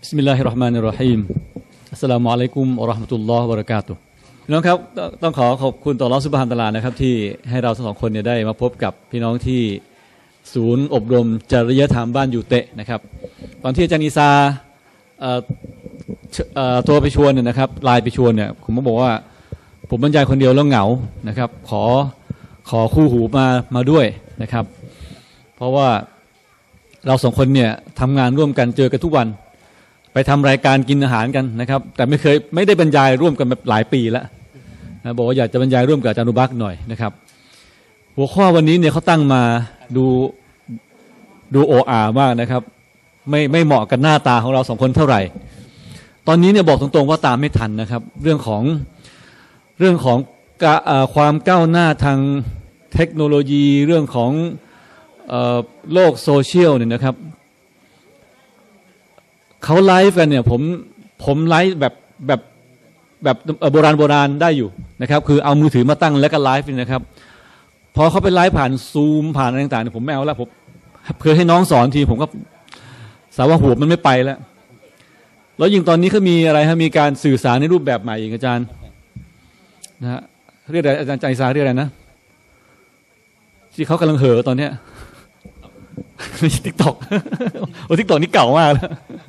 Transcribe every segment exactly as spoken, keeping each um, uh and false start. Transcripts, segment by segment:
บิสมิลลาฮิรเราะห์มานิรเราะฮีมอัสสลามุอะลัยกุมวะเราะห์มะตุลลอฮ์วะบะเราะกาตุฮ์พี่น้องครับต้องขอขอบคุณต่ออัลเลาะห์ซุบฮานะฮูวะตะอาลานะครับที่ให้เราทั้งสองคนเนี่ยได้มาพบกับพี่น้องที่ศูนย์อบรมจริยธรรมบ้านยูเตะนะครับตอนที่อาจารย์อีซาเอ่อเอ่อโทรไปชวนเนี่ยนะครับไลน์ไปชวนเนี่ยผมก็บอกว่าผมบรรยายคนเดียวแล้วเหงานะครับขอขอคู่หูมามาด้วยนะครับเพราะว่าเราสองคนเนี่ยทำงานร่วมกันเจอกันทุกวันไปทำรายการกินอาหารกันนะครับแต่ไม่เคยไม่ได้บรรยายร่วมกันมาหลายปีแล้วนะบอกว่าอยากจะบรรยายร่วมกับอาจารย์อุบักหน่อยนะครับหัวข้อวันนี้เนี่ยเขาตั้งมาดูดูโออามากนะครับไม่ไม่เหมาะกับหน้าตาของเราสองคนเท่าไหร่ตอนนี้เนี่ยบอกตรงๆว่าตามไม่ทันนะครับเรื่องของเรื่องของความก้าวหน้าทางเทคโนโลยีเรื่องของโลกโซเชียลเนี่ยนะครับเขาไลฟ์กันเนี่ยผมผมไลฟ์แบบแบบแบบโบราณโบราณได้อยู่นะครับคือเอามือถือมาตั้งแล้วก็ไลฟ์นะครับพอเขาไปไลฟ์ผ่านซูมผ่านอะไรต่างๆผมไม่เอาแล้วผมเคยให้น้องสอนทีผมก็สาวหัวมันไม่ไปแล้วแล้วยิ่งตอนนี้เขามีอะไรฮะมีการสื่อสารในรูปแบบใหม่อีกอาจารย์นะฮะเรียกอะไรอาจารย์ใจซาเรียกอะไรนะที่เขากำลังเห่อตอนเนี้ยไม่ใช่ทิกตอกโอ้ทิกตอกนี่เก่ามากแล้ว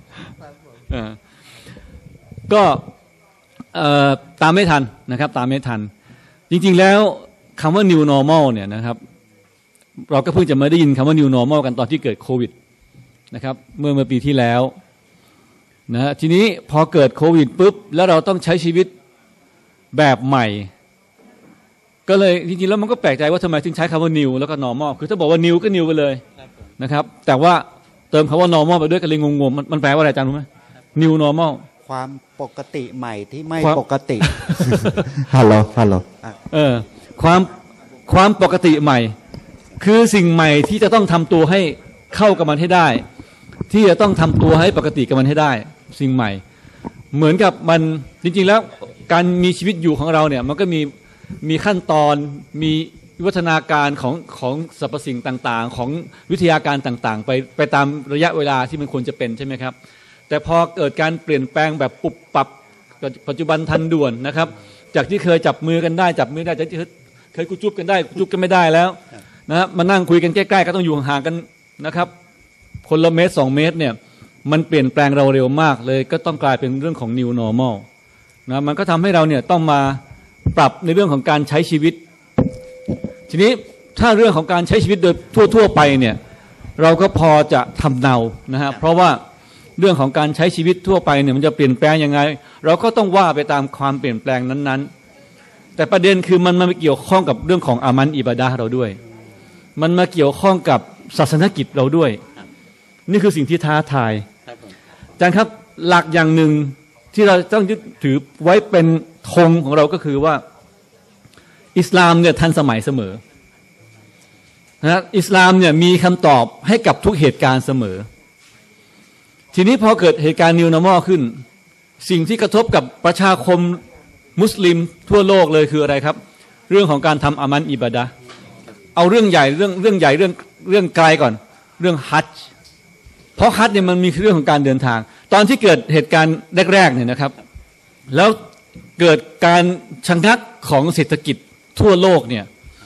ก็ตามไม่ทันนะครับตามไม่ทันจริงๆแล้วคำว่า new normal เนี่ยนะครับเราก็เพิ่งจะมาได้ยินคำว่า new normal กันตอนที่เกิดโควิดนะครับเมื่อเมื่อปีที่แล้วนะทีนี้พอเกิดโควิดปุ๊บแล้วเราต้องใช้ชีวิตแบบใหม่ก็เลยจริงๆแล้วมันก็แปลกใจว่าทำไมถึงใช้คำว่า new แล้วก็ normal คือถ้าบอกว่า new ก็ new ไปเลยนะครับแต่ว่าเติมคำว่า normal ไปด้วยก็เลยงงๆมันมันแปลว่าอะไรอาจารย์รู้ไหม new normal ความปกติใหม่ที่ไม่ปกติฮัลโหลฮัลโหลเออความความปกติใหม่คือสิ่งใหม่ที่จะต้องทำตัวให้เข้ากับมันให้ได้ที่จะต้องทำตัวให้ปกติกับมันให้ได้สิ่งใหม่เหมือนกับมันจริงๆแล้วการมีชีวิตอยู่ของเราเนี่ยมันก็มีมีขั้นตอนมีวิวัฒนาการของของสรรพสิ่งต่างๆของวิทยาการต่างๆไปไปตามระยะเวลาที่มันควรจะเป็นใช่ไหมครับแต่พอเกิดการเปลี่ยนแปลงแบบปุบปับปัจจุบันทันด่วนนะครับจากที่เคยจับมือกันได้จับมือได้จากที่เคยกุจุบกันได้กุจุบกันไม่ได้แล้วนะมานั่งคุยกันใกล้ๆก็ต้องอยู่ห่างกันนะครับคนละเมตรสองเมตรเนี่ยมันเปลี่ยนแปลงเราเร็วมากเลยก็ต้องกลายเป็นเรื่องของ new normal นะมันก็ทำให้เราเนี่ยต้องมาปรับในเรื่องของการใช้ชีวิตทีนี้ถ้าเรื่องของการใช้ชีวิตโดยทั่วๆไปเนี่ยเราก็พอจะทำเนานะฮะเพราะว่าเรื่องของการใช้ชีวิตทั่วไปเนี่ยมันจะเปลี่ยนแปลงยังไงเราก็ต้องว่าไปตามความเปลี่ยนแปลงนั้นๆแต่ประเด็นคือมันมาเกี่ยวข้องกับเรื่องของอามันอิบาดะห์เราด้วยมันมาเกี่ยวข้องกับศาสนกิจเราด้วยนี่คือสิ่งที่ท้าทายอาจารย์ครับหลักอย่างหนึ่งที่เราต้องยึดถือไว้เป็นธงของเราก็คือว่าอิสลามเนี่ยทันสมัยเสมอนะอิสลามเนี่ยมีคำตอบให้กับทุกเหตุการณ์เสมอทีนี้พอเกิดเหตุการณ์นิวนอร์มอลขึ้นสิ่งที่กระทบกับประชาคมมุสลิมทั่วโลกเลยคืออะไรครับเรื่องของการทำอามันอิบาดะห์เอาเรื่องใหญ่เรื่องเรื่องใหญ่เรื่องเรื่องไกลก่อนเรื่องฮัจญ์เพราะฮัจญ์เนี่ยมันมีเรื่องของการเดินทางตอนที่เกิดเหตุการณ์แรกๆเนี่ยนะครับแล้วเกิดการชะงักของเศรษฐกิจทั่วโลกเนี่ย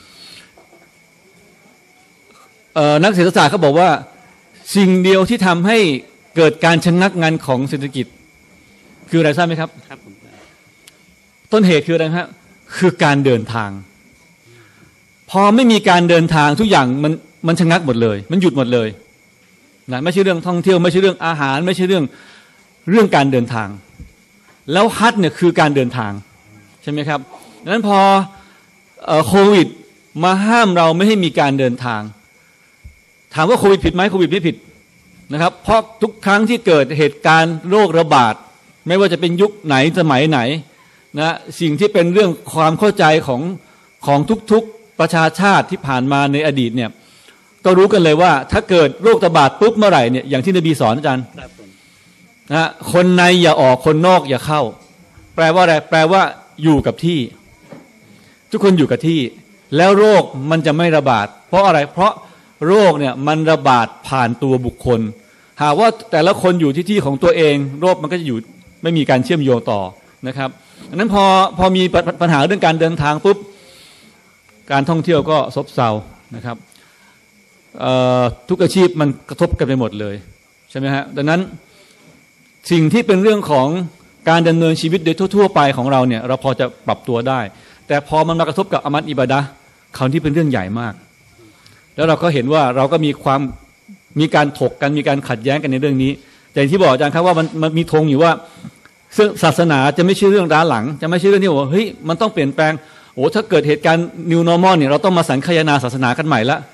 นักเศรษฐศาสตร์เขาบอกว่าสิ่งเดียวที่ทำให้เกิดการชะงักงันของเศรษฐกิจคืออะไรทราบไหมครับครับต้นเหตุคืออะไรครับคือการเดินทางพอไม่มีการเดินทางทุกอย่างมันมันชะงักหมดเลยมันหยุดหมดเลยนะไม่ใช่เรื่องท่องเที่ยวไม่ใช่เรื่องอาหารไม่ใช่เรื่องเรื่องการเดินทางแล้วฮัจญ์เนี่ยคือการเดินทางใช่ไหมครับดังนั้นพอโควิดมาห้ามเราไม่ให้มีการเดินทางถามว่าโควิดผิดไหมโควิดไม่ผิดนะครับเพราะทุกครั้งที่เกิดเหตุการณ์โรคระบาดไม่ว่าจะเป็นยุคไหนสมัยไหนนะสิ่งที่เป็นเรื่องความเข้าใจของของทุกๆประชาชาติที่ผ่านมาในอดีตเนี่ยก็รู้กันเลยว่าถ้าเกิดโรคระบาดปุ๊บเมื่อไหร่เนี่ยอย่างที่นบีสอนอาจารย์นะคนในอย่าออกคนนอกอย่าเข้าแปลว่าอะไรแปลว่าอยู่กับที่ทุกคนอยู่กับที่แล้วโรคมันจะไม่ระบาดเพราะอะไรเพราะโรคเนี่ยมันระบาดผ่านตัวบุคคลหากว่าแต่ละคนอยู่ที่ที่ของตัวเองโรคมันก็จะอยู่ไม่มีการเชื่อมโยงต่อนะครับดังนั้นพอพอมีปัญหาเรื่องการเดินทางปุ๊บการท่องเที่ยวก็ซบเซานะครับทุกอาชีพมันกระทบกันไปหมดเลยใช่ไหมฮะดังนั้นสิ่งที่เป็นเรื่องของการดำเนินชีวิตโดยทั่วๆไปของเราเนี่ยเราพอจะปรับตัวได้แต่พอมันมากระทบกับอามัดอิบาดะห์คราวที่เป็นเรื่องใหญ่มากแล้วเราก็เห็นว่าเราก็มีความมีการถกกันมีการขัดแย้งกันในเรื่องนี้แต่ที่บอกอาจารย์ครับว่ามันมันมีธงอยู่ว่าศาสนาจะไม่ใช่เรื่องร้าหลังจะไม่ใช่เรื่องที่ว่าเฮ้ยมันต้องเปลี่ยนแปลงโอ้ถ้าเกิดเหตุการณ์ new normal เนี่ยเราต้องมาสังคายนาศาสนากันใหม่ละ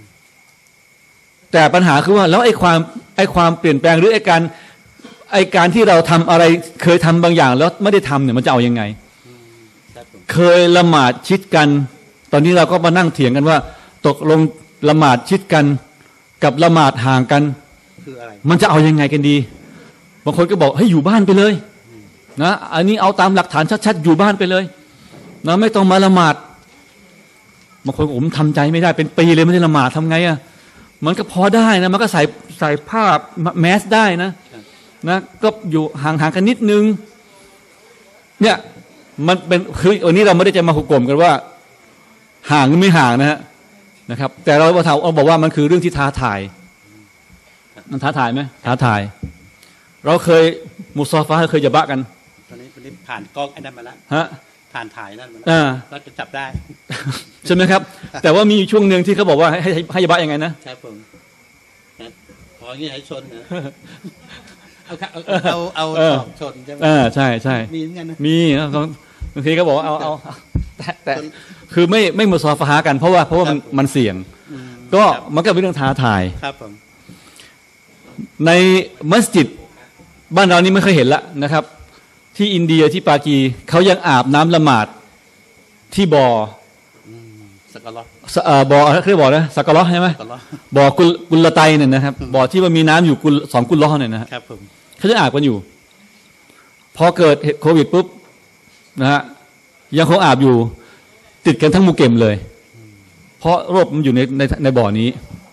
แต่ปัญหาคือว่าแล้วไอ้ความไอ้ความเปลี่ยนแปลงหรือไอ้การไอ้การที่เราทำอะไรเคยทำบางอย่างแล้วไม่ได้ทำเนี่ยมันจะเอายังไงเคยละหมาดชิดกันตอนนี้เราก็มานั่งเถียงกันว่าตกลงละหมาดชิดกันกับละหมาดห่างกันคืออะไรมันจะเอายังไงกันดีบางคนก็บอกให้อยู่บ้านไปเลยนะอันนี้เอาตามหลักฐานชัดๆอยู่บ้านไปเลยนะไม่ต้องมาละหมาดบางคนผมทำใจไม่ได้เป็นปีเลยไม่ได้ละหมาดทำไงอ่ะมันก็พอได้นะมันก็ใส่ใส่ผ้าแมสได้นะนะก็อยู่ห่างๆกันนิดนึงเนี่ยมันเป็นคือวันนี้เราไม่ได้จะมาหุกกลมกันว่าห่างหรือไม่ห่างนะฮะนะครับแต่เราเราบอกว่ามันคือเรื่องที่ท้าทายมันท้าทายไหมท้าทายเราเคยมุซอฟาเคยจะบะกันตอนนี้ตอนนี้ผ่านกล้องไอ้นั่นมาแล้วฮะผ่านถ่ายนั่นมาแล้วเราจะจับได้ใช่ไหมครับแต่ว่ามีช่วงหนึ่งที่เขาบอกว่าให้ให้ให้บะยังไงนะครับผมขออย่างนี้ให้ชนนะเอาเอาเอาเอาชนใช่ไหมอ่าใช่ใช่มีเหมือนกันนะมีบางทีก็บอกว่าเอาเอาแต่แต่คือไม่ไม่มุซอฟากันเพราะว่าเพราะว่ามันมันเสี่ยงก็มันก็เป็นเรื่องท้าทายครับผมในมัสยิดบ้านเรานี่ไม่เคยเห็นละนะครับที่อินเดียที่ปากีเขายังอาบน้ำละหมาดที่บ่อสักกะล้อบ่อเขาเรียกบ่อนะสักกะล้อใช่ไหมบ่อกุลกุลไตเนี่ยนะครับบ่อที่มันมีน้ำอยู่กุลสองกุลล้อเนี่ยนะครับผมเขาจะอาบกันอยู่พอเกิดโควิดปุ๊บนะฮะยังคงอาบอยู่ติดกันทั้งหมู่เก็มเลยเพราะโรคมันอยู่ในในในบ่อนี้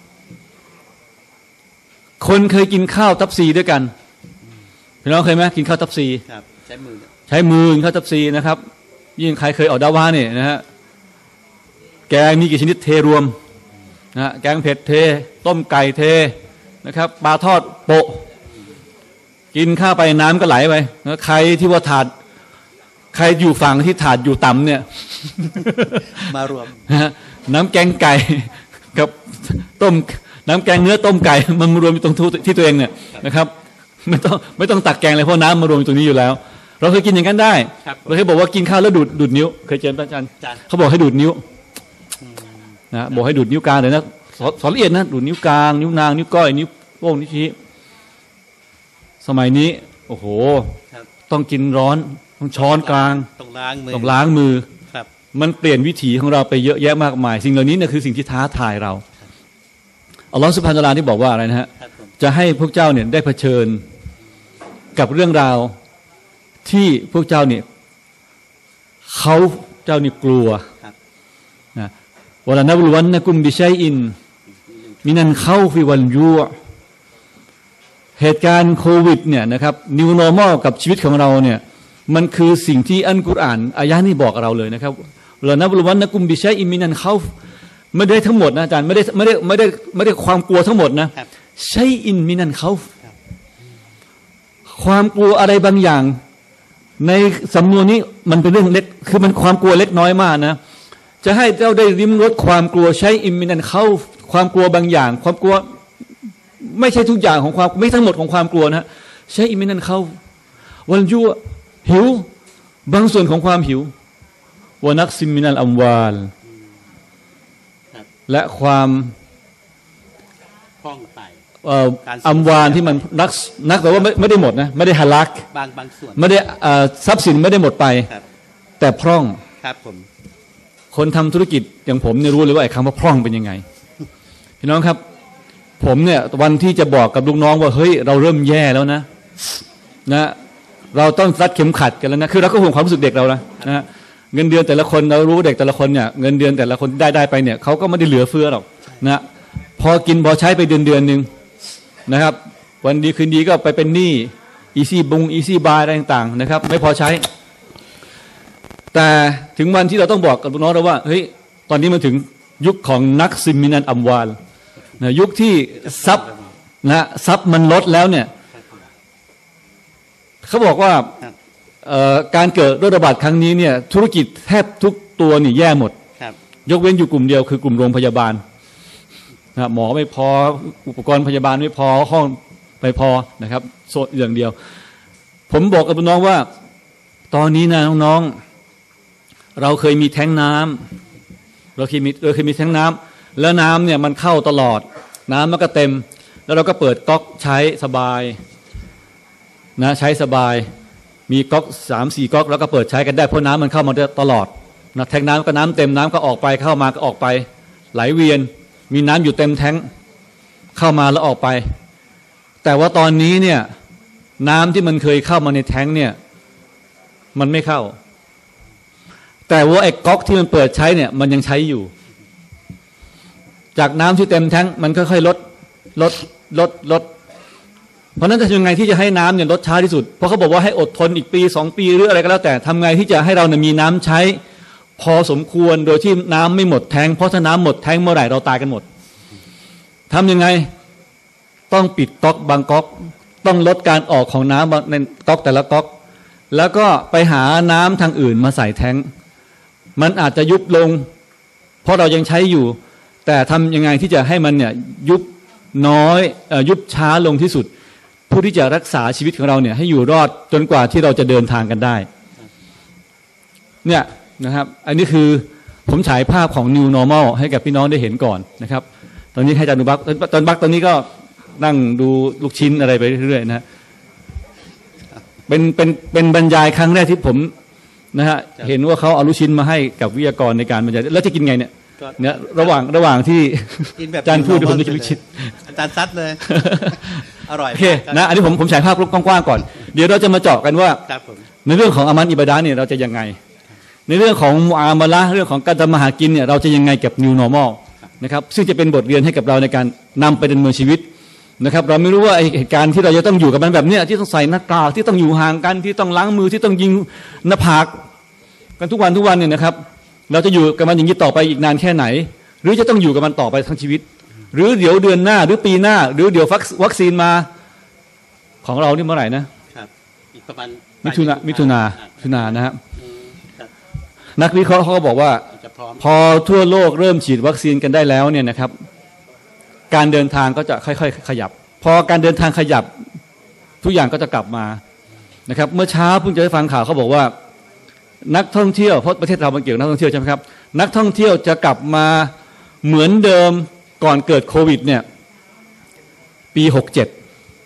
คนเคยกินข้าวทับซีด้วยกันพี่น้องเคยไหมกินข้าวทับซีครับใช้มือใช้มือข้าวทับซีนะครับยิ่งใครเคยออกดาวาเนี่ยนะฮะแกงมีกี่ชนิดเทรวมนะแกงเผ็ดเทต้มไก่เทนะครับปลาทอดโปะกินข้าวไปน้ำก็ไหลไปนะใครที่ว่าถาดใครอยู่ฝั่งที่ถาดอยู่ต่ำเนี่ยมารวมน้ำแกงไก่กับต้มน้ำแกงเนื้อต้มไก่มันมารวมอยู่ตรงที่ตัวเองเนี่ยนะครับไม่ต้องไม่ต้องตักแกงเลยเพราะน้ำมารวมอยู่ตรงนี้อยู่แล้วเราเคยกินอย่างนั้นได้เราเคยบอกว่ากินข้าวแล้วดูดดูดนิ้วเคยเจออาจารย์เขาบอกให้ดูดนิ้วนะบอกให้ดูดนิ้วกลางเลยนะสอนละเอียดนะดูดนิ้วกลางนิ้วนางนิ้วก้อยนิ้วโป้งนิ้วชี้สมัยนี้โอ้โหต้องกินร้อนต้องช้อนกลางต้องล้างมือต้องล้างมือมันเปลี่ยนวิถีของเราไปเยอะแยะมากมายสิ่งเหล่านี้เนี่ยคือสิ่งที่ท้าทายเราอัลลอฮฺซุบฮานะฮูวะตะอาลาที่บอกว่าอะไรนะฮะจะให้พวกเจ้าเนี่ยได้เผชิญกับเรื่องราวที่พวกเจ้าเนี่ยเขาเจ้านี่กลัวนะวะลานะบุลวันนะกุมบิชัยอินมินันเข้าฟิวัลยูเหตุการณ์โควิดเนี่ยนะครับ New Normal กับชีวิตของเราเนี่ยมันคือสิ่งที่อัลกุรอานอายะนี้บอกเราเลยนะครับวะลานะบุลวันนะกุมบิชัยอินมินันเข้าไม่ได้ทั้งหมดนะอาจารย์ไม่ได้ไม่ได้ไม่ได้ไม่ได้ความกลัวทั้งหมดนะใช่อินมินันเขาความกลัวอะไรบางอย่างในสำนวนนี้มันเป็นเรื่องเล็กคือมันความกลัวเล็กน้อยมากนะจะให้เจ้าได้ริมรสความกลัวใช้อินมินันเขาความกลัวบางอย่างความกลัวไม่ใช่ทุกอย่างของความไม่ทั้งหมดของความกลัวนะใช้อินมินันเขาวันยั่วหิวบางส่วนของความหิววานักซิมมินัลอัมวาลและความคล่องไปอัมวานที่มันนักนักแต่ว่าไม่ไม่ได้หมดนะไม่ได้ฮาลักบางบางส่วนไม่ได้ทรัพย์สินไม่ได้หมดไปแต่พร่องครับผมคนทำธุรกิจอย่างผมเนี่ยรู้เลยว่าไอ้คำว่าพร่องเป็นยังไงพี่น้องครับผมเนี่ยวันที่จะบอกกับลูกน้องว่าเฮ้ยเราเริ่มแย่แล้วนะนะเราต้องรัดเข็มขัดกันแล้วนะคือเราก็ห่วงความรู้สึกเด็กเรานะนะเงินเดือนแต่ละคนเรารู้เด็กแต่ละคนเนี่ยเงินเดือนแต่ละคนได้ได้ไปเนี่ยเขาก็ไม่ได้เหลือเฟือหรอกนะพอกินพอใช้ไปเดือนเดือนหนึ่งนะครับวันดีคืนดีก็ไปเป็นหนี้อีซี่บุงอีซี่บายอะไรต่างๆนะครับไม่พอใช้แต่ถึงวันที่เราต้องบอกกับน้องเราว่าเฮ้ยตอนนี้มันถึงยุคของนักซิมินันอัมวาลนะยุคที่ทรัพย์นะทรัพย์มันลดแล้วเนี่ยเขาบอกว่าการเกิดโรคระบาดครั้งนี้เนี่ยธุรกิจแทบทุกตัวนี่แย่หมดยกเว้นอยู่กลุ่มเดียวคือกลุ่มโรงพยาบาลนะหมอไม่พออุปกรณ์พยาบาลไม่พอห้องไม่พอนะครับโซนอย่างเดียวผมบอกกับน้องว่าตอนนี้นะน้องๆเราเคยมีแท้งน้ำเราเคยมีเราเคยมีแท้งน้ำแล้วน้ำเนี่ยมันเข้าตลอดน้ำมันก็เต็มแล้วเราก็เปิดก๊อกใช้สบายนะใช้สบายมีก๊อกสามสี่ก๊อกแล้วก็เปิดใช้กันได้เพราะน้ำมันเข้ามาตลอดนะแทงน้ำก็น้ำเต็มน้ำก็ออกไปเข้ามาก็ออกไปไหลเวียนมีน้ำอยู่เต็มแทงเข้ามาแล้วออกไปแต่ว่าตอนนี้เนี่ยน้ำที่มันเคยเข้ามาในแทงเนี่ยมันไม่เข้าแต่ว่าไอ้ก๊อกที่มันเปิดใช้เนี่ยมันยังใช้อยู่จากน้ำที่เต็มแทงมันค่อยๆลดลดลดลดเพราะนั้นจะทำยังไงที่จะให้น้ำเนี่ยลดช้าที่สุดเพราะเขาบอกว่าให้อดทนอีกปีสองปีหรืออะไรก็แล้วแต่ทำไงที่จะให้เราเนี่ยมีน้ำใช้พอสมควรโดยที่น้ำไม่หมดแทงเพราะถ้าน้ำหมดแทงเมื่อไหร่เราตายกันหมดทำยังไงต้องปิดก๊อกบางก๊อกต้องลดการออกของน้ำในก๊อกแต่ละก๊อกแล้วก็ไปหาน้ำทางอื่นมาใส่แทงมันอาจจะยุบลงเพราะเรายังใช้อยู่แต่ทำยังไงที่จะให้มันเนี่ยยุบน้อยยุบช้าลงที่สุดผู้ที่จะรักษาชีวิตของเราเนี่ยให้อยู่รอดจนกว่าที่เราจะเดินทางกันได้เนี่ยนะครับอันนี้คือผมฉายภาพของ New Normal ให้กับพี่น้องได้เห็นก่อนนะครับตอนนี้ให้อาจารย์นุบักตอนบักตอนนี้ก็นั่งดูลูกชิ้นอะไรไปเรื่อยๆนะเป็นเป็นเป็นบรรยายครั้งแรกที่ผมนะฮะเห็นว่าเขาเอาลูกชิ้นมาให้กับวิทยากรในการบรรยายแล้วจะกินไงเนี่ยเนี่ยระหว่างระหว่างที่อาจารย์พูดผมจะกินลูกชิ้นอาจารย์ซัดเลยอร่อยโอเคนะอันนี้ผมผมฉายภาพกว้างๆก่อนเดี๋ยวเราจะมาเจาะกันว่าในเรื่องของอามันอิบาดะห์เนี่ยเราจะยังไงในเรื่องของมุอามาละห์เรื่องของการทำมาหากินเนี่ยเราจะยังไงกับ New Normal นะครับซึ่งจะเป็นบทเรียนให้กับเราในการนำไปดำเนินชีวิตนะครับเราไม่รู้ว่าเหตุการณ์ที่เราจะต้องอยู่กับมันแบบนี้ที่ต้องใส่หน้ากากที่ต้องอยู่ห่างกันที่ต้องล้างมือที่ต้องยิงหน้าผากกันทุกวันทุกวันเนี่ยนะครับเราจะอยู่กับมันอย่างนี้ต่อไปอีกนานแค่ไหนหรือจะต้องอยู่กับมันต่อไปทั้งชีวิตหรือเดี๋ยวเดือนหน้าหรือปีหน้าหรือเดี๋ยววัคซีนมาของเรานี่เมื่อไหร่นะครับอีกประมาณมิถุนามิถุนามิถุนานะครับนักวิเคราะห์เขาก็บอกว่าพอทั่วโลกเริ่มฉีดวัคซีนกันได้แล้วเนี่ยนะครับการเดินทางก็จะค่อยๆขยับพอการเดินทางขยับทุกอย่างก็จะกลับมานะครับเมื่อเช้าเพิ่งจะได้ฟังข่าวเขาบอกว่านักท่องเที่ยวเพราะประเทศเรามันเกี่ยวกับนักท่องเที่ยวใช่ไหมครับนักท่องเที่ยวจะกลับมาเหมือนเดิมก่อนเกิดโควิดเนี่ยปีหกเจ็ด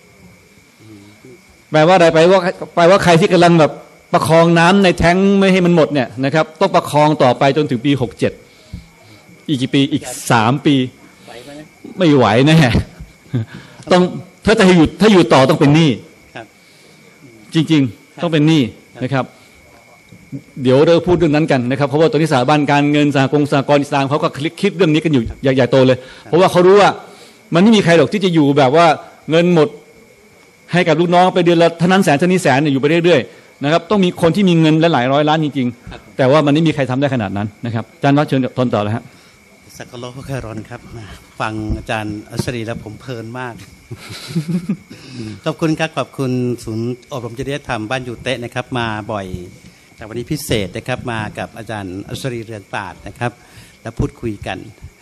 แปลว่าอะไรแปลว่าแปลว่าใครที่กำลังแบบประคองน้ำในแท้งไม่ให้มันหมดเนี่ยนะครับต้องประคองต่อไปจนถึงปีหกเจ็ดอีกกี่ปีอีกสามปีไม่ไหวแน่ต้องถ้าจะอยู่ถ้าอยู่ต่อต้องเป็นหนี้จริงๆต้องเป็นหนี้นะครับเดี๋ยวเราพูดเรื่องนั้นกันนะครับเพราะว่าตอนนี้สถาบันการเงินสหกรณ์สหกรณ์อิสลามเขาก็คิดเรื่องนี้กันอยู่ใหญ่ๆโตเลยเพราะว่าเขารู้ว่ามันไม่มีใครหรอกที่จะอยู่แบบว่าเงินหมดให้กับลูกน้องไปเดือนละเท่านั้นแสนเท่านี้แสนเนี่ยอยู่ไปเรื่อยๆนะครับต้องมีคนที่มีเงินหลายร้อยล้านจริงๆแต่ว่ามันไม่มีใครทำได้ขนาดนั้นนะครับอาจารย์วัดเชิญทนต่อเลยฮะสักกะโลก็แค่ร้อนครับฟังอาจารย์อัศรีแล้วผมเพลินมากขอบคุณครับขอบคุณศูนย์อบรมจริยธรรมบ้านยูเตะนะครับมาบ่อยแต่วันนี้พิเศษนะครับมากับอาจารย์อัศรีเรืองปราดนะครับแล้วพูดคุยกัน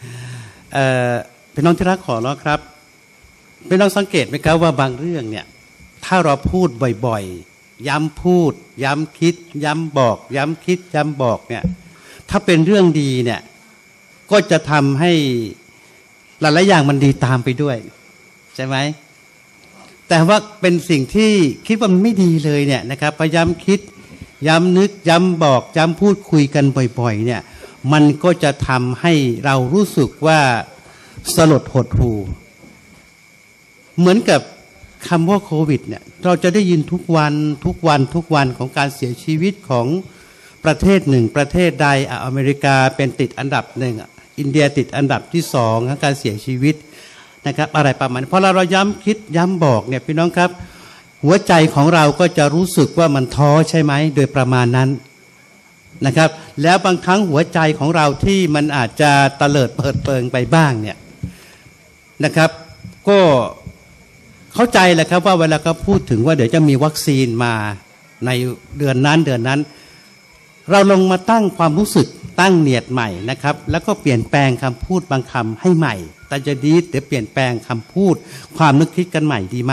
พี่น้องที่รักขอร้องครับพี่น้องสังเกตไหมครับว่าบางเรื่องเนี่ยถ้าเราพูดบ่อยๆย้ำพูดย้ำคิดย้ำบอกย้ำคิดย้ำบอกเนี่ยถ้าเป็นเรื่องดีเนี่ยก็จะทำให้หลายๆอย่างมันดีตามไปด้วยใช่ไหมแต่ว่าเป็นสิ่งที่คิดว่ามันไม่ดีเลยเนี่ยนะครับพยายามคิดย้ำนึกย้ำบอกย้ำพูดคุยกันบ่อยๆเนี่ยมันก็จะทำให้เรารู้สึกว่าสลดหดหู่เหมือนกับคำว่าโควิดเนี่ยเราจะได้ยินทุกวันทุกวันทุกวันของการเสียชีวิตของประเทศหนึ่งประเทศใดอเมริกาเป็นติดอันดับหนึ่งอินเดียติดอันดับที่สองการเสียชีวิตนะครับอะไรประมาณนี้พอเราเราย้ำคิดย้ำบอกเนี่ยพี่น้องครับหัวใจของเราก็จะรู้สึกว่ามันท้อใช่ไหมโดยประมาณนั้นนะครับแล้วบางครั้งหัวใจของเราที่มันอาจจะเตลิดเปิดเปิงไปบ้างเนี่ยนะครับก็เข้าใจแหละครับว่าเวลาเขาพูดถึงว่าเดี๋ยวจะมีวัคซีนมาในเดือนนั้นเดือนนั้นเราลงมาตั้งความรู้สึกตั้งเนียดใหม่นะครับแล้วก็เปลี่ยนแปลงคำพูดบางคำให้ใหม่แต่จะดีเดี๋ยวเปลี่ยนแปลงคำพูดความนึกคิดกันใหม่ดีไหม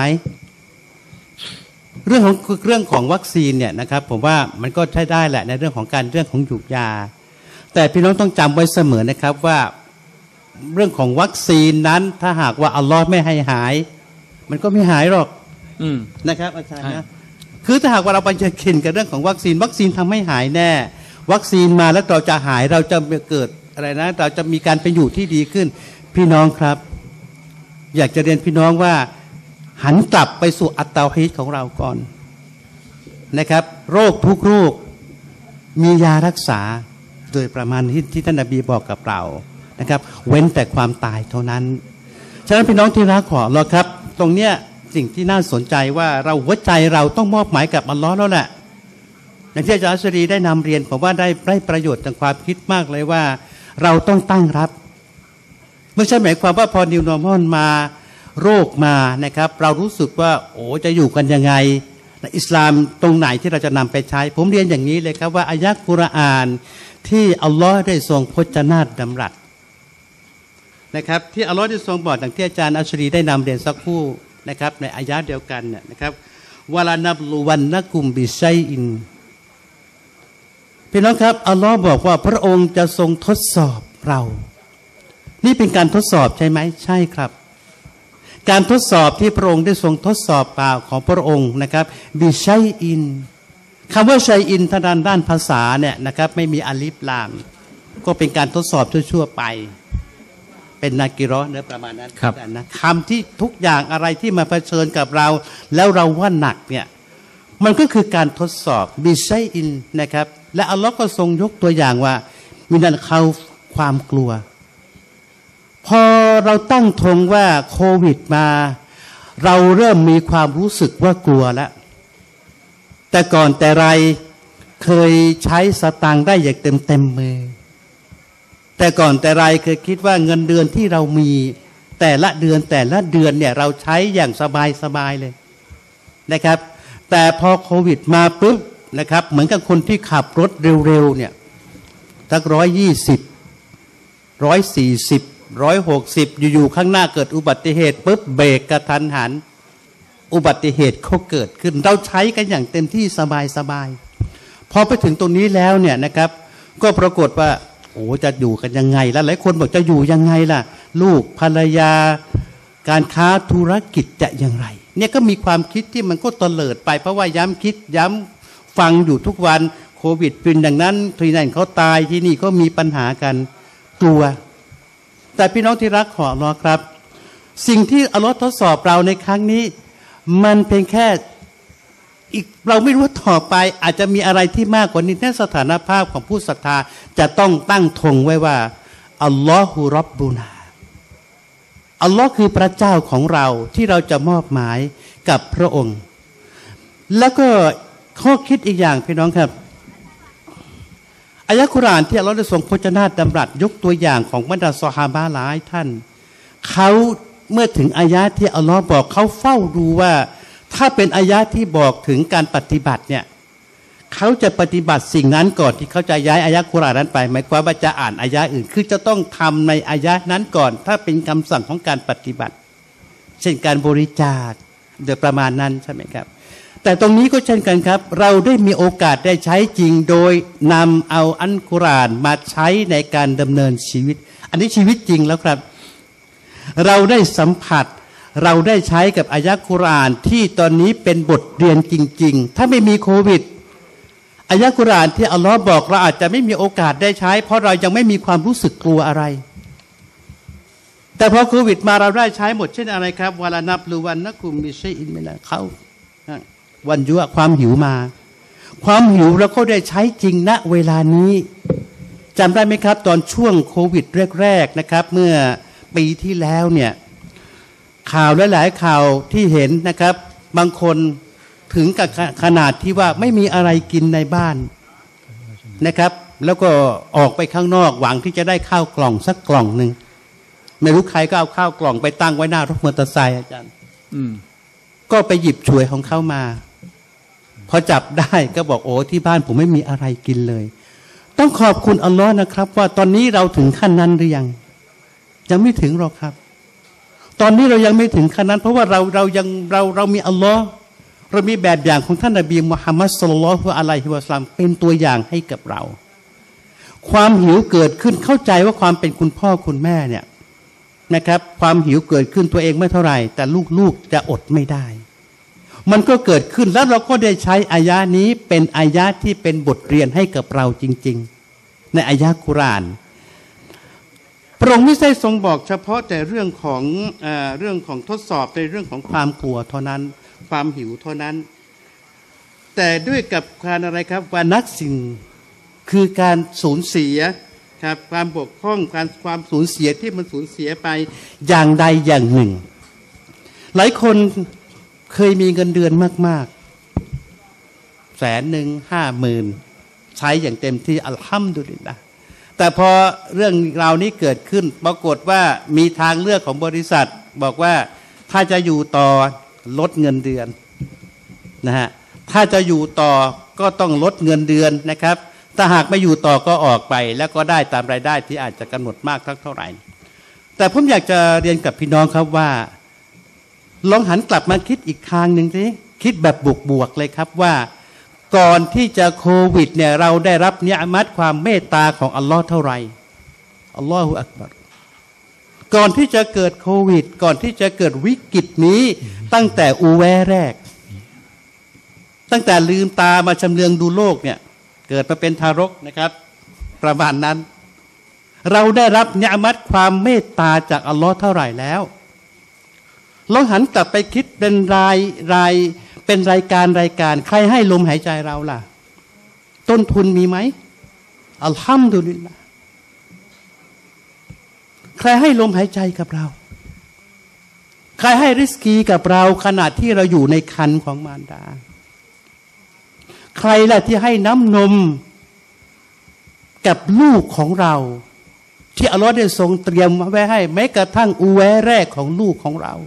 เรื่องของเรื่องของวัคซีนเนี่ยนะครับผมว่ามันก็ใช้ได้แหละในเรื่องของการเรื่องของหยุกยาแต่พี่น้องต้องจำไว้เสมอนะครับว่าเรื่องของวัคซีนนั้นถ้าหากว่าอัลลอฮ์ไม่ให้หายมันก็ไม่หายหรอกอืมนะครับอาจารย์นะคือถ้าหากว่าเราไปจะกินกับเรื่องของวัคซีนวัคซีนทำให้หายแน่วัคซีนมาแล้วเราจะหายเราจะเกิดอะไรนะเราจะมีการเป็นอยู่ที่ดีขึ้นพี่น้องครับอยากจะเรียนพี่น้องว่าหันกลับไปสู่อัตตาฮีดของเราก่อนนะครับโรคทุกโรคมียารักษาโดยประมาณที่ที่ท่านนบีบอกกับเรานะครับเว้นแต่ความตายเท่านั้นฉะนั้นพี่น้องที่รักขอเราครับตรงเนี้ยสิ่งที่น่าสนใจว่าเราหัวใจเราต้องมอบหมายกับอัลลอฮ์แล้วแหละอย่างที่อาจารย์อัชรีได้นำเรียนผมว่าได้ได้ประโยชน์ทางความคิดมากเลยว่าเราต้องตั้งรับไม่ใช่หมายความว่าพอ New Normal มาโรคมานะครับเรารู้สึกว่าโอ้จะอยู่กันยังไงอิสลามตรงไหนที่เราจะนำไปใช้ผมเรียนอย่างนี้เลยครับว่าอายะห์กุรอานที่อัลลอฮ์ได้ทรงพจนาฏดำรัสนะครับที่อัลลอฮ์ได้ทรงบอกอย่างที่อาจารย์อัชรีได้นำเรียนสักครู่นะครับในอายะห์เดียวกันเนี่ยนะครับวะลานับลุวันนะกุมบิชัยอินพี่น้องครับอัลลอฮ์บอกว่าพระองค์จะทรงทดสอบเรานี่เป็นการทดสอบใช่ไหมใช่ครับการทดสอบที่พระองค์ได้ทรงทดสอบปากของพระองค์นะครับบิชัยอินคำว่าชัยอินทางด้านด้านภาษาเนี่ยนะครับไม่มีอาลิฟลามก็เป็นการทดสอบชั่วๆไปเป็นนากิรอเนื้อประมาณนั้นนะคำที่ทุกอย่างอะไรที่มาเผชิญกับเราแล้วเราว่าหนักเนี่ยมันก็คือการทดสอบบิชัยอินนะครับและอัลลอฮ์ก็ทรงยกตัวอย่างว่ามินันเขาความกลัวพอเราตั้งธงว่าโควิดมาเราเริ่มมีความรู้สึกว่ากลัวแล้วแต่ก่อนแต่ไรเคยใช้สตางค์ได้อย่างเต็มเต็มมือแต่ก่อนแต่ไรเคยคิดว่าเงินเดือนที่เรามีแต่ละเดือนแต่ละเดือนเนี่ยเราใช้อย่างสบายสบายเลยนะครับแต่พอโควิดมาปุ๊บนะครับเหมือนกับคนที่ขับรถเร็วๆเนี่ยสักร้อยยี่สิบร้อยสี่สิบร้อยหกสิบอยู่ๆข้างหน้าเกิดอุบัติเหตุปุ๊บเบรกกระทันหันอุบัติเหตุเขาเกิดขึ้นเราใช้กันอย่างเต็มที่สบายๆพอไปถึงตรงนี้แล้วเนี่ยนะครับก็ปรากฏว่าโอ้จะอยู่กันยังไงแล้วหลายคนบอกจะอยู่ยังไงล่ะลูกภรรยาการค้าธุรกิจจะอย่างไรเนี่ยก็มีความคิดที่มันก็เตลิดไปเพราะว่าย้ำคิดย้ำฟังอยู่ทุกวันโควิดเป็นดังนั้นที่นั่นเขาตายที่นี่ก็มีปัญหากันกลัวแต่พี่น้องที่รักขออัลเลาะห์ครับสิ่งที่อัลเลาะห์ทดสอบเราในครั้งนี้มันเพียงแค่อีกเราไม่รู้ว่าต่อไปอาจจะมีอะไรที่มากกว่านี้ในสถานภาพของผู้ศรัทธาจะต้องตั้งธงไว้ว่าอัลลอฮุร็อบบุนาอัลลอฮ์คือพระเจ้าของเราที่เราจะมอบหมายกับพระองค์แล้วก็ข้อคิดอีกอย่างพี่น้องครับอายะห์กุรอานที่อัลลอฮ์ได้ทรงพจนาฏดำรัสยกตัวอย่างของบรรดาซอฮาบะห์หลายท่านเขาเมื่อถึงอายะห์ที่อัลลอฮ์บอกเขาเฝ้าดูว่าถ้าเป็นอายะห์ที่บอกถึงการปฏิบัติเนี่ยเขาจะปฏิบัติสิ่งนั้นก่อนที่เขาจะย้ายอายะห์กุรอานนั้นไปหมายความว่าจะอ่านอายะห์อื่นคือจะต้องทำในอายะห์นั้นก่อนถ้าเป็นคำสั่งของการปฏิบัติเช่นการบริจาคโดยประมาณนั้นใช่ไหมครับแต่ตรงนี้ก็เช่นกันครับเราได้มีโอกาสได้ใช้จริงโดยนำเอาอัลกุรอานมาใช้ในการดำเนินชีวิตอันนี้ชีวิตจริงแล้วครับเราได้สัมผัสเราได้ใช้กับอายะห์กุรอานที่ตอนนี้เป็นบทเรียนจริงๆถ้าไม่มีโควิดอายะห์กุรอานที่อัลลอฮ์บอกเราอาจจะไม่มีโอกาสได้ใช้เพราะเรายังไม่มีความรู้สึกกลัวอะไรแต่พอโควิดมาเราได้ใช้หมดเช่นอะไรครับวะลานับลุวันนะกุมบิชัยอินมินะเขาวันยุะความหิวมาความหิวเราก็ได้ใช้จริงณเวลานี้จำได้ไหมครับตอนช่วงโควิดแรกๆนะครับเมื่อปีที่แล้วเนี่ยข่าวหลายๆข่าวที่เห็นนะครับ บางคนถึงกับขนาดที่ว่าไม่มีอะไรกินในบ้านนะครับแล้วก็ออกไปข้างนอกหวังที่จะได้ข้าวกล่องสักกล่องหนึ่งไม่รู้ใครก็เอาข้าวกล่องไปตั้งไว้หน้ารถมอเตอร์ไซค์อาจารย์ก็ไปหยิบฉวยของเขามาพอจับได้ก็บอกโอ้ที่บ้านผมไม่มีอะไรกินเลยต้องขอบคุณอัลลอฮ์นะครับว่าตอนนี้เราถึงขั้นนั้นหรือยังยังไม่ถึงหรอกครับตอนนี้เรายังไม่ถึงขั้นนั้นเพราะว่าเราเรายังเราเรามีอัลลอฮ์เรามีแบบอย่างของท่านนบีมุฮัมมัดศ็อลลัลลอฮุอะลัยฮิวะซัลลัมเป็นตัวอย่างให้กับเราความหิวเกิดขึ้นเข้าใจว่าความเป็นคุณพ่อคุณแม่เนี่ยนะครับความหิวเกิดขึ้นตัวเองไม่เท่าไหร่แต่ลูกๆจะอดไม่ได้มันก็เกิดขึ้นแล้วเราก็ได้ใช้อายะนี้เป็นอายะที่เป็นบทเรียนให้กับเราจริงๆในอายะกุรอานพระองค์ไม่ใช่ทรงบอกเฉพาะแต่เรื่องของเอ่อเรื่องของทดสอบในเรื่องของความกลัวเท่านั้นความหิวเท่านั้นแต่ด้วยกับการอะไรครับว่านักสิ่งคือการสูญเสียครับความบกพร่องการความสูญเสียที่มันสูญเสียไปอย่างใดอย่างหนึ่งหลายคนเคยมีเงินเดือนมากๆแสนหนึ่งห้าหมื่นใช้อย่างเต็มที่อัลฮัมดุลิลละห์แต่พอเรื่องราวนี้เกิดขึ้นปรากฏว่ามีทางเลือกของบริษัทบอกว่าถ้าจะอยู่ต่อลดเงินเดือนนะฮะถ้าจะอยู่ต่อก็ต้องลดเงินเดือนนะครับถ้าหากไม่อยู่ต่อก็ออกไปแล้วก็ได้ตามรายได้ที่อาจจะกำหนดมากเท่าไหร่แต่ผมอยากจะเรียนกับพี่น้องครับว่าลองหันกลับมาคิดอีกทางหนึ่งสิคิดแบบบวกๆเลยครับว่าก่อนที่จะโควิดเนี่ยเราได้รับเนียมัตความเมตตาของอัลลอฮ์เท่าไหร่อัลลอฮฺอักบัรก่อนที่จะเกิดโควิดก่อนที่จะเกิดวิกฤตนี้ตั้งแต่อูแวแรกตั้งแต่ลืมตามาชำเลืองดูโลกเนี่ยเกิดมาเป็นทารกนะครับประมาณนั้นเราได้รับเนียมัตความเมตตาจากอัลลอฮ์เท่าไหร่แล้วลองหันกลับไปคิดเป็นรายรายเป็นรายการรายการใครให้ลมหายใจเราล่ะต้นทุนมีไหมอัลฮัมดุลิลลาห์ใครให้ลมหายใจกับเราใครให้ริสกีกับเราขณะที่เราอยู่ในครรภ์ของมารดาใครล่ะที่ให้น้ำนมกับลูกของเราที่อัลลอฮ์ได้ทรงเตรียมไว้ให้แม้กระทั่งอูแวแรกของลูกของเรา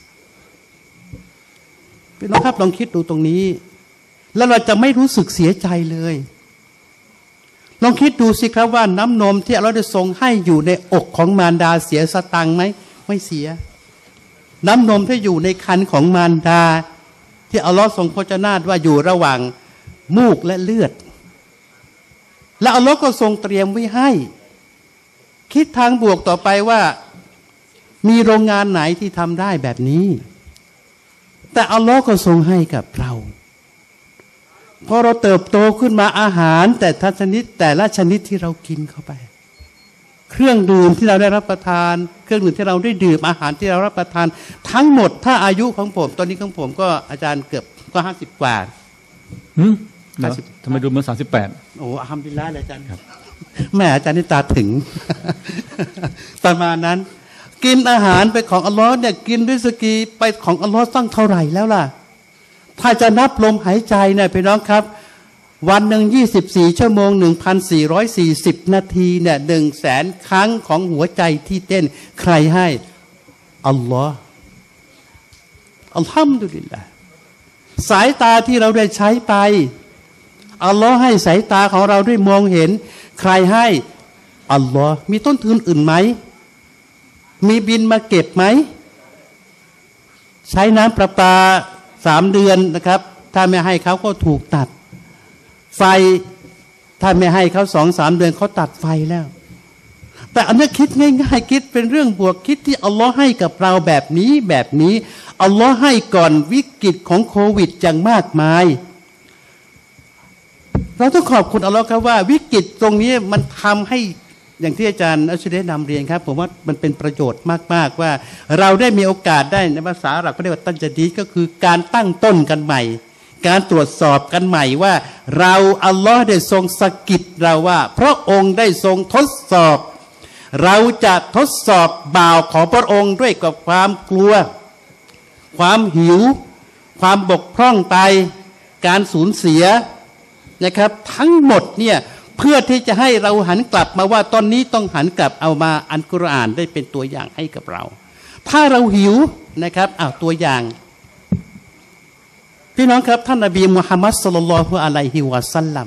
พี่น้องครับลองคิดดูตรงนี้แล้วเราจะไม่รู้สึกเสียใจเลยลองคิดดูสิครับว่าน้ำนมที่อัลลอฮ์ได้ทรงให้อยู่ในอกของมารดาเสียสตังค์ไหมไม่เสียน้ำนมที่อยู่ในครรภ์ของมารดาที่อัลลอฮ์ทรงพจนาตว่าอยู่ระหว่างมูกและเลือดและอัลลอฮ์ก็ทรงเตรียมไว้ให้คิดทางบวกต่อไปว่ามีโรงงานไหนที่ทำได้แบบนี้แต่อัลลอฮ์ก็ทรงให้กับเราพอเราเติบโตขึ้นมาอาหารแต่ละชนิดแต่ละชนิดที่เรากินเข้าไปเครื่องดื่มที่เราได้รับประทานเครื่องดื่มที่เราได้ดื่มอาหารที่เรารับประทานทั้งหมดถ้าอายุของผมตอนนี้ของผมก็อาจารย์เกือบก็ห้าสิบกว่าหืมทำไมดูเหมือนสามสิบแปดโอ้อัลฮัมดุลิลลาห์เลยอาจารย์ครับแม่อาจารย์นี่ตาถึง ประมาณนั้นกินอาหารไปของอัลลอฮ์เนี่ยกินริสกีไปของอัลลอฮ์ตั้งเท่าไหร่แล้วล่ะถ้าจะนับลมหายใจเนี่ยพี่น้องครับวันหนึ่งยี่สิบสี่ชั่วโมงหนึ่งพันสี่ร้อยสี่สิบนาทีเนี่ยหนึ่งแสนครั้งของหัวใจที่เต้นใครให้อัลลอฮ์อัลฮัมดุลิลลาห์สายตาที่เราได้ใช้ไปอัลลอฮ์ให้สายตาของเราได้มองเห็นใครให้อัลลอฮ์มีต้นทุนอื่นไหมมีบินมาเก็บไหมใช้น้ำประปาสามเดือนนะครับถ้าไม่ให้เขาก็ถูกตัดไฟถ้าไม่ให้เขาสองสามเดือนเขาตัดไฟแล้วแต่อันนี้คิดง่ายๆคิดเป็นเรื่องบวกคิดที่อัลลอฮ์ให้กับเราแบบนี้แบบนี้อัลลอฮ์ให้ก่อนวิกฤตของโควิดอย่างมากมายเราต้องขอบคุณอัลลอฮ์ครับว่าวิกฤตตรงนี้มันทำให้อย่างที่อาจารย์อัชเดชนำเรียนครับผมว่ามันเป็นประโยชน์มากๆว่าเราได้มีโอกาสได้ในภาษาอาหรับเขาเรียกว่าตันจดีก็คือการตั้งต้นกันใหม่การตรวจสอบกันใหม่ว่าเราอัลลอฮ์ได้ทรงสกิดเราว่าพระองค์ได้ทรงทดสอบเราจะทดสอบบ่าวของพระองค์ด้วยกับความกลัวความหิวความบกพร่องไปการสูญเสียนะครับทั้งหมดเนี่ยเพื่อที่จะให้เราหันกลับมาว่าตอนนี้ต้องหันกลับเอามาอัลกุรอานได้เป็นตัวอย่างให้กับเราถ้าเราหิวนะครับอ้าวตัวอย่างพี่น้องครับท่านนบีมุฮัมมัดศ็อลลัลลอฮุอะลัยฮิวะซัลลัม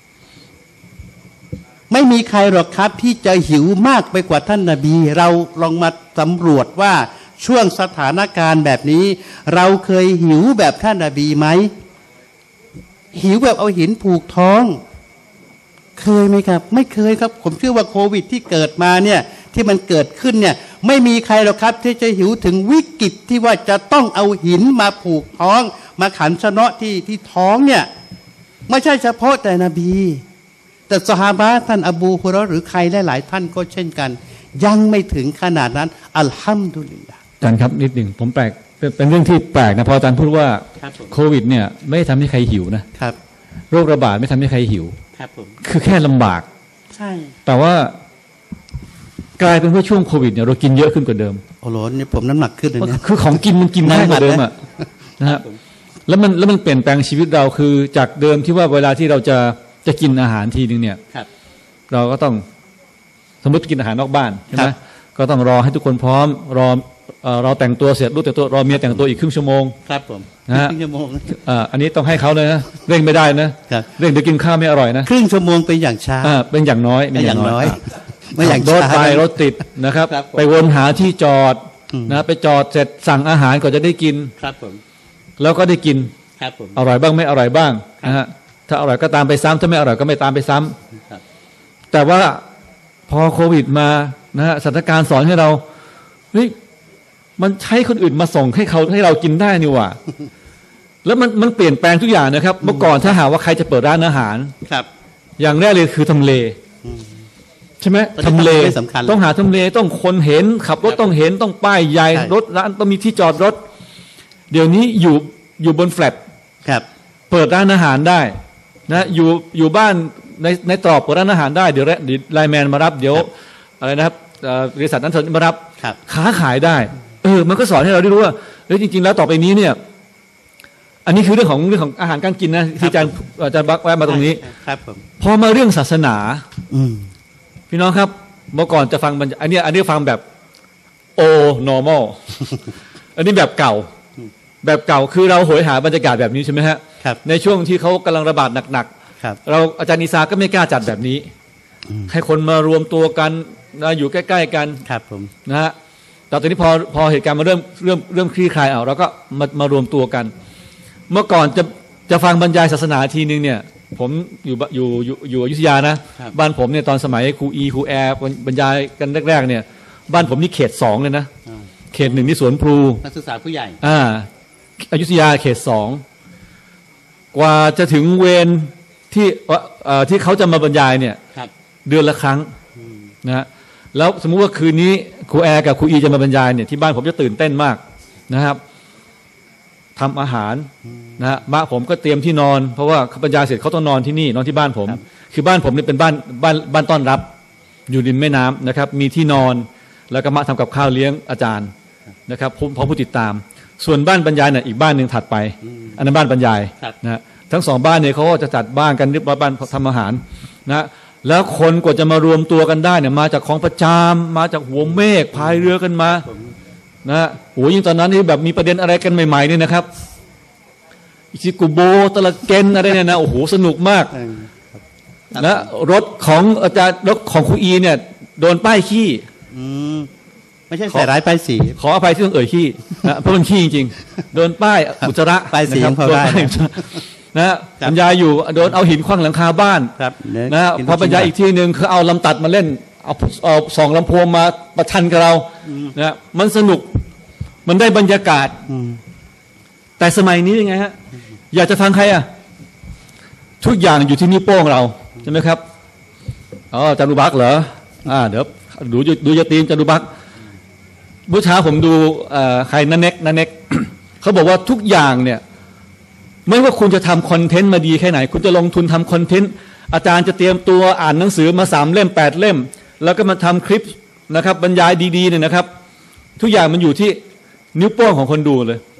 ไม่มีใครหรอกครับที่จะหิวมากไปกว่าท่านนบีเราลองมาสำรวจว่าช่วงสถานการณ์แบบนี้เราเคยหิวแบบท่านนบีไหมหิวแบบเอาหินผูกท้องเคยไหมครับไม่เคยครับผมเชื่อว่าโควิดที่เกิดมาเนี่ยที่มันเกิดขึ้นเนี่ยไม่มีใครหรอกครับที่จะหิวถึงวิกฤตที่ว่าจะต้องเอาหินมาผูกท้องมาขันชะเนาะที่ที่ท้องเนี่ยไม่ใช่เฉพาะแต่นบีแต่ซอฮาบะห์ท่านอบูฮุรอเราะห์หรือใครหลายๆท่านก็เช่นกันยังไม่ถึงขนาดนั้นอัลฮัมดุลิลลาห์อาจารย์ครับนิดหนึ่งผมแปลกเป็นเรื่องที่แปลกนะพออาจารย์พูดว่าโควิดเนี่ยไม่ทำให้ใครหิวนะครับโรคระบาดไม่ทำให้ใครหิวครับผมคือแค่ลำบากใช่แต่ว่ากลายเป็นว่าช่วงโควิดเนี่ยเรากินเยอะขึ้นกว่าเดิมโอ้โหนี่ผมน้ำหนักขึ้นเลยเนี่ยคือของกินมันกินง่ายกว่าเดิมอ่ะนะครับแล้วมันแล้วมันเปลี่ยนแปลงชีวิตเราคือจากเดิมที่ว่าเวลาที่เราจะจะกินอาหารทีนึงเนี่ยเราก็ต้องสมมติกินอาหารนอกบ้านใช่ไหมก็ต้องรอให้ทุกคนพร้อมรอเราแต่งตัวเสร็จรู้แต่ตัวรอเมียแต่งตัวอีกครึ่งชั่วโมงครับผมนะฮะครึ่งชั่วโมงอันนี้ต้องให้เขาเลยนะเร่งไม่ได้นะเร่งเดี๋ยวกินข้าวไม่อร่อยนะครึ่งชั่วโมงเป็นอย่างช้าเป็นอย่างน้อยเป็นอย่างน้อยไม่อย่างรถไปรถติดนะครับไปวนหาที่จอดนะไปจอดเสร็จสั่งอาหารก่อนจะได้กินครับผมแล้วก็ได้กินครับผมอร่อยบ้างไม่อร่อยบ้างนะฮะถ้าอร่อยก็ตามไปซ้ำถ้าไม่อร่อยก็ไม่ตามไปซ้ำแต่ว่าพอโควิดมานะฮะสถานการณ์สอนให้เราเฮ้ยมันใช้คนอื่นมาส่งให้เขาให้เรากินได้นี่หว่าแล้วมันมันเปลี่ยนแปลงทุกอย่างนะครับเมื่อก่อนถ้าหาว่าใครจะเปิดร้านอาหารครับอย่างแรกเลยคือทำเลใช่ไหมทำเลต้องหาทำเลต้องคนเห็นขับรถต้องเห็นต้องป้ายใหญ่รถร้านต้องมีที่จอดรถเดี๋ยวนี้อยู่อยู่บนแฟลตครับเปิดร้านอาหารได้นะอยู่อยู่บ้านในในตรอกเปิดร้านอาหารได้เดี๋ยวไลน์แมนมารับเดี๋ยวอะไรนะครับบริษัทนั้นมารับค้าขายได้เออมันก็สอนให้เราได้รู้ว่าเฮ้ยจริงๆแล้วต่อไปนี้เนี่ยอันนี้คือเรื่องของเรื่องของอาหารการกินนะที่อาจารย์อาจารย์บักไว้มาตรงนี้ครับผมพอมาเรื่องศาสนาพี่น้องครับเมื่อก่อนจะฟังมันอันนี้อันนี้ฟังแบบโอ normal อันนี้แบบเก่าแบบเก่าคือเราโหยหาบรรยากาศแบบนี้ใช่ไหมฮะในช่วงที่เขากำลังระบาดหนักๆเราอาจารย์นิสาก็ไม่กล้าจัดแบบนี้ให้คนมารวมตัวกันนะอยู่ใกล้ๆกันครับผมนะฮะแต่ตอนนี้พอพอเหตุการณ์มาเริ่มเริ่มเริ่มคลี่คลายเอาเราก็มามารวมตัวกันเมื่อก่อนจะจะฟังบรรยายศาสนาทีนึงเนี่ยผมอยู่อยู่อยู่อยู่อยุธยานะบ้านผมเนี่ยตอนสมัยครูอีครูแอร์บรรยายกันแรกๆเนี่ยบ้านผมนี่เขตสองเลยนะเขตหนึ่งนี่สวนพลูนักศึกษาผู้ใหญ่อ่าอยุธยาเขตสองกว่าจะถึงเวรที่เอ่อที่เขาจะมาบรรยายเนี่ยเดือนละครั้งนะฮะแล้วสมมุติว่าคืนนี้ครูแอร์กับครูอีจะมาบรรยายเนี่ยที่บ้านผมจะตื่นเต้นมากนะครับทำอาหารนะฮะบ้านผมก็เตรียมที่นอนเพราะว่าบรรยายเสร็จเขาต้องนอนที่นี่นอนที่บ้านผมคือบ้านผมนี่เป็นบ้านบ้านบ้านต้อนรับอยู่ริมแม่น้ำนะครับมีที่นอนแล้วก็มาทำกับข้าวเลี้ยงอาจารย์นะครับพร้อมผู้ติดตามส่วนบ้านบรรยายเนี่ยอีกบ้านหนึ่งถัดไปอันนั้นบ้านบรรยายนะฮะทั้งสองบ้านเนี่ยเขาก็จะจัดบ้านกันเรียบร้อยบ้านทำอาหารนะแล้วคนกว่าจะมารวมตัวกันได้เนี่ยมาจากของประจามมาจากหัวเมฆพายเรือกันมานะโอ้ยิ่งตอนนั้นนี่แบบมีประเด็นอะไรกันใหม่ๆเนี่ยนะครับอิชิกุโบตะละเกนอะไรเนี่ยนะโอ้โหสนุกมากนะรถของอาจารย์รถของครูอีเนี่ยโดนป้ายขี้ไม่ใช่ใส่ร้ายป้ายสีขออภัยที่ต้องเอ่ยขี้นะเพราะมันขี้จริงๆโดนป้ายอุจจาระป้ายสีเขาได้นะบรรยายอยู่โดนเอาหินขว้างหลังคาบ้านนะพอบรรยายอีกทีหนึ่งคือเอาลำตัดมาเล่นเอาเอาสองลำโพงมาประชันกับเรานะมันสนุกมันได้บรรยากาศแต่สมัยนี้ยังไงฮะอยากจะฟังใครอ่ะทุกอย่างอยู่ที่นิ้วโป้งเราใช่ไหมครับอ๋อจารุบักเหรออ่าเดี๋ยวดูดูยาตีนจารุบักเมื่อเช้าผมดูใครนันเน็กนันเน็กเขาบอกว่าทุกอย่างเนี่ยไม่ว่าคุณจะทำคอนเทนต์มาดีแค่ไหนคุณจะลงทุนทำคอนเทนต์อาจารย์จะเตรียมตัวอ่านหนังสือมาสามเล่มแปดเล่มแล้วก็มาทำคลิปนะครับบรรยายดีๆเนี่ยนะครับทุกอย่างมันอยู่ที่นิ้วโป้งของคนดูเลย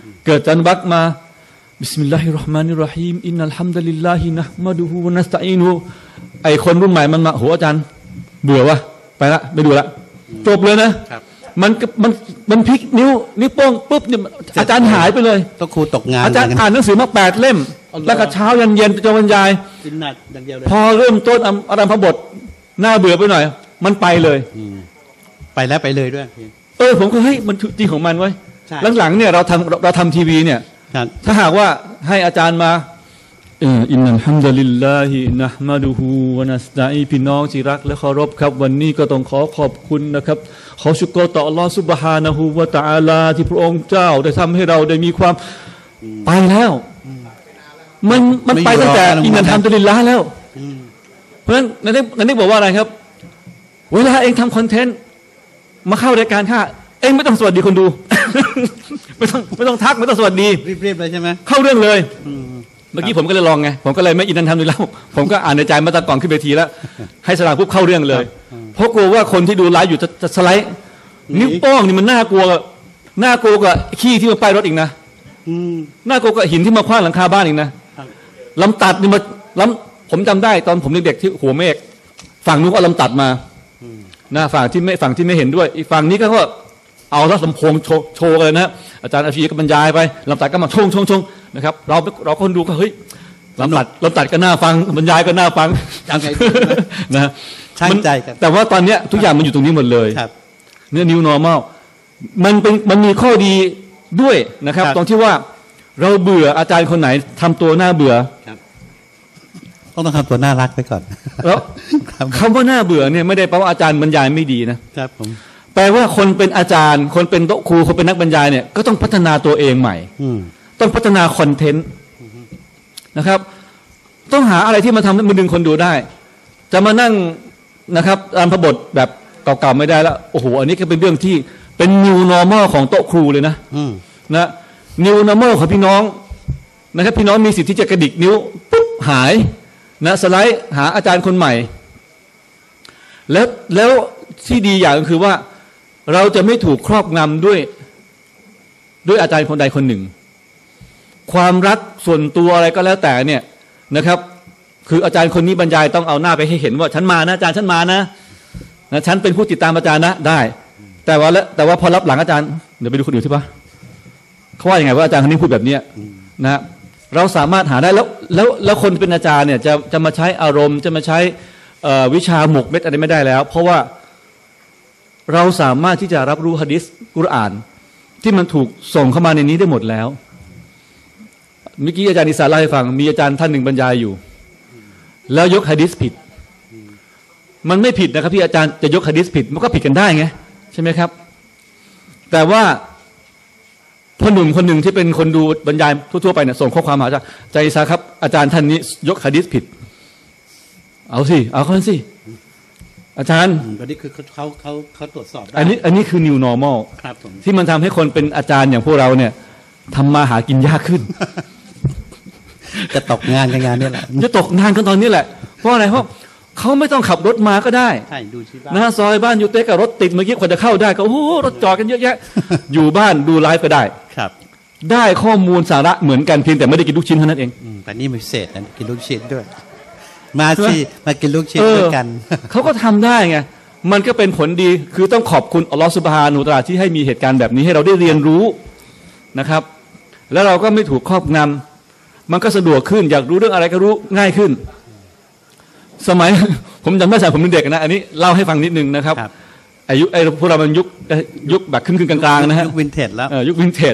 เกิดจันบักมาบิสมิลลาฮิรเราะห์มานิรเราะฮีมอินนัลฮัมดุลิลลาฮินะห์มะดุฮูวะนัสตะอีนุไอคนรุ่นใหม่มันมาโหอาจารย์เบื่อวะไปละไม่ดูละจบเลยนะมันมันมันพลิกนิ้วนิ้วโป้งปุ๊บเนี่ยอาจารย์หายไปเลยต้องครูตกงานอาจารย์อ่านหนังสือมาแปดเล่มแล้วก็เช้ายันเย็นจะบรรยายพอเริ่มต้นอารัมภบทน่าเบื่อไปหน่อยมันไปเลยไปแล้วไปเลยด้วยเออผมก็เฮ้ยมันจริงของมันไว้หลังๆเนี่ยเราทำเราทำทีวีเนี่ยถ้าหากว่าให้อาจารย์มาอินนัลฮัมดุลิลลาฮินะห์มะดุฮูวะนัสตะอีพี่น้องที่รักและเคารพครับวันนี้ก็ต้องขอขอบคุณนะครับขอชุกรต่ออัลลอฮฺซุบฮานะฮูวะตะอาลาที่พระองค์เจ้าได้ทำให้เราได้มีความไปแล้วมันมันไปตั้งแต่อินนัลฮัมดุลิลลาห์แล้วเพราะฉะนั้นนั่นนั่นบอกว่าอะไรครับเวลาเองทำคอนเทนต์มาเข้ารายการข้าเองไม่ต้องสวัสดีคนดูไม่ต้องไม่ต้องทักไม่ต้องสวัสดีรีบๆเลยใช่ไหมเข้าเรื่องเลยเมื่อกี้ผมก็เลยลองไงผมก็เลยไม่อินนันทำดูแล้วผมก็อ่านในใจมาตะก่อนขึ้นเวทีแล้วให้สลากปุ๊บเข้าเรื่องเลยเพราะกลัวว่าคนที่ดูไลฟ์อยู่จะจะสไลด์นิ้วโป้งนี่มันน่ากลัวน่ากลัวกว่าขี้ที่มาป้ายรถอีกนะน่ากลัวกว่าหินที่มาคว้างหลังคาบ้านอีกนะลำตัดนี่มาลำผมจำได้ตอนผมเด็กๆที่หัวเมฆฝั่งนู้นก็ลำตัดมาหน้าฝั่งที่ไม่ฝั่งที่ไม่เห็นด้วยอีกฝั่งนี้ก็เอาแล้วลำโพงโชว์เลยนะอาจารย์อาชีก็บรรยายไปลำตัดก็มาชงชงชงนะครับเราเราคนดูก็เฮ้ยลำตัดลำตัดก็น่าฟังบรรยายก็น่าฟังยังไงนะช่างใจกันแต่ว่าตอนนี้ทุกอย่างมันอยู่ตรงนี้หมดเลยเนื้อ new normal มันเป็นมันมีข้อดีด้วยนะครับตรงที่ว่าเราเบื่ออาจารย์คนไหนทำตัวน่าเบื่อต้องต้องทำตัวน่ารักไปก่อนแล้วคำว่าน่าเบื่อเนี่ยไม่ได้แปลว่าอาจารย์บรรยายไม่ดีนะครับผมแปลว่าคนเป็นอาจารย์คนเป็นโต๊ะครูคนเป็นนักบรรยายเนี่ยก็ต้องพัฒนาตัวเองใหม่ต้องพัฒนาคอนเทนต์นะครับต้องหาอะไรที่มาทำให้มันดึงคนดูได้จะมานั่งนะครับอ่านพระบทแบบเก่าๆไม่ได้แล้วโอ้โหอันนี้ก็เป็นเรื่องที่เป็น new normal ของโต๊ะครูเลยนะนะ new normal ของพี่น้องนะครับพี่น้องมีสิทธิ์ที่จะกระดิกนิ้วปุ๊บหายนะสไลด์หาอาจารย์คนใหม่แล้วแล้วที่ดีอย่างก็คือว่าเราจะไม่ถูกครอบงำด้วยด้วยอาจารย์คนใดคนหนึ่งความรักส่วนตัวอะไรก็แล้วแต่เนี่ยนะครับคืออาจารย์คนนี้บรรยายต้องเอาหน้าไปให้เห็นว่าฉันมานะอาจารย์ฉันมานะนะฉันเป็นผู้ติดตามอาจารย์นะได้แต่ว่าแล้วแต่ว่าพอรับหลังอาจารย์เดี๋ยวไปดูคนอื่นใช่ปะเขาว่าอย่างไงว่าอาจารย์คนนี้พูดแบบนี้นะเราสามารถหาได้แล้วแล้วแล้วคนเป็นอาจารย์เนี่ยจะจะมาใช้อารมณ์จะมาใช้วิชาหมกเม็ดอะไรไม่ได้แล้วเพราะว่าเราสามารถที่จะรับรู้หะดีษกุรอานที่มันถูกส่งเข้ามาในนี้ได้หมดแล้วเมื่อกี้อาจารย์อิสาเล่าให้ฟังมีอาจารย์ท่านหนึ่งบรรยายอยู่แล้วยกหะดีษผิดมันไม่ผิดนะครับที่อาจารย์จะยกหะดีษผิดมันก็ผิดกันได้ไงใช่ไหมครับแต่ว่าพ่อหนุ่มคนหนึ่งที่เป็นคนดูบรรยายทั่วๆไปเนี่ยส่งข้อความมาจากใจอิสาครับอาจารย์ท่านนี้ยกหะดีษผิดเอาสิเอาเขาสิอาจารย์อันนี้คือเขาเขาเขาตรวจสอบได้อันนี้อันนี้คือ new normal ครับผมที่มันทำให้คนเป็นอาจารย์อย่างพวกเราเนี่ยทำมาหากินยากขึ้นจะตกงานกันงานนี้แหละจะตกงานกันตอนนี้แหละเพราะอะไรเพราะเขาไม่ต้องขับรถมาก็ได้ใช่ดูที่บ้านนะซอยบ้านอยู่เต๊กกับรถติดเมื่อกี้คนจะเข้าได้ก็โอ้โหรถจอดกันเยอะแยะอยู่บ้านดูไลฟ์ก็ได้ครับได้ข้อมูลสาระเหมือนกันเพียงแต่ไม่ได้กินลูกชิ้นเท่านั้นเองแต่นี่พิเศษนะกินลูกชิ้นด้วยมาสิมากินลูกชิ้นด้วยกันเขาก็ทำได้ไงมันก็เป็นผลดีคือต้องขอบคุณอัลลอฮฺซุบฮานะฮูวะตะอาลาที่ให้มีเหตุการณ์แบบนี้ให้เราได้เรียนรู้นะครับแล้วเราก็ไม่ถูกครอบงำมันก็สะดวกขึ้นอยากรู้เรื่องอะไรก็รู้ง่ายขึ้นสมัยผมจำได้สมัยผมเป็นเด็กนะอันนี้เล่าให้ฟังนิดนึงนะครับอายุไอ้พวกเรามันยุคยุคแบบขึ้นขึ้นกลางๆนะฮะยุควินเทจแล้วยุควินเทจ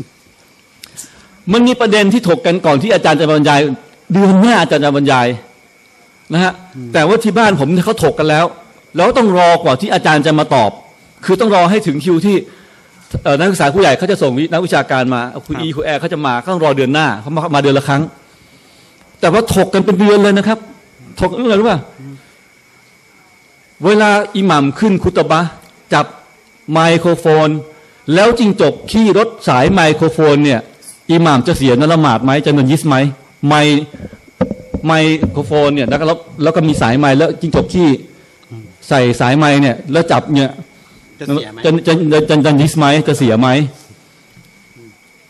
มันมีประเด็นที่ถกกันก่อนที่อาจารย์จะบรรยายเดือนหน้าอาจารย์จะบรรยายนะฮะแต่ว่าที่บ้านผมเขาถกกันแล้วแล้วต้องรอกว่าที่อาจารย์จะมาตอบคือต้องรอให้ถึงคิวที่นักศึกษาผู้ใหญ่เขาจะส่งนักวิชาการมาคุณอีคุณแอร์เขาจะมาเขาต้องรอเดือนหน้าเขามามาเดือนละครั้งแต่ว่าถกกันเป็นเดือนเลยนะครับถกเรื่องอะไรรู้ป่ะเวลาอิหมัมขึ้นคุตบะจับไมโครโฟนแล้วจิงจกขี้รถสายไมโครโฟนเนี่ยอิหม่ามจะเสียนละหมาดไหมจะเงินยิสไหมไมไมโครโฟนเนี่ยแล้วก็แล้วก็มีสายไมแล้วจิงจกขี้ใส่สายไมเนี่ยแล้วจับเนี่ยจะจะจะจะจะยิสไหมจะเสียไหม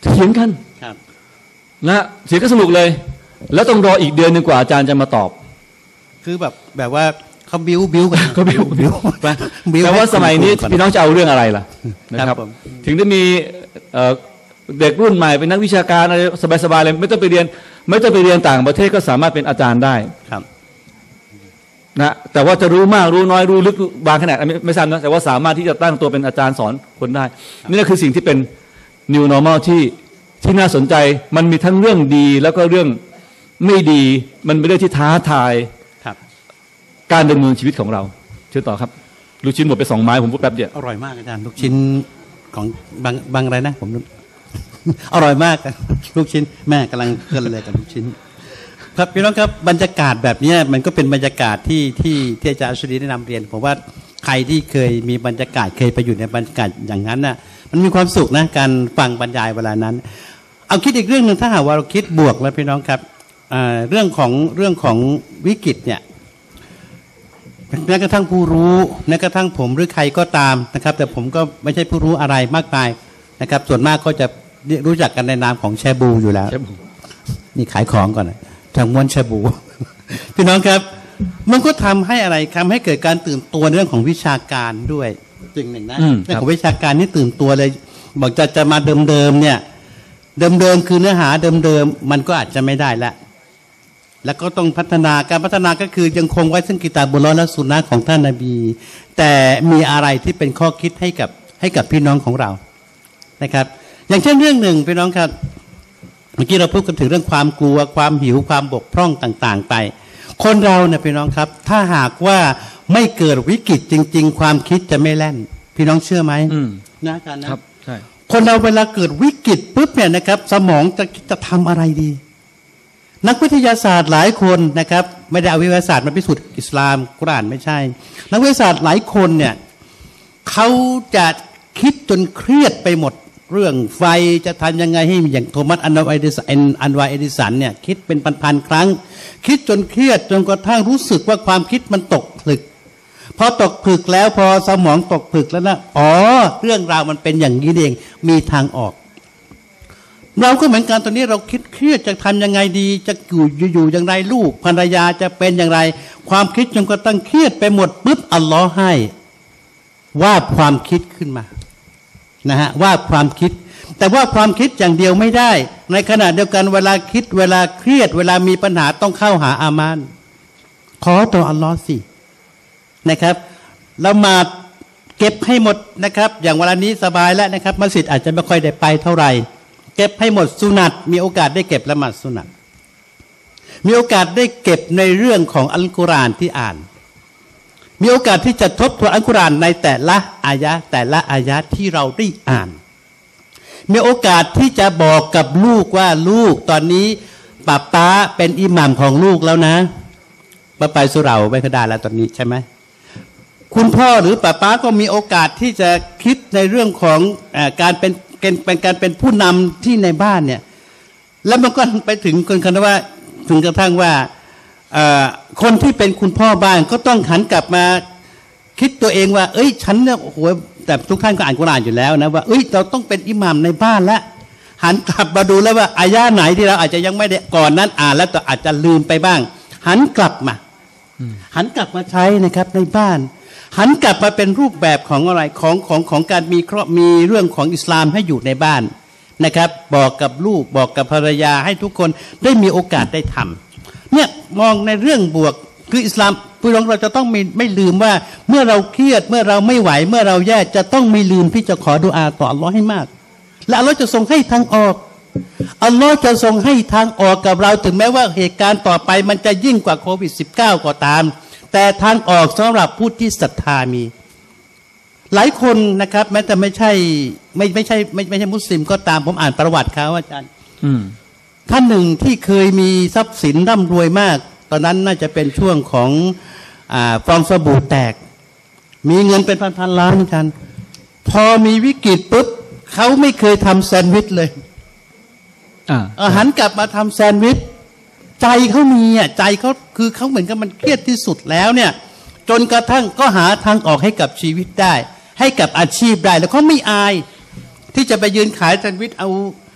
เถียงกันครับนะเถียงก็สนุกเลย แล้วต้องรออีกเดือนหนึ่งกว่าอาจารย์จะมาตอบคือแบบแบบว่าเขาบิ้วบิ้วกันก็บิ้วบิ้วบิ้วแต่ว่าสมัยนี้พี่น้องจะเอาเรื่องอะไรล่ะนะครับผมถึงได้มีเอ่อเด็กรุ่นใหม่เป็นนักวิชาการอะไรสบายๆเลยไม่ต้องไปเรียนไม่ต้องไปเรียนต่างประเทศก็สามารถเป็นอาจารย์ได้ครับนะแต่ว่าจะรู้มากรู้น้อยรู้ลึกบางขนาดไม่ไม่ทราบนะแต่ว่าสามารถที่จะตั้งตัวเป็นอาจารย์สอนคนได้นี่ก็คือสิ่งที่เป็น new normal ที่ที่น่าสนใจมันมีทั้งเรื่องดีแล้วก็เรื่องไม่ดีมันเป็นเรื่องที่ท้าทายครับการดำเนินชีวิตของเราเชิญต่อครับลูกชิ้นหมดไปสองไม้ผมพูดแป๊บเดียวอร่อยมากอาจารย์ลูกชิ้นของบางบางอะไรนะผม อร่อยมากลูกชิ้นแม่กำลังเพลินเลยกับลูกชิ้นครับพี่น้องครับบรรยากาศแบบนี้มันก็เป็นบรรยากาศที่ที่ที่อาจารย์อัศรีได้นำเรียนผมว่าใครที่เคยมีบรรยากาศเคยไปอยู่ในบรรยากาศอย่างนั้นน่ะมันมีความสุขนะการฟังบรรยายเวลานั้นเอาคิดอีกเรื่องหนึ่งถ้าหากว่าเราคิดบวกแล้วพี่น้องครับเรื่องของเรื่องของวิกฤตเนี่ยแม้กระทั่งผู้รู้แม้กระทั่งผมหรือใครก็ตามนะครับแต่ผมก็ไม่ใช่ผู้รู้อะไรมากมายนะครับส่วนมากก็จะรู้จักกันในนามของแชบูอยู่แล้วนี่ขายของก่อนนะทางม้วนแชบู พี่น้องครับมันก็ทำให้อะไรทำให้เกิดการตื่นตัวเรื่องของวิชาการด้วยจริงหนึ่งนะเรื่องของวิชาการนี่ตื่นตัวเลยบอกจะจะมาเดิมๆเนี่ยเดิมๆคือเนื้อหาเดิมๆมันก็อาจจะไม่ได้ละแล้วก็ต้องพัฒนาการพัฒนาก็คือยังคงไว้ซึ่งกิตาบุลและสุนนะของท่านนบีแต่มีอะไรที่เป็นข้อคิดให้กับให้กับพี่น้องของเรานะครับอย่างเช่นเรื่องหนึ่งพี่น้องครับเมื่อกี้เราพูดกันถึงเรื่องความกลัวความหิวความบกพร่องต่างๆไปคนเราเนี่ยพี่น้องครับถ้าหากว่าไม่เกิดวิกฤตจริงๆความคิดจะไม่แล่นพี่น้องเชื่อไหมนะอาจารย์นะครับใช่คนเราเวลาเกิดวิกฤตปุ๊บเนี่ยนะครับสมองจะจะทำอะไรดีนักวิทยาศาสตร์หลายคนนะครับไม่ได้เอาวิทยาศาสตร์มาพิสูจน์อิสลามกุรอานไม่ใช่นักวิทยาศาสตร์หลายคนเนี่ยเขาจะคิดจนเครียดไปหมดเรื่องไฟจะทำยังไงให้อย่างโทมัสอันวาเอดิสันอันวาเอดิสันเนี่ยคิดเป็นพันๆครั้งคิดจนเครียดจนกระทั่งรู้สึกว่าความคิดมันตกผลึกพอตกผลึกแล้วพอสมองตกผลึกแล้วนะอ๋อเรื่องราวมันเป็นอย่างนี้เองมีทางออกเราก็เหมือนกันตอนนี้เราคิดเครียดจะทำยังไงดีจะอยู่อยู่อย่างไรลูกภรรยาจะเป็นอย่างไรความคิดจนกระทั่งเครียดไปหมดปุ๊บอัลลอฮ์ให้วาดความคิดขึ้นมานะฮะวาดความคิดแต่ว่าความคิดอย่างเดียวไม่ได้ในขณะเดียวกันเวลาคิดเวลาเครียดเวลามีปัญหาต้องเข้าหาอามานขอต่ออัลลอฮ์สินะครับละหมาดเก็บให้หมดนะครับอย่างเวลานี้สบายแล้วนะครับมัสยิดอาจจะไม่ค่อยได้ไปเท่าไหร่เก็บให้หมดสุนัตมีโอกาสได้เก็บละหมาดสุนัตมีโอกาสได้เก็บในเรื่องของอัลกุรอานที่อ่านมีโอกาสที่จะทบทวนอัลกุรอานในแต่ละอายะแต่ละอายะที่เราได้อ่านมีโอกาสที่จะบอกกับลูกว่าลูกตอนนี้ป้าป้าเป็นอิหม่ามของลูกแล้วนะป้าไปสุเหร่าไม่เคยได้แล้วตอนนี้ใช่ไหมคุณพ่อหรือป้าป้าก็มีโอกาสที่จะคิดในเรื่องของเอ่อการเป็นเป็นการเป็นผู้นำที่ในบ้านเนี่ยแล้วมันก็ไปถึงคนคันว่าถึงกระทั่งว่าคนที่เป็นคุณพ่อบ้านก็ต้องหันกลับมาคิดตัวเองว่าเอ้ยฉันเนี่ยโอ้โหแต่ทุกท่านก็อ่านกุรอานอยู่แล้วนะว่าเอ้ยเราต้องเป็นอิหม่ามในบ้านแล้วหันกลับมาดูแล้วว่าอายะไหนที่เราอาจจะยังไม่ได้ก่อนนั้นอ่านแล้วแต่อาจจะลืมไปบ้างหันกลับมาหันกลับมาใช้นะครับในบ้านหันกลับมาเป็นรูปแบบของอะไรของของของการมีครอบมีเรื่องของอิสลามให้อยู่ในบ้านนะครับบอกกับลูกบอกกับภรรยาให้ทุกคนได้มีโอกาสได้ทำเนี่ยมองในเรื่องบวกคืออิสลามพี่น้องเราจะต้องไม่ไม่ลืมว่าเมื่อเราเครียดเมื่อเราไม่ไหวเมื่อเราแย่จะต้องไม่ลืมที่จะขอดุอาต่ออัลลอฮ์ให้มากและอัลลอฮ์จะทรงให้ทางออกอัลลอฮ์จะทรงให้ทางออกกับเราถึงแม้ว่าเหตุการณ์ต่อไปมันจะยิ่งกว่าโควิด สิบเก้า ก็ตามแต่ทางออกสำหรับผู้ที่ศรัทธามีหลายคนนะครับแม้แต่ไม่ใช่ไม่ไม่ใช่ไม่ไม่ใช่มุสลิมก็ตามผมอ่านประวัติเขาอาจารย์ท่านหนึ่งที่เคยมีทรัพย์สินร่ำรวยมากตอนนั้นน่าจะเป็นช่วงของอ่าฟองสบู่แตกมีเงินเป็นพันๆล้านอาจารย์พอมีวิกฤตปุ๊บเขาไม่เคยทำแซนด์วิชเลยอ่าหันกลับมาทำแซนด์วิชใจเขามีอ่ะใจเขาคือเขาเหมือนกับมันเครียดที่สุดแล้วเนี่ยจนกระทั่งก็หาทางออกให้กับชีวิตได้ให้กับอาชีพได้แล้วเขาไม่อายที่จะไปยืนขายแซนด์วิชเอา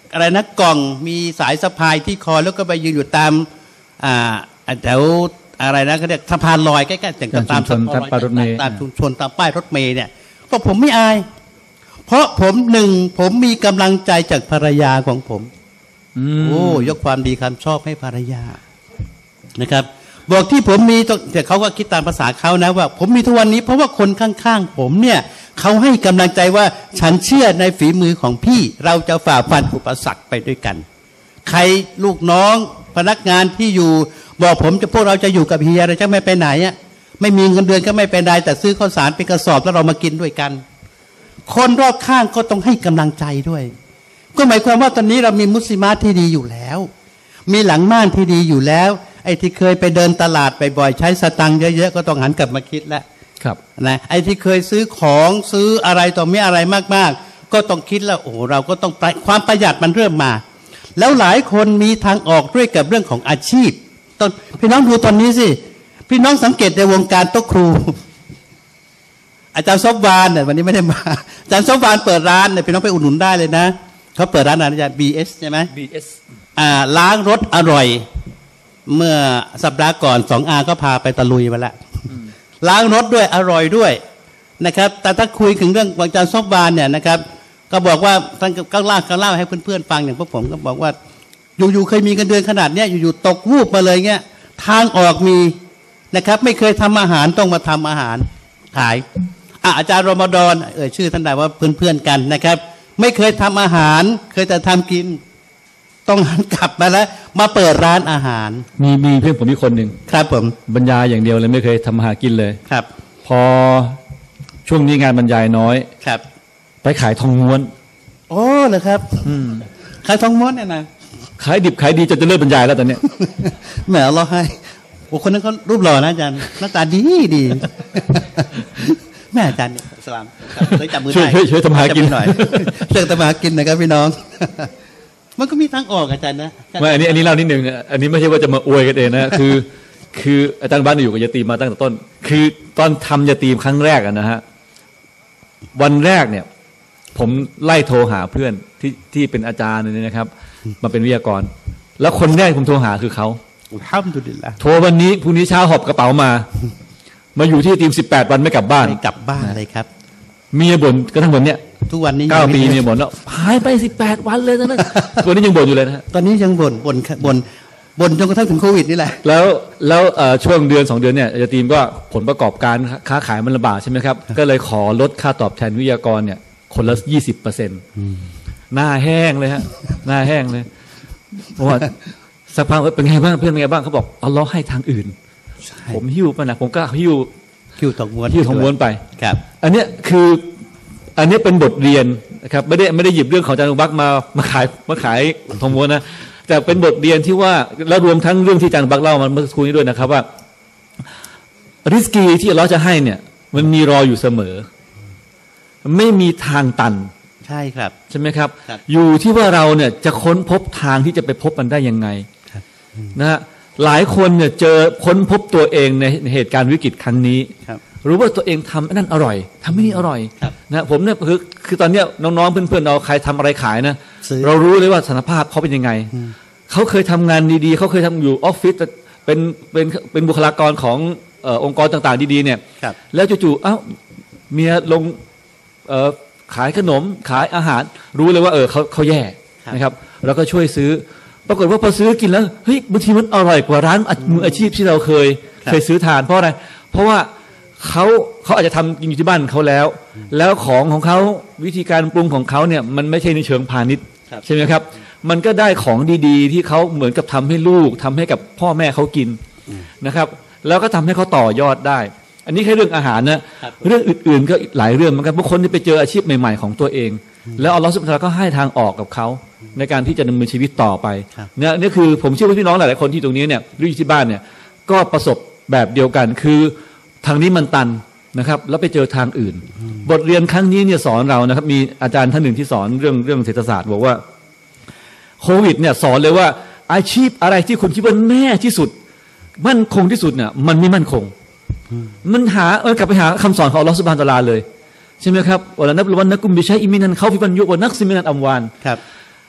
อะไรนะกล่องมีสายสะพายที่คอแล้วก็ไปยืนอยู่ตามอ่าแถวอะไรนะเขาเรียกสะพานลอยใกล้ๆแต่ตามชุมชนตามป้ายรถเมล์ตามชุมชนตามป้ายรถเมล์เนี่ยก็ผมไม่อายเพราะผมหนึ่งผมมีกำลังใจจากภรรยาของผมอืมโอ้ยกความดีความชอบให้ภรรยานะครับบอกที่ผมมีแต่เขาก็คิดตามภาษาเขานะว่าผมมีทุกวันนี้เพราะว่าคนข้างๆผมเนี่ยเขาให้กำลังใจว่าฉันเชื่อในฝีมือของพี่เราจะฝ่าฟันอุปสรรคไปด้วยกันใครลูกน้องพนักงานที่อยู่บอกผมจะพวกเราจะอยู่กับเฮียเราจะไม่ไปไหนอ่ะไม่มีเงินเดือนก็ไม่เป็นไรแต่ซื้อข้าวสารเป็นกระสอบแล้วเรามากินด้วยกันคนรอบข้างก็ต้องให้กำลังใจด้วยก็หมายความว่าตอนนี้เรามีมุสลิมาที่ดีอยู่แล้วมีหลังม่านที่ดีอยู่แล้วไอ้ที่เคยไปเดินตลาดบ่อยๆใช้สตังค์เยอะๆก็ต้องหันกลับมาคิดแล้วครับนะไอ้ที่เคยซื้อของซื้ออะไรต่อไม่อะไรมากๆก็ต้องคิดแล้วโอ้โหเราก็ต้องความประหยัดมันเริ่มมาแล้วหลายคนมีทางออกด้วยกับเรื่องของอาชีพตอนพี่น้องดูตอนนี้สิพี่น้องสังเกตในวงการโต๊ะครูอาจารย์ซบวานเนี่ยวันนี้ไม่ได้มาอาจารย์ซบวานเปิดร้านเนี่ยพี่น้องไปอุดหนุนได้เลยนะเขาเปิดร้านอะไรอาจารย์ บี เอส ใช่ไหมบี เอสอ่าล้างรถอร่อยเมื่อสัปดาห์ก่อนสองอาก็พาไปตะลุยมาแล้วล้างรถด้วยอร่อยด้วยนะครับแต่ถ้าคุยถึงเรื่องอาจารย์ซบวานเนี่ยนะครับก็บอกว่าท่านก็เล่าก็เล่าให้เพื่อนๆฟังอย่างพวกผมก็บอกว่าอยู่ๆเคยมีเงินเดือนขนาดเนี้ยอยู่ๆตกวูบมาเลยเงี้ยทางออกมีนะครับไม่เคยทำอาหารต้องมาทำอาหารขายอ่ะอาจารย์รอมฎอนเอ่ยชื่อท่านได้ว่าเพื่อนๆกันนะครับไม่เคยทำอาหารเคยแต่ทำกินต้องหันกลับมาแล้วมาเปิดร้านอาหารมีมีเพื่อนผมมีคนหนึ่งครับผมบรรยายอย่างเดียวเลยไม่เคยทำอาหารกินเลยครับพอช่วงนี้งานบรรยายน้อยครับไปขายทองม้วนโอ้เหรอครับขายทองม้วนเนี่ยนะขายดิบขายดีจนจะเลิกบรรยายแล้วตอนเนี้ยแหมเราให้โอ้คนนั้นเขารูปหล่อนะอาจารย์หน้าตาดีดีแม่อาจารย์เนี่ยสลามเลยจับมือช่วยได้ช่วยช่วยทำมาหากินจับมือหน่อยช่วยทำมาหากินนะครับพี่น้อง มันก็มีทางออกอาจารย์นะไม่อันนี้อันนี้เล่านิดนึงอันนี้ไม่ใช่ว่าจะมาอวยกันเองนะ คือ คืออาจารย์บ้านอยู่กับยาตีมาตั้งแต่ต้น คือตอนทำยาตีครั้งแรกอะนะฮะวันแรกเนี่ย ผมไล่โทรหาเพื่อนที่ที่เป็นอาจารย์เนี่ยนะครับ มาเป็นวิทยากร แล้วคนแรกผมโทรหาคือเขาอัลฮัมดุลิลละห์โทรวันนี้พรุ่งนี้เช้าหอบกระเป๋ามา มาอยู่ที่ทีมสิบแปดวันไม่กลับบ้านไม่กลับบ้านเลยครับเมียบ่นกระทั่งวันเนี้ยทุกวันนี้เก้ายังไม่ปีเมียบ่นแล้วหายไปสิบแปดวันเลยนะตัวนี้ยังบ่นอยู่เลยนะฮะตอนนี้ยังบ่นบ่นบ่นบ่นจนกระทั่งถึงโควิดนี่แหละแล้วแล้วเอ่อช่วงเดือนสองเดือนเนี่ยอาจารย์ทีมก็ผลประกอบการค้าขายมันลำบากใช่ไหมครับ ก็เลยขอลดค่าตอบแทนวิทยากรเนี่ยคนละยี่สิบเปอร์เซ็นต์หน้าแห้งเลยฮะหน้าแห้งเลยเพราะว่าสักพักเป็นไงบ้างเพื่อนเป็นไงบ้างเขาบอกเอาล้อให้ทางอื่นผมหิ้วไปนะผมก็หิ้วคิวทองม้วนหิ้วทองม้วนไปครับอันเนี้ยคืออันนี้เป็นบทเรียนนะครับไม่ได้ไม่ได้หยิบเรื่องของอาจารย์อุบักมามาขายมาขายทองม้วนนะแต่เป็นบทเรียนที่ว่าแล้วรวมทั้งเรื่องที่อาจารย์อุบักเล่ามาเมื่อสักครู่นี้ด้วยนะครับว่าริสกีที่เราจะให้เนี่ยมันมีรออยู่เสมอไม่มีทางตันใช่ครับใช่ไหมครับครับอยู่ที่ว่าเราเนี่ยจะค้นพบทางที่จะไปพบมันได้ยังไงนะฮะหลายคนเนี่ยเจอค้นพบตัวเองในเหตุการณ์วิกฤตครั้งนี้ครับรู้ว่าตัวเองทำนั่นอร่อยทำไม่นี่อร่อยครับนะผมเนี่ยคือคือตอนเนี้ยน้องๆเพื่อนๆเราใครทำอะไรขายนะซื้อเรารู้เลยว่าสถานภาพเขาเป็นยังไงเขาเคยทำงานดีๆเขาเคยทำอยู่ออฟฟิศเป็นเป็นเป็นบุคลากรของเอ่อองค์กรต่างๆดีๆเนี่ยครับแล้วจู่ๆเอ้าเมียลงเอ่อขายขนมขายอาหารรู้เลยว่าเออเขาเขาแย่นะครับแล้วก็ช่วยซื้อปรากฏว่าพอซื้อกินแล้วเฮ้ยบางทีมันอร่อยกว่าร้านมืออาชีพที่เราเคยเคยซื้อทานเพราะอะไรเพราะว่าเขาเขาอาจจะทำกินอยู่ที่บ้านเขาแล้ว แล้วของของเขาวิธีการปรุงของเขาเนี่ยมันไม่ใช่ในเชิงพาณิชย์ใช่ไหมครับมันก็ได้ของดีๆที่เขาเหมือนกับทำให้ลูกทำให้กับพ่อแม่เขากินนะครับแล้วก็ทำให้เขาต่อยอดได้ อันนี้แค่เรื่องอาหารนะเรื่องอื่นๆก็หลายเรื่องเหมือนกันบางคนที่ไปเจออาชีพใหม่ๆของตัวเอง แล้วอัลเลาะห์ซุบฮานะฮูวะตะอาลาก็ให้ทางออกกับเขาในการที่จะดำเนินชีวิตต่อไปเนี่ยนี่คือผมเชื่อว่าพี่น้องหลายๆคนที่ตรงนี้เนี่ยหรืออยู่ที่บ้านเนี่ยก็ประสบแบบเดียวกันคือทางนี้มันตันนะครับแล้วไปเจอทางอื่น บทเรียนครั้งนี้เนี่ยสอนเรานะครับมีอาจารย์ท่านหนึ่งที่สอนเรื่องเรื่องเศรษฐศาสตร์บอกว่าโควิดเนี่ยสอนเลยว่าอาชีพอะไรที่คุณคิดว่าแน่ที่สุดมั่นคงที่สุดเนี่ยมันไม่มั่นคงมันหาเออกลับไปหาคำสอนของอัลเลาะห์ซุบฮานะฮูวะตะอาลาเลยใช่ไหมครับวะลานับลุวันนะกุมบิชัยอิมินันเขาฟิบันยุวะนักซิมินันอัมวานครับ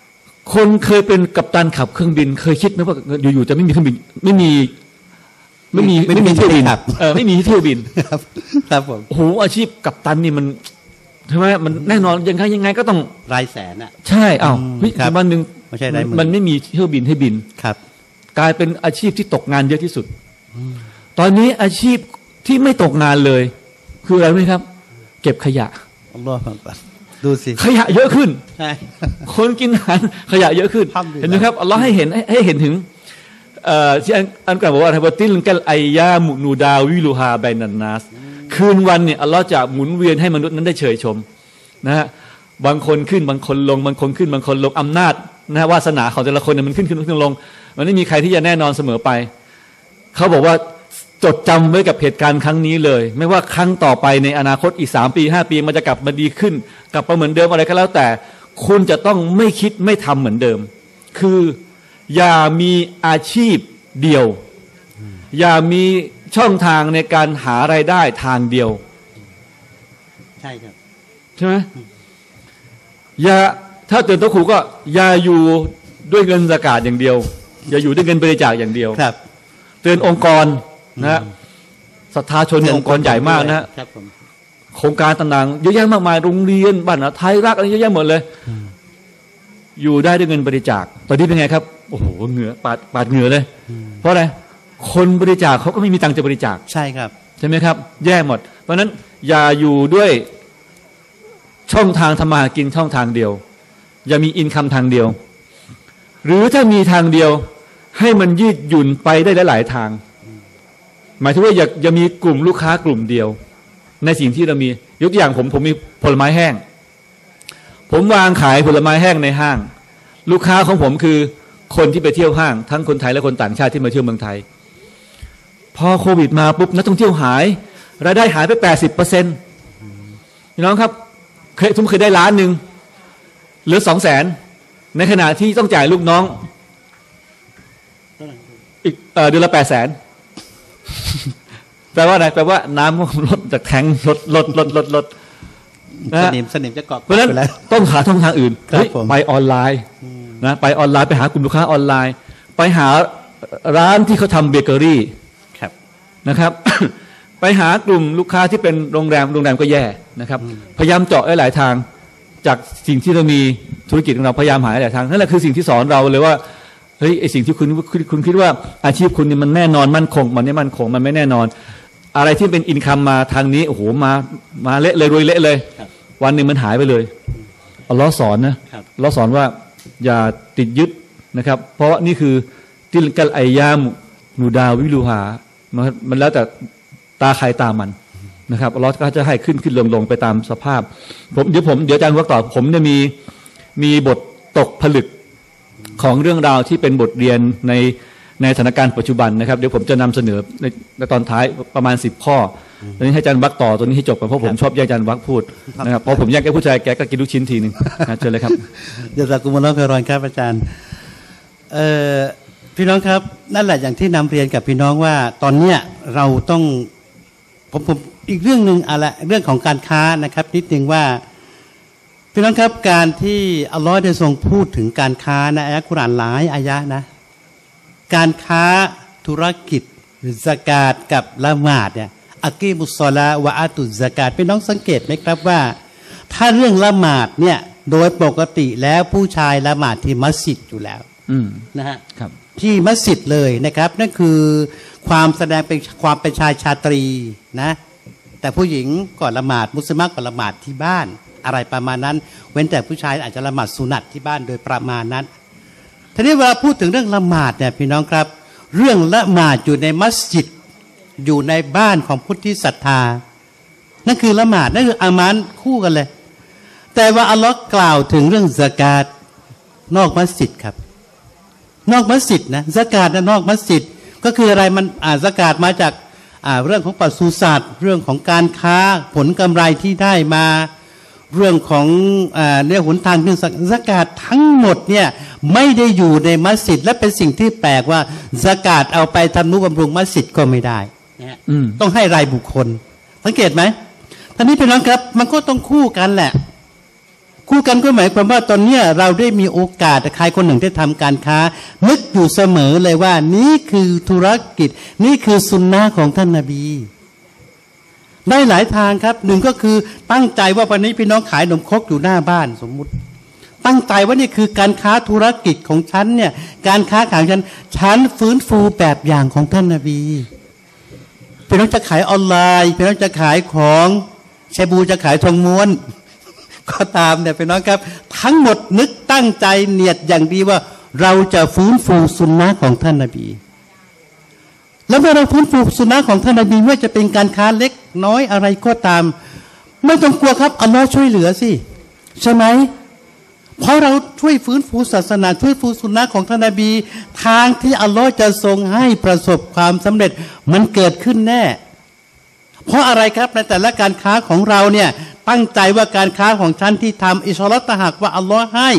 คนเคยเป็นกัปตันขับเครื่องบินเคยคิดไหมว่าอยู่ๆจะไม่มีเครื่องบินไม่มีไม่มีไม่มีเที่ยวบินเออไม่มีเที่ยวบินครับครับผมโอ้โหอาชีพกัปตันนี่มันใช่ไหมมันแน่นอนยังไงยังไงก็ต้องรายแสนอ่ะใช่อ้าวเฮ้ยวันหนึ่งไม่ใช่ได้มันไม่มีเที่ยวบินให้บินครับกลายเป็นอาชีพที่ตกงานเยอะที่สุดตอนนี้อาชีพที่ไม่ตกงานเลยคืออะไรไหมครับเก็บขยะอัลลอฮฺดูสิขยะเยอะขึ้นใช่คนกินอาหารขยะเยอะขึ้นเห็นไหมครับอัลลอฮฺให้เห็นให้เห็นถึงที่อันกล่าวบอกว่าทับติลกัลไอยามุนูดาวิลูฮาไบนันนัสคืนวันเนี่ยอัลลอฮฺจะหมุนเวียนให้มนุษย์นั้นได้เฉยชมนะฮะบางคนขึ้นบางคนลงบางคนขึ้นบางคนลงอำนาจนะวาสนาของแต่ละคนเนี่ยมันขึ้นขึ้นขึ้นลงมันไม่มีใครที่จะแน่นอนเสมอไปเขาบอกว่าจดจำไว้กับเหตุการณ์ครั้งนี้เลยไม่ว่าครั้งต่อไปในอนาคตอีกสามปีห้าปีมันจะกลับมาดีขึ้นกลับมาเหมือนเดิมอะไรก็แล้วแต่คุณจะต้องไม่คิดไม่ทำเหมือนเดิมคืออย่ามีอาชีพเดียวอย่ามีช่องทางในการหารายได้ทางเดียวใช่ครับใช่ไหมอย่าถ้าเตือนตัวครูก็อย่าอยู่ด้วยเงินซะกาตอย่างเดียวอย่าอยู่ด้วยเงินบริจาคอย่างเดียวครับเตือนองค์กรนะศรัทธาชนองค์กรใหญ่มากนะโครงการต่างๆเยอะแยะมากมายโรงเรียนบ้านไทยรักอะไรเยอะแยะหมดเลยอยู่ได้ด้วยเงินบริจาคตอนนี้เป็นไงครับโอ้โหเหงื่อปาดปาดเหงื่อเลยเพราะอะไรคนบริจาคเขาก็ไม่มีตังค์จะบริจาคใช่ครับใช่ไหมครับแย่หมดเพราะนั้นอย่าอยู่ด้วยช่องทางทำมาหากินช่องทางเดียวอย่ามีอินคัมทางเดียวหรือถ้ามีทางเดียวให้มันยืดหยุ่นไปได้หลายๆทางหมายถึงว่าอย่าอย่ามีกลุ่มลูกค้ากลุ่มเดียวในสิ่งที่เรามียกตัวอย่างผมผมมีผลไม้แห้งผมวางขายผลไม้แห้งในห้างลูกค้าของผมคือคนที่ไปเที่ยวห้างทั้งคนไทยและคนต่างชาติที่มาเที่ยวเมืองไทยพอโควิดมาปุ๊บนักท่องเที่ยวหายรายได้หายไปแปดสิบเปอร์เซ็นต์พี่น้องครับเคยทุกเคยได้ล้านหนึ่งเหลือสองแสนในขณะที่ต้องจ่ายลูกน้องอีกเดือนละแปดแสนแปลว่าอะไรแปลว่าน้ำลดจากแทงลดลดลดลดลดสนิมสนิมจะเกาะเพราะฉะนั้นต้องหาช่องทางอื่นไปออนไลน์นะไปออนไลน์ไปหากลุ่มลูกค้าออนไลน์ไปหาร้านที่เขาทำเบเกอรี่นะครับไปหากลุ่มลูกค้าที่เป็นโรงแรมโรงแรมก็แย่นะครับพยายามเจาะหลายทางจากสิ่งที่เรามีธุรกิจของเราพยายามหาหลายทางนั่นแหละคือสิ่งที่สอนเราเลยว่าเฮ้ยไอสิ่งที่คุณคุณคิดว่าอาชีพคุณนี่มันแน่นอนมั่นคงมันไม่มั่นคงมันไม่แน่นอนอะไรที่เป็นอินคัมมาทางนี้โอ้โหมามาเละเลยรวยเละเลยวันหนึ่งมันหายไปเลยอัลลอฮ์สอนนะอัลลอฮ์สอนว่าอย่าติดยึดนะครับเพราะนี่คือติลกัลไอยามนูดาวิลูฮามันแล้วแต่ตาใครตามันนะครับอัลลอฮ์ก็จะให้ขึ้นขึ้นลงลงไปตามสภาพผมเดี๋ยวผมเดี๋ยวอาจารย์ว่าต่อผมเนี่ยมีมีบทตกผลึกของเรื่องราวที่เป็นบทเรียนในในสถานการณ์ปัจจุบันนะครับเดี๋ยวผมจะนำเสนอในในตอนท้ายประมาณสิบข้อตอนนี้ให้อาจารย์วักต่อตัวนี้ให้จบก่อนเพราะผมชอบแยกอาจารย์วักพูดนะครับเพราะผมแยกแกผู้ชายแกก็กินลูกชิ้นทีนึงนะเชิญเลยครับเดี๋ยวจากกุมารเคยรอนครับอาจารย์เอ่อพี่น้องครับนั่นแหละอย่างที่นำเรียนกับพี่น้องว่าตอนเนี้ยเราต้องผมผมอีกเรื่องนึงอะไรเรื่องของการค้านะครับนิดนึงว่าพี่น้องครับการที่อัลลอฮ์ได้ทรงพูดถึงการค้าในอัลกุรอานหลายอายะนะการค้าธุรกิจซะกาตกับละหมาดเนี่ยอักีมุสซอลาวะอาตุซะกาตพี่น้องสังเกตไหมครับว่าถ้าเรื่องละหมาดเนี่ยโดยปกติแล้วผู้ชายละหมาดที่มัสยิดอยู่แล้วนะฮะที่มัสยิดเลยนะครับนั่นคือความแสดงเป็นความเป็นชายชาตรีนะแต่ผู้หญิงก่อนละหมาดมุสลิมก่อนละหมาดที่บ้านอะไรประมาณนั้นเว้นแต่ผู้ชายอาจจะละหมาดสุนัตที่บ้านโดยประมาณนั้นทีนี้เวลาพูดถึงเรื่องละหมาดเนี่ยพี่น้องครับเรื่องละหมาดอยู่ในมัสยิดอยู่ในบ้านของผู้ที่ศรัทธานั่นคือละหมาดนั่นคืออามานคู่กันเลยแต่ว่าอัลลอฮ์กล่าวถึงเรื่องซะกาตนอกมัสยิดครับนอกมัสยิดนะซะกาตนอกมัสยิดก็คืออะไรมันอ่าซะกาตมาจากอ่าเรื่องของปศุสัตว์เรื่องของการค้าผลกำไรที่ได้มาเรื่องของอ่าเนี่ยหนทางที่ซะกาตทั้งหมดเนี่ยไม่ได้อยู่ในมัสยิดและเป็นสิ่งที่แปลกว่าซะกาตเอาไปทำนุบำรุงมัสยิดก็ไม่ได้ต้องให้รายบุคคลสังเกตไหมท่านนี้เป็นน้องครับมันก็ต้องคู่กันแหละคู่กันก็หมายความว่าตอนนี้เราได้มีโอกาสใครคนหนึ่งได้ทำการค้านึกอยู่เสมอเลยว่านี่คือธุรกิจนี่คือสุนนะของท่านนบีได้หลายทางครับหนึ่งก็คือตั้งใจว่าวันนี้พี่น้องขายขนมครกอยู่หน้าบ้านสมมุติตั้งใจว่านี่คือการค้าธุรกิจของฉันเนี่ยการค้าขายฉันฉันฟื้นฟูแบบอย่างของท่านนบีพี่น้องจะขายออนไลน์พี่น้องจะขายของเชบูจะขายทองม้วนก็ตามเนี่ยพี่น้องครับทั้งหมดนึกตั้งใจเนียดอย่างดีว่าเราจะฟื้นฟูสุนนะของท่านนบีแล้วเมื่อเราฟื้นฟูสุนนะของท่านนบีไม่ว่าจะเป็นการค้าเล็กน้อยอะไรก็ตามไม่ต้องกลัวครับอัลลอฮ์ช่วยเหลือสิใช่ไหมเพราะเราช่วยฟื้นฟูศาสนาช่วยฟื้นสุนนะของท่านนบีทางที่อัลลอฮ์จะทรงให้ประสบความสำเร็จมันเกิดขึ้นแน่เพราะอะไรครับในแต่ละการค้าของเราเนี่ยตั้งใจว่าการค้าของฉันที่ทำอิชารัตตะหักว่าอัลลอฮ์ให้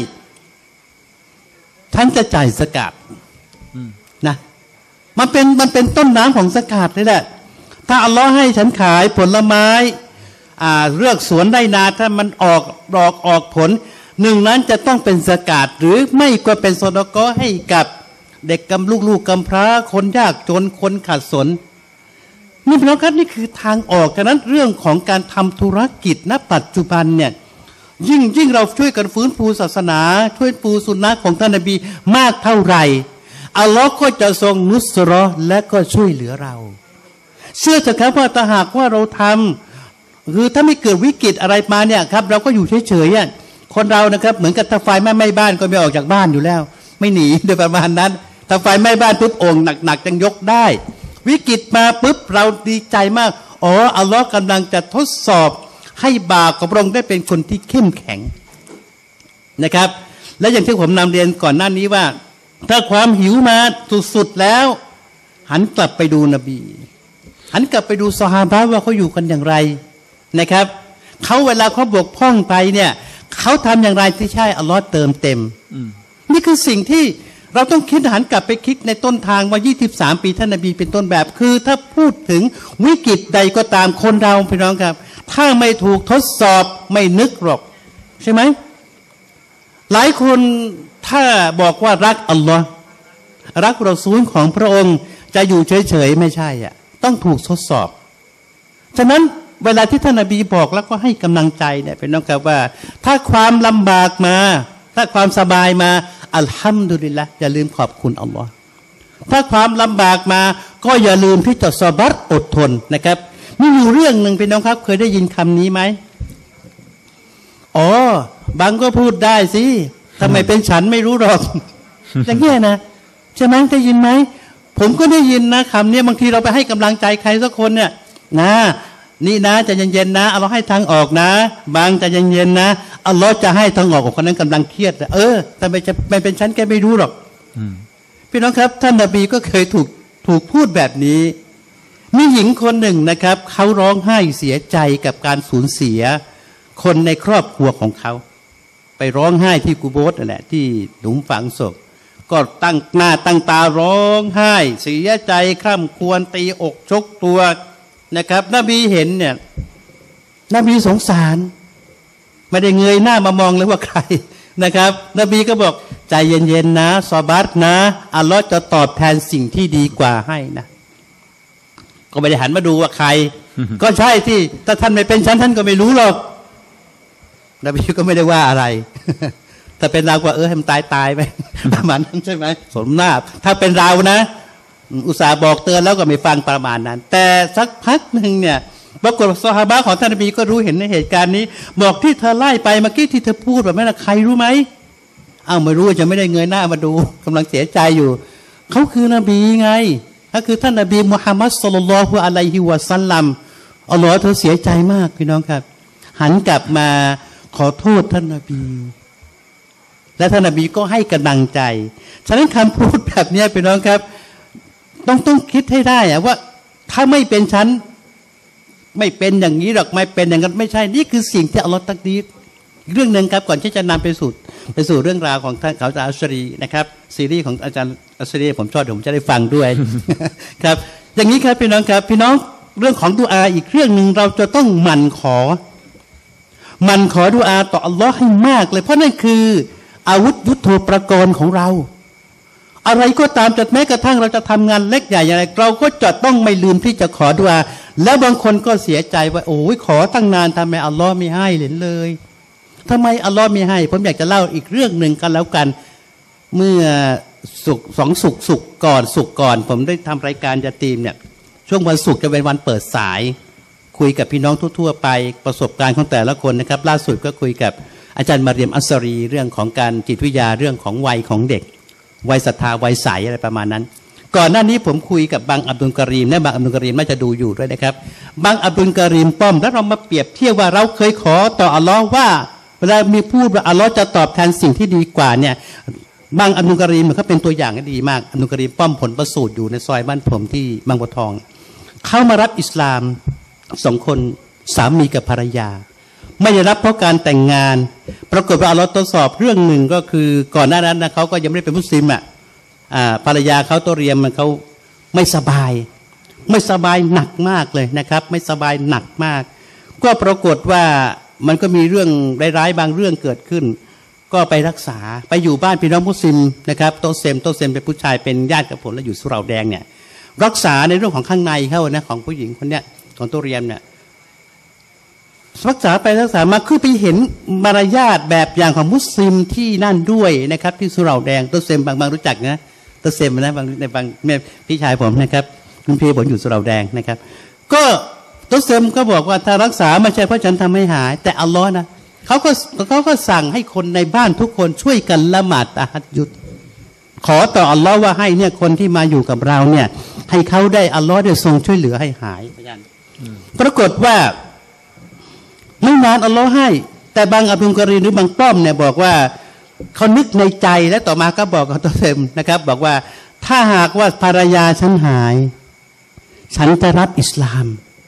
ฉันจะจ่ายสกาดนะมันเป็นมันเป็นต้นน้ำของสกาดเลยแหละถ้าอัลลอฮ์ให้ฉันขายผลไม้อ่าเลือกสวนได้นาถ้ามันออกดอกออกผลหนึ่งนั้นจะต้องเป็นสกาดหรือไม่ก็เป็นซอดาเกาะห์ให้กับเด็กกำลูกลูกกำพร้าคนยากจนคนขัดสนนี่พี่น้องครับนี่คือทางออกฉะนั้นเรื่องของการทำธุรกิจณปัจจุบันเนี่ยยิ่งยิ่งเราช่วยกันฟื้นฟูศาสนาช่วยฟูสุนนะของท่านนบีมากเท่าไหร่อัลลอฮ์ก็จะทรงนุสเราะห์และก็ช่วยเหลือเราเชื่อเถอะครับว่าถ้าหากว่าเราทำคือถ้าไม่เกิดวิกฤตอะไรมาเนี่ยครับเราก็อยู่เฉยๆคนเรานะครับเหมือนกับถ้าไฟไหม้ไหม้บ้านก็ไม่ออกจากบ้านอยู่แล้วไม่หนีโดยประมาณนั้นถ้าไฟไหม้บ้านปุ๊บโอ่งหนักๆจังยกได้วิกฤตมาปุ๊บเราดีใจมากอ๋ออัลลอฮ์กำลังจะทดสอบให้บ่าวกับพระองค์ได้เป็นคนที่เข้มแข็งนะครับและอย่างที่ผมนำเรียนก่อนหน้านี้ว่าถ้าความหิวมาสุดๆแล้วหันกลับไปดูนบีหันกลับไปดูซอฮาบะห์ว่าเขาอยู่กันอย่างไรนะครับเขาเวลาเขาบกพร่องไปเนี่ยเขาทำอย่างไรที่ใช่อัลลอฮ์เติมเต็มนี่คือสิ่งที่เราต้องคิดหันกลับไปคิดในต้นทางว่ายี่สิบสามปีท่านนบีเป็นต้นแบบคือถ้าพูดถึงวิกฤตใดก็ตามคนเราพี่น้องครับถ้าไม่ถูกทดสอบไม่นึกหรอกใช่ไหมหลายคนถ้าบอกว่ารักอัลลอฮ์รักรอซูลของพระองค์จะอยู่เฉยๆไม่ใช่อ่ะต้องถูกทดสอบฉะนั้นเวลาที่ท่านนบีบอกแล้วก็ให้กำลังใจเนี่ยเป็นน้องครับว่าถ้าความลำบากมาถ้าความสบายมาอัลฮัมดุลิลละห์อย่าลืมขอบคุณอัลลอฮ์ถ้าความลำบากมาก็อย่าลืมที่จะซอบัรอดทนนะครับมีอยู่เรื่องหนึ่งเป็นน้องครับเคยได้ยินคำนี้ไหมอ๋อบางก็พูดได้สิทำไมเป็นฉันไม่รู้หรอกอย่างเงี้ยนะใช่ไหมได้ยินไหมผมก็ได้ยินนะคำนี้บางทีเราไปให้กำลังใจใครสักคนเนี่ยนะนี่นะจะเย็นๆนะอัลลอฮ์ให้ทางออกนะบางจะเย็นๆนะอัลลอฮ์จะให้ทางออกของคนนั้นกำลังเครียดเออแต่ไม่จะไม่เป็นฉันแกไม่รู้หรอกพี่น้องครับท่านนบีก็เคยถูกถูกพูดแบบนี้มีหญิงคนหนึ่งนะครับเขาร้องไห้เสียใจกับการสูญเสียคนในครอบครัวของเขาไปร้องไห้ที่กูโบสนั่นแหละที่หลุมฝังศพก็ตั้งหน้าตั้งตาร้องไห้เสียใจคร่ำครวญตีอกชกตัวนะครับนบีเห็นเนี่ยนบีสงสารไม่ได้เงยหน้ามามองเลยว่าใครนะครับนบีก็บอกใจเย็นๆนะซอบัตนะอัลลอฮ์จะตอบแทนสิ่งที่ดีกว่าให้นะก็ไม่ได้หันมาดูว่าใคร ก็ใช่ที่ถ้าท่านไม่เป็นฉันท่านก็ไม่รู้หรอกนบีก็ไม่ได้ว่าอะไร ถ้าเป็นเราก็เออให้มันตายตายไป ประมาณนั้นใช่ไหมสมหน้าถ้าเป็นเรานะอุตส่าห์บอกเตือนแล้วก็ไม่ฟังประมาณนั้นแต่สักพักหนึ่งเนี่ยปรากฏซอฮาบะห์ของท่านนบีก็รู้เห็นในเหตุการณ์นี้บอกที่เธอไล่ไปเมื่อกี้ที่เธอพูดแบบนั้นใครรู้ไหมอ้าวไม่รู้จะไม่ได้เงยหน้ามาดูกำลังเสียใจอยู่เขาคือนบีไงก็คือท่านนบีมุฮัมมัดศ็อลลัลลอฮุอะลัยฮิวะซัลลัมอัลลอฮ์เธอเสียใจมากพี่น้องครับหันกลับมาขอโทษท่านนบีและท่านนบีก็ให้กำลังใจฉะนั้นคำพูดแบบนี้พี่น้องครับต้องต้องคิดให้ได้อะว่าถ้าไม่เป็นฉันไม่เป็นอย่างนี้หรอกไม่เป็นอย่างนั้นไม่ใช่นี่คือสิ่งที่อัลลอฮ์ตักดีรเรื่องหนึ่งครับก่อนที่จะนำไปสู่ไปสู่เรื่องราวของท่านเขาจะอัชรีนะครับซีรีส์ของอาจารย์อัชรีผมชอบเดี๋ยวผมจะได้ฟังด้วย ครับอย่างนี้ครับพี่น้องครับพี่น้องเรื่องของดุอาอีกเรื่องหนึ่งเราจะต้องหมั่นขอมันขอดุอาต่ออัลลอฮ์ให้มากเลยเพราะนั่นคืออาวุธยุทโธปกรณ์ของเราอะไรก็ตามจนแม้กระทั่งเราจะทำงานเล็กใหญ่อย่างไรเราก็จะต้องไม่ลืมที่จะขอดุอาแล้วบางคนก็เสียใจว่าโอ้ยขอตั้งนานทำไมอัลลอฮ์ไม่ให้เลยทำไมอัลลอฮ์ไม่ให้ผมอยากจะเล่าอีกเรื่องหนึ่งกันแล้วกันเมื่อสุกสองสุกสุกก่อนสุกก่อนผมได้ทำรายการยาตีมเนี่ยช่วงวันศุกร์จะเป็นวันเปิดสายคุยกับพี่น้องทั่วๆไปประสบการณ์ของแต่ละคนนะครับล่าสุดก็คุยกับอาจารย์มาเรียมอัสซารีเรื่องของการจิตวิทยาเรื่องของวัยของเด็กวัยศรัทธาวัยใสอะไรประมาณนั้นก่อนหน้านี้ผมคุยกับบังอับดุลกะรีมและบังอับดุลกะรีมน่าจะดูอยู่ด้วยนะครับบังอับดุลกะรีมป้อมแล้วเรามาเปรียบเทียบว่าเราเคยขอต่ออัลลอฮ์ว่าเวลามีพูดว่าอัลลอฮ์จะตอบแทนสิ่งที่ดีกว่าเนี่ยบังอับดุลกะรีมเขาเป็นตัวอย่างที่ดีมากอับดุลกะรีมป้อมผลประสูติอยู่ในซอยบ้านผมที่บางบัวทองเข้ามารับอิสลามสองคนสามีกับภรรยาไม่ได้รับเพราะการแต่งงานปรากฏว่าอัลลอฮ์ทดสอบเรื่องหนึ่งก็คือก่อนหน้านั้นนะเขาก็ยังไม่ได้เป็นมุสลิมอ่ะภรรยาเขาตัวเรียมมันเขาไม่สบายไม่สบายหนักมากเลยนะครับไม่สบายหนักมากก็ปรากฏว่ามันก็มีเรื่องร้ายๆบางเรื่องเกิดขึ้นก็ไปรักษาไปอยู่บ้านพี่น้องมุสลิมนะครับโตเซมโตเซมเป็นผู้ชายเป็นญาติกับผมแล้วอยู่สุเหร่าแดงเนี่ยรักษาในเรื่องของข้างในเขานะของผู้หญิงคนเนี้ยของตัวเรียมเนี่ยรักษาไปรักษามาคือไปเห็นมารยาทแบบอย่างของมุสลิมที่นั่นด้วยนะครับที่สุเหร่าแดงโตเซมบางบางรู้จักนะโตเซมนะบางในบางแม่พี่ชายผมนะครับคุณพี่ผมอยู่สุเหร่าแดงนะครับก็โตเซมก็บอกว่าถ้ารักษาไม่ใช่เพราะฉันทำให้หายแต่อัลลอฮ์นะเขาก็เขาก็สั่งให้คนในบ้านทุกคนช่วยกันละหมาดตะฮัจญุดขอต่ออัลลอฮ์ว่าให้เนี่ยคนที่มาอยู่กับเราเนี่ยให้เขาได้อัลลอฮ์ได้ทรงช่วยเหลือให้หายปรากฏว่าไม่นานอัลลอฮ์ให้แต่บางอับดุลกะรีมหรือบางป้อมเนี่ยบอกว่าเขานึกในใจและต่อมาก็บอกกับตัวเต็มนะครับบอกว่าถ้าหากว่าภรรยาฉันหายฉันจะรับอิสลาม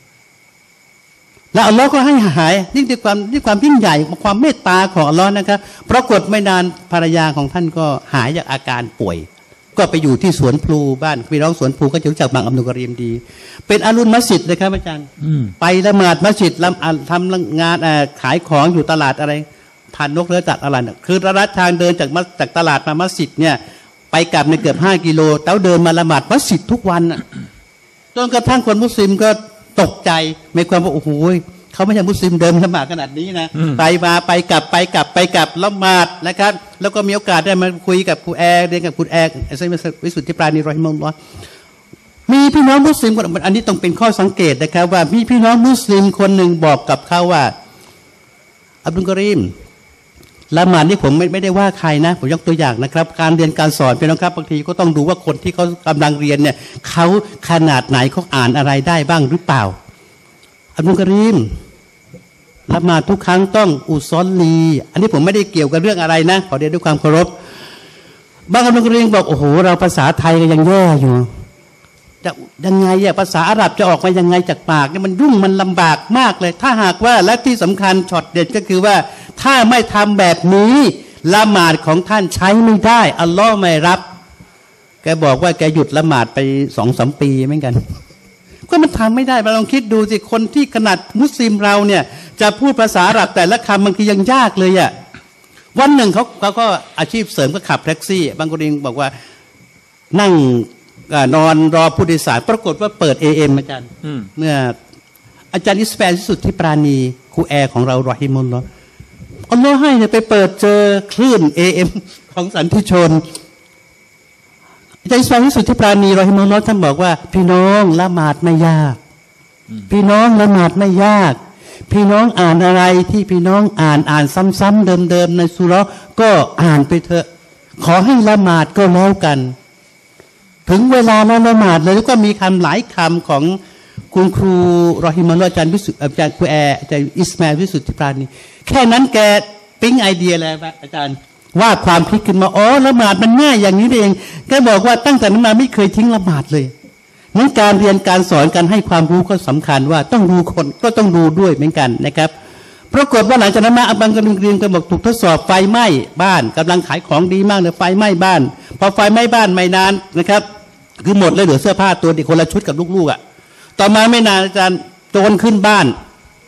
แล้วอัลลอฮ์ก็ให้หายนี่ด้วยความด้วยความยิ่งใหญ่ความเมตตาของอัลลอฮ์นะครับปรากฏไม่นานภรรยาของท่านก็หายจากอาการป่วยก็ไปอยู่ที่สวนพลูบ้านพี่น้องสวนพลูก็จะรู้จักบางอับดุลกะรีมดีเป็นอารุณมัสยิดเลยครับอาจารย์ไปละหมาดมัสยิดทำงานขายของอยู่ตลาดอะไรผ่านนกเรือจักรอะไรคือระยะทางเดินจากจากตลาดมามัสยิดเนี่ยไปกลับในเกือบห้ากิโลเต้าเดินมาละหมาดมัสยิดทุกวันจนกระทั่งคนมุสลิมก็ตกใจมีความว่าโอ้โหเขาไม่ใช่มุสลิมเดิมละหมาดขนาดนี้นะไปมาไปกลับไปกลับไปกลับละหมาดนะครับแล้วก็มีโอกาสได้มาคุยกับครูแอร์เรียนกับครูแอร์ไอ้ซึ่งวิสุทธิปราณีรอฮิมะฮุลลอฮ์มีพี่น้องมุสลิมคนอันนี้ต้องเป็นข้อสังเกตนะครับว่ามีพี่น้องมุสลิมคนหนึ่งบอกกับเขาว่าอับดุลกะรีมละหมาดนี่ผมไม่ไม่ได้ว่าใครนะผมยกตัวอย่างนะครับการเรียนการสอนพี่น้องครับบางทีก็ต้องดูว่าคนที่เขากำลังเรียนเนี่ยเขาขนาดไหนเขาอ่านอะไรได้บ้างหรือเปล่าอับดุลกะรีมละหมาดทุกครั้งต้องอุซอลลีอันนี้ผมไม่ได้เกี่ยวกับเรื่องอะไรนะขอเรียนด้วยความเคารพบางอับดุลกะรีมบอกโอ้โหเราภาษาไทยก็ยังแย่อยู่จะยังไงอะภาษาอาหรับจะออกมายังไงจากปากเนี่ยมันยุ่งมันลำบากมากเลยถ้าหากว่าและที่สำคัญช็อตเด็ดก็คือว่าถ้าไม่ทำแบบนี้ละหมาดของท่านใช้ไม่ได้อัลลอฮ์ไม่รับแกบอกว่าแกหยุดละหมาดไปสองสามปีเหมือนกันก็มันทำไม่ได้มาลองคิดดูสิคนที่ขนาดมุสลิมเราเนี่ยจะพูดภาษาอาหรับแต่ละคำบางทียังยากเลยอะวันหนึ่งเขาเขาก็อาชีพเสริมก็ขับแท็กซี่บางคนเองบอกว่านั่งนอนรอผู้โดยสารปรากฏว่าเปิด เอ เอ็ม อาจารย์เมื่ออาจารย์อิสแฟนที่สุดที่ปราณีครูแอร์ของเรารอฮิมุลลอฮ์อัลลอฮ์ให้เนี่ยไปเปิดเจอคลื่น เอ เอ็ม ของสันติชนอาจารย์อิสแฟนที่สุดที่ปราณีรอฮิมุลลอฮ์ท่านบอกว่าพี่น้องละหมาดไม่ยากพี่น้องละหมาดไม่ยากพี่น้องอ่านอะไรที่พี่น้องอ่านอ่านซ้ำๆเดิมๆในสุเราะห์ก็อ่านไปเถอะขอให้ละหมาดก็แล้วกันถึงเวลาละละหมาดเลยแล้วก็มีคำหลายคำของคุณครูรอฮิมัลลอฮ์อาจารย์วิสุทธิ์อาจารย์ครูแอร์อาจารย์อิสมาอิลวิสุทธิปราณีแค่นั้นแกปิ๊งไอเดียเลยอาจารย์ว่าความคิดขึ้นมาอ๋อละหมาดมันง่ายอย่างนี้เองแกบอกว่าตั้งแต่นั้นมาไม่เคยทิ้งละหมาดเลยนั้นการเรียนการสอนการให้ความรู้ก็สำคัญว่าต้องดูคนก็ต้องดูด้วยเหมือนกันนะครับปรากฏว่าหลังจากนั้นมาอับังกำลังเรียนก็บอกถูกทดสอบไฟไหม้บ้านกำลังขายของดีมากเลยไฟไหม้บ้านพอไฟไหม้บ้านไม่นานนะครับคือหมดเลยเหลือเสื้อผ้าตัวเด็กคนละชุดกับลูกๆอ่ะต่อมาไม่นานอาจารย์โจรขึ้นบ้าน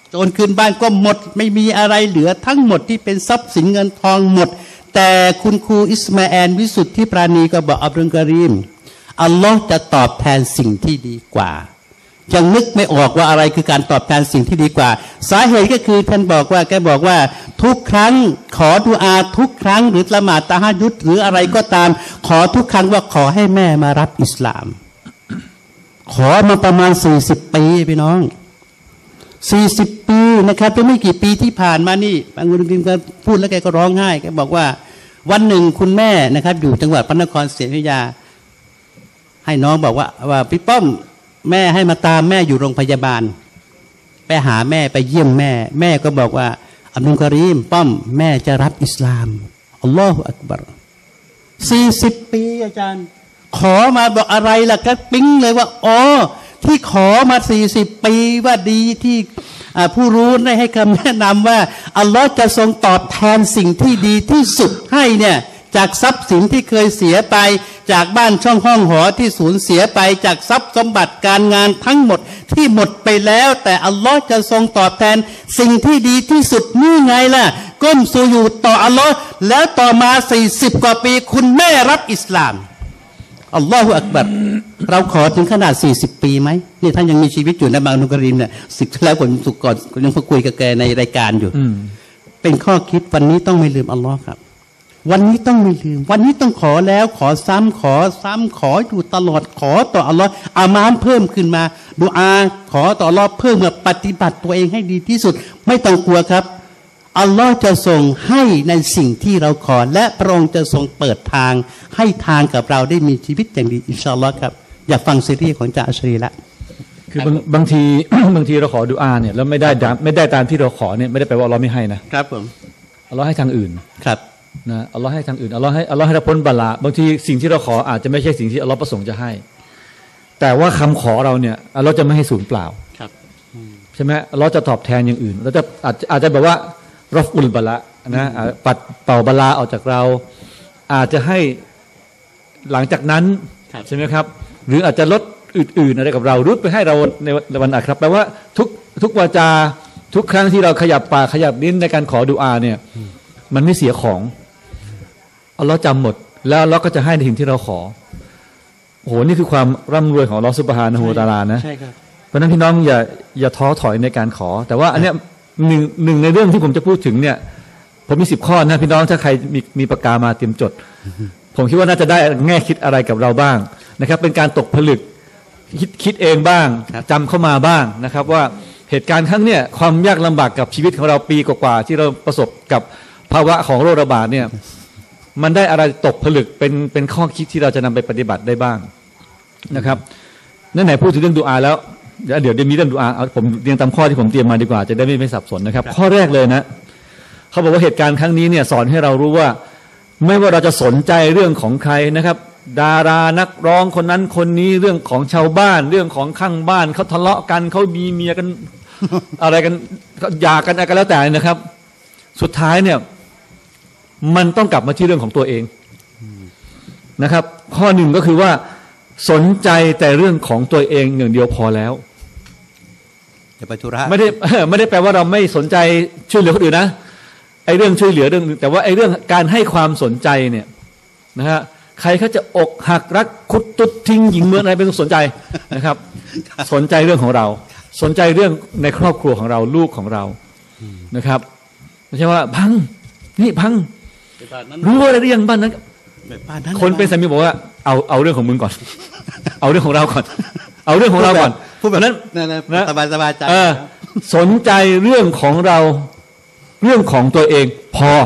โจรขึ้นบ้านก็หมดไม่มีอะไรเหลือทั้งหมดที่เป็นทรัพย์สินเงินทองหมดแต่คุณครูอิสมาแอลวิสุทธิปราณีก็บอกอับดุลกะรีมอัลลอฮ์จะตอบแทนสิ่งที่ดีกว่ายังนึกไม่ออกว่าอะไรคือการตอบแทนสิ่งที่ดีกว่าสาเหตุก็คือท่านบอกว่าแกบอกว่าทุกครั้งขอดุอาทุกครั้งหรือละหมาดตะฮัจญุดหรืออะไรก็ตามขอทุกครั้งว่าขอให้แม่มารับอิสลามขอมาประมาณสี่สิบปีพี่น้องสี่สิบปีนะครับเป็นไม่กี่ปีที่ผ่านมานี่บางคนก็พูดแล้วแกก็ร้องไห้แกบอกว่าวันหนึ่งคุณแม่นะครับอยู่จังหวัดพระนครศรีอยุธยาให้น้องบอกว่าว่าพี่ป้อมแม่ให้มาตามแม่อยู่โรงพยาบาลไปหาแม่ไปเยี่ยมแม่แม่ก็บอกว่าอับดุลกะรีมป้อมแม่จะรับอิสลามอัลลอฮฺอักบัรสี่สิบปีอาจารย์ขอมาบอกอะไรล่ะก็ปิ๊งเลยว่าอ๋อที่ขอมาสี่สิบปีว่าดีที่ผู้รู้ได้ให้คำแนะนำว่าอัลลอฮ์จะทรงตอบแทนสิ่งที่ดีที่สุดให้เนี่ยจากทรัพย์สินที่เคยเสียไปจากบ้านช่องห้องหอที่สูญเสียไปจากทรัพย์สมบัติการงานทั้งหมดที่หมดไปแล้วแต่อัลลอฮ์จะทรงตอบแทนสิ่งที่ดีที่สุดนี่ไงล่ะก้มสุญูดต่ออัลลอฮ์แล้วต่อมาสี่สิบกว่าปีคุณแม่รับอิสลามอัลลอฮฺอักบัรเราขอถึงขนาดสี่สิบปีไหมนี่ท่านยังมีชีวิตอยู่นะบางนุกริมเนี่ยสิบแล้วผมสุกก่อนยังพูดคุยกับแกในรายการอยู่เป็นข้อคิดวันนี้ต้องไม่ลืมอัลลอฮ์ครับวันนี้ต้องไม่ลืมวันนี้ต้องขอแล้วขอซ้ำขอซ้ำขออยู่ตลอดขอต่ออัลลอฮ์อามานเพิ่มขึ้นมาดุอาขอต่ออัลลอฮ์เพิ่มมาปฏิบัติตัวเองให้ดีที่สุดไม่ต้องกลัวครับอัลลอฮ์จะทรงให้ในสิ่งที่เราขอและพระองค์จะทรงเปิดทางให้ทางกับเราได้มีชีวิตอย่างดีอินชาอัลลอฮ์ครับอยากฟังซีรีส์ของจ่าอัชรีละคือบางบางที บางทีเราขอดุอาเนี่ยแล้วไม่ได้ไม่ได้ตามที่เราขอเนี่ยไม่ได้แปลว่าอัลลอฮ์ไม่ให้นะครับผมอัลลอฮ์ให้ทางอื่นครับนะอัลลอฮ์ให้ทางอื่นอัลลอฮ์ให้อัลลอฮ์ให้เราพ้นบาลาบางทีสิ่งที่เราขออาจจะไม่ใช่สิ่งที่อัลลอฮ์ประสงค์จะให้แต่ว่าคำขอเราเนี่ยอัลลอฮ์จะไม่ให้สูญเปล่าครับใช่ไหมอัลลอฮ์จะตอบแทนอย่างอื่นเราจะอาจจะอาจจะแบบว่ารอฟอุลบาละนะปัดเป่าบาลาออกจากเราอาจจะให้หลังจากนั้นใช่ไหมครับหรืออาจจะลดอื่นๆอะไรกับเรารุดไปให้เราในวันอาครับแปลว่าทุกทุกวาจาทุกครั้งที่เราขยับปากขยับลิ้นในการขอดุอาเนี่ยมันไม่เสียของอัลลอฮ์จำหมดแล้วอัลลอฮ์ก็จะให้ในสิ่งที่เราขอโอ้โหนี่คือความร่ำรวยของอัลลอฮ์ซุบฮานะฮูวะตะอาลานะใช่ครับเพราะนั้นพี่น้องอย่าอย่าท้อถอยในการขอแต่ว่าอันเนี้ยหนึ่งหนึ่งในเรื่องที่ผมจะพูดถึงเนี่ยผมมีสิบข้อนะพี่น้องถ้าใครมีมีปากกามาเตรียมจดผมคิดว่าน่าจะได้แง่คิดอะไรกับเราบ้างนะครับเป็นการตกผลึกคิดคิดเองบ้างจำเข้ามาบ้างนะครับว่าเหตุการณ์ครั้งเนี้ยความยากลำบากกับชีวิตของเราปีกว่าๆที่เราประสบกับภาวะของโรคระบาดเนี่ยมันได้อะไรตกผลึกเป็นเป็นข้อคิดที่เราจะนำไปปฏิบัติได้บ้างนะครับนั่นไหนพูดถึงเรื่องดุอาแล้วเดี๋ยวเดี๋ยวมีเรื่องดุอาเอาผมเรียงตามข้อที่ผมเตรียมมาดีกว่าจะได้ไม่ไม่สับสนนะครับข้อแรกเลยนะเขาบอกว่าเหตุการณ์ครั้งนี้เนี่ยสอนให้เรารู้ว่าไม่ว่าเราจะสนใจเรื่องของใครนะครับดารานักร้องคนนั้นคนนี้เรื่องของชาวบ้านเรื่องของข้างบ้านเขาทะเลาะกันเขามีเมียกัน อะไรกันหย่ากันอะไรก็แล้วแต่นะครับสุดท้ายเนี่ยมันต้องกลับมาที่เรื่องของตัวเองนะครับข้อหนึ่งก็คือว่าสนใจแต่เรื่องของตัวเองอย่างเดียวพอแล้วอย่าไปธุระไม่ได้ไม่ได้แปลว่าเราไม่สนใจช่วยเหลือคนอื่นนะไอ้เรื่องช่วยเหลือเรื่องแต่ว่าไอ้เรื่องการให้ความสนใจเนี่ยนะฮะใครเขาจะอกหักรักคุดตุดทิ้งหญิงเมื่ออะไรเป็นสนใจนะครับสนใจเรื่องของเราสนใจเรื่องในครอบครัวของเราลูกของเรานะครับไม่ใช่ว่าพังนี่พังรู้อะไรหรือยังบ้านนั้นคนเป็นสามีบอกว่าเอาเอาเรื่องของมึงก่อนเอาเรื่องของเราก่อนเอาเรื่องของเราก่อนพูดแบบนั้นนะสบายสบายใจสนใจเรื่องของเราเรื่องของตัวเองพอ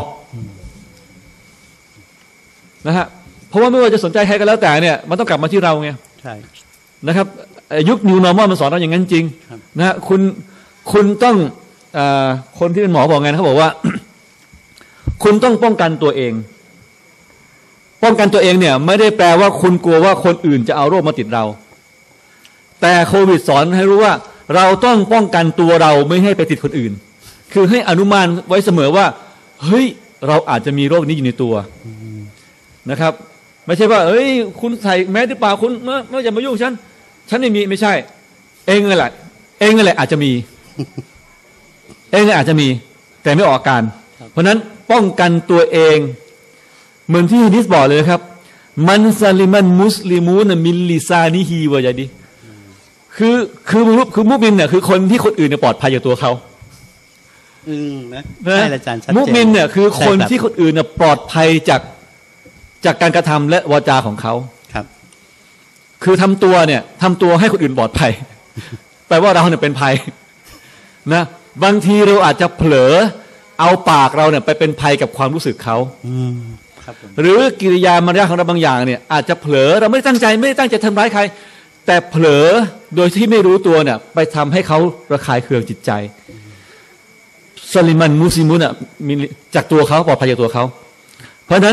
นะฮะเพราะว่าไม่ว่าจะสนใจใครก็แล้วแต่เนี่ยมันต้องกลับมาที่เราไงใช่นะครับยุค New Normal มันสอนเราอย่างนั้นจริงนะฮะคุณคุณต้องคนที่เป็นหมอบอกไงเขาบอกว่าคุณต้องป้องกันตัวเองป้องกันตัวเองเนี่ยไม่ได้แปลว่าคุณกลัวว่าคนอื่นจะเอาโรคมาติดเราแต่โควิดสอนให้รู้ว่าเราต้องป้องกันตัวเราไม่ให้ไปติดคนอื่นคือให้อนุมานไว้เสมอว่าเฮ้ยเราอาจจะมีโรคนี้อยู่ในตัวนะครับไม่ใช่ว่าเอ้ยคุณใส่แมสหรือเปล่าคุณไม่ไม่อย่ามายุ่งฉันฉันไม่มีไม่ใช่เองนั่นแหละเองนั่นแหละอาจจะมีเอ๊ะอาจจะมีแต่ไม่ออกอาการเพราะนั้นป้องกันตัวเองเหมือนที่ฮะดีษบอกเลยครับมันซาลิมันมุสลิมูนมิลลิซานิฮีวะยะดีคือคือมุคือมุมินเนี่ยคือคนที่คนอื่นเนี่ยปลอดภัยจากตัวเขาอืมนะใช่อาจารย์ชัดเจนมุมินเนี่ยคือคนที่คนอื่นเนี่ยปลอดภัยจากจากการกระทำและวาจาของเขาครับคือทำตัวเนี่ยทำตัวให้คนอื่นปลอดภัยแปลว่าเราเนี่ยเป็นภัยนะบางทีเราอาจจะเผลอเอาปากเราเนี่ยไปเป็นภัยกับความรู้สึกเขาหรือกิริยามารยาทของเราบางอย่างเนี่ยอาจจะเผลอเราไม่ได้ตั้งใจไม่ได้ตั้งใจทำร้ายใครแต่เผลอโดยที่ไม่รู้ตัวเนี่ยไปทำให้เขาระคายเคืองจิตใจซาลิมันมุซิมุนอ่ะมีจากตัวเขาปลอดภัยจากตัวเขาเพราะฉะนั้น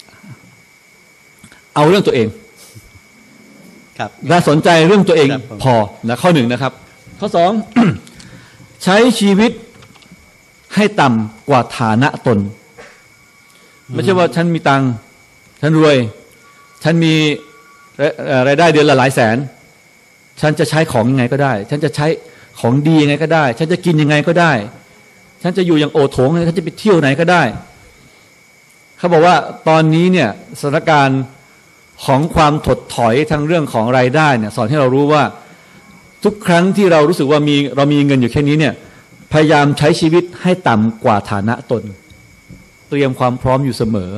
เอาเรื่องตัวเองน่าสนใจเรื่องตัวเองพอนะข้อหนึ่งนะครับข้อสอง ใช้ชีวิตให้ต่ำกว่าฐานะตนไม่ใช่ว่าฉันมีตังค์ฉันรวยฉันมีรายได้เดือนละหลายแสนฉันจะใช้ของยังไงก็ได้ฉันจะใช้ของดียังไงก็ได้ฉันจะกินยังไงก็ได้ฉันจะอยู่อย่างโอโถงฉันจะไปเที่ยวไหนก็ได้เขาบอกว่าตอนนี้เนี่ยสถานการณ์ของความถดถอยทางเรื่องของรายได้เนี่ยสอนให้เรารู้ว่าทุกครั้งที่เรารู้สึกว่ามีเรามีเงินอยู่แค่นี้เนี่ยพยายามใช้ชีวิตให้ต่ำกว่าฐานะตนเตรียมความพร้อมอยู่เสมอ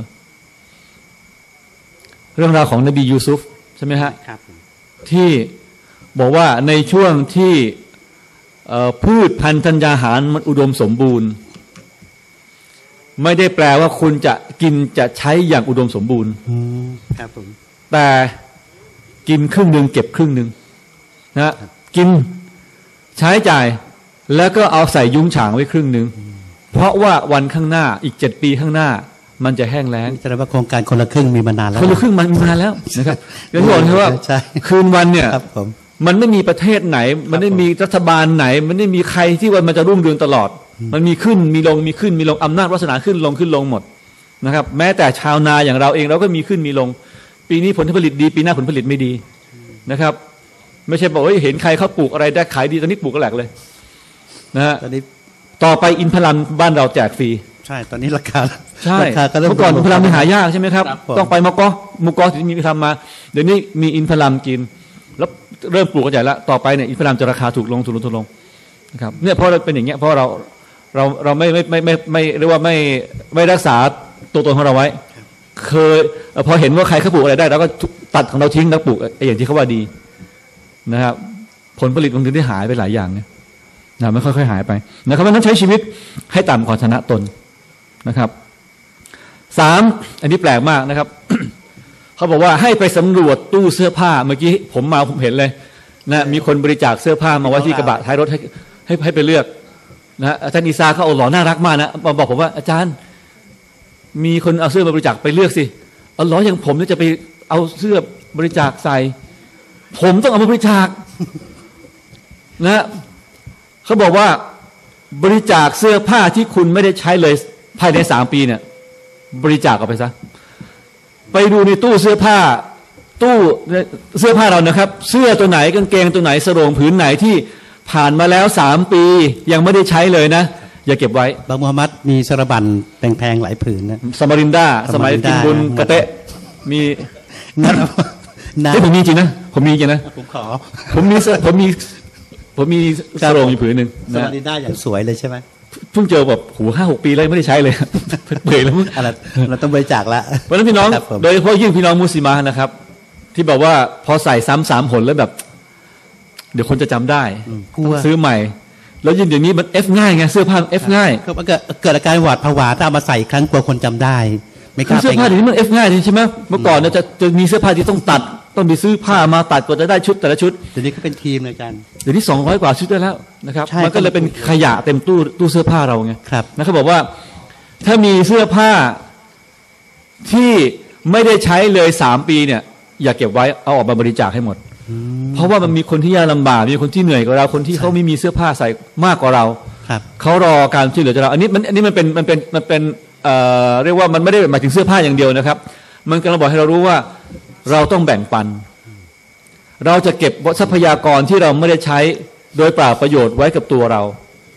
เรื่องราวของนบียูซุฟใช่ไหมฮะที่บอกว่าในช่วงที่พืชพันธุ์ธัญญาหารมันอุดมสมบูรณ์ไม่ได้แปลว่าคุณจะกินจะใช้อย่างอุดมสมบูรณ์ครับผมแต่กินครึ่งหนึ่งเก็บครึ่งหนึ่งนะกินใช้จ่ายแล้วก็เอาใส่ยุ้งฉางไว้ครึ่งหนึ่งเพราะว่าวันข้างหน้าอีกเจ็ดปีข้างหน้ามันจะแห้งแล้งแสดงว่าโครงการคนละครึ่งมีมานานแล้วคนละครึ่งมันมีมานานแล้วนะครับอย่างที่บอกคือว่าคืนวันเนี่ยมันไม่มีประเทศไหนมันไม่มีรัฐบาลไหนมันไม่มีใครที่ว่ามันจะรุ่งเรืองตลอดมันมีขึ้นมีลงมีขึ้นมีลงอำนาจวาสนาขึ้นลงขึ้นลงหมดนะครับแม้แต่ชาวนาอย่างเราเองเราก็มีขึ้นมีลงปีนี้ผลผลิตดีปีหน้าผลผลิตไม่ดีนะครับไม่ใช่บอกว่าเห็นใครเขาปลูกอะไรได้ขายดีตอนนี้ปลูกก็แหลกเลยนะฮะตอนนี้ต่อไปอินทผลัมบ้านเราแจกฟรีใช่ตอนนี้ราคาใช่เมื่อก่อนอินทผลัมมันหายากใช่ไหมครับต้องไปมกมุกถึงมีทำมาเดี๋ยวนี้มีอินทผลัมกินแล้วเริ่มปลูกกันใหญ่แล้วต่อไปเนี่ยอินทผลัมจะราคาถูกลงถูกลงถูกลงนะครับเนี่ยเพราะเราเป็นอย่างเงี้ยเพราะเราเราเราไม่ไม่ไม่ไม่ไม่เรียกว่าไม่ไม่รักษาตัวตนของเราไว้เคยพอเห็นว่าใครเขาปลูกอะไรได้เราก็ตัดของเราทิ้งแล้วปลูกอย่างที่เขาว่าดีนะครับผลผลิตมันถึงได้หายไปหลายอย่างเนี่ยนะไม่ค่อยๆหายไปนะครับเพราะนั้นใช้ชีวิตให้ต่ำกว่าฐานะตนนะครับสามอันนี้แปลกมากนะครับ เขาบอกว่าให้ไปสำรวจตู้เสื้อผ้าเมื่อกี้ผมมาผมเห็นเลยนะมีคนบริจาคเสื้อผ้ามาไว้ที่กระบะท้ายรถให้ให้ให้ไปเลือกนะอาจารย์อีซาเขาเอาหล่อน่ารักมากนะมาบอกผมว่าอาจารย์มีคนเอาเสื้อมาบริจาคไปเลือกสิเอาหล่ออย่างผมเนี่ยจะไปเอาเสื้อบริจาคใส่ผมต้องเอามาบริจาคนะเขาบอกว่าบริจาคเสื้อผ้าที่คุณไม่ได้ใช้เลยภายในสามปีเนี่ยบริจาคออกไปซะไปดูในตู้เสื้อผ้าตู้เสื้อผ้าเรานะครับเสื้อตัวไหนกางเกงตัวไหนสโรงผืนไหนที่ผ่านมาแล้วสามปียังไม่ได้ใช้เลยนะอย่าเก็บไว้บางมูฮัมหมัดมีสระบันแพงๆหลายผืนนะสมารินดาสมัยกินบุญกระเตะมีนะผมมีจริงนะผมมีจริงนะผมขอผมมีผมมีผมมีสโรงอยู่ผืนหนึ่งสมารินดาอย่างสวยเลยใช่ไหมเพิ่งเจอแบบหูห้าหกปีเลยไม่ได้ใช้เลยเปื่อยแล้วอะไรเราต้องบริจาคละเพราะฉะนั้นพี่น้องโดยเฉพาะยิ่งพี่น้องมุสลิมนะครับที่บอกว่าพอใส่ซ้ำสามผลแล้วแบบเดี๋ยวคนจะจำได้ซื้อใหม่แล้วยิ่งเดี๋ยวนี้มันเอฟง่ายไงเสื้อผ้าเอฟง่ายก็เกิดอาการหวาดผวาถ้าเอามาใส่ครั้งกลัวคนจำได้ไม่กล้าเสื้อผ้าเดี๋ยวนี้มันเอฟง่ายใช่ไหมเมื่อก่อนเนี่ยจะจะมีเสื้อผ้าที่ต้องตัดต้องไปซื้อผ้ามาตัดกว่าจะได้ชุดแต่ละชุดเดี๋ยวนี้ก็เป็นทีมเลยกันเดี๋ยวนี้สองร้อยกว่าชุดได้แล้วนะครับมันก็เลยเป็นขยะเต็มตู้ตู้เสื้อผ้าเราไงนะเขาบอกว่าถ้ามีเสื้อผ้าที่ไม่ได้ใช้เลยสามปีเนี่ยอย่าเก็บไว้เอาออกมาบริจาคให้หมดเพราะว่ามันมีคนที่ยากลำบากมีคนที่เหนื่อยกว่าเราคนที่เขาไม่มีเสื้อผ้าใส่มากกว่าเราเขารอการช่วยเหลือจากเราอันนี้มันอันนี้มันเป็นมันเป็นมันเป็นเอ่อเรียกว่ามันไม่ได้หมายถึงเสื้อผ้าอย่างเดียวนะครับมันกำลังบอกให้เรารู้ว่าเราต้องแบ่งปันเราจะเก็บทรัพยากรที่เราไม่ได้ใช้โดยเปล่าประโยชน์ไว้กับตัวเรา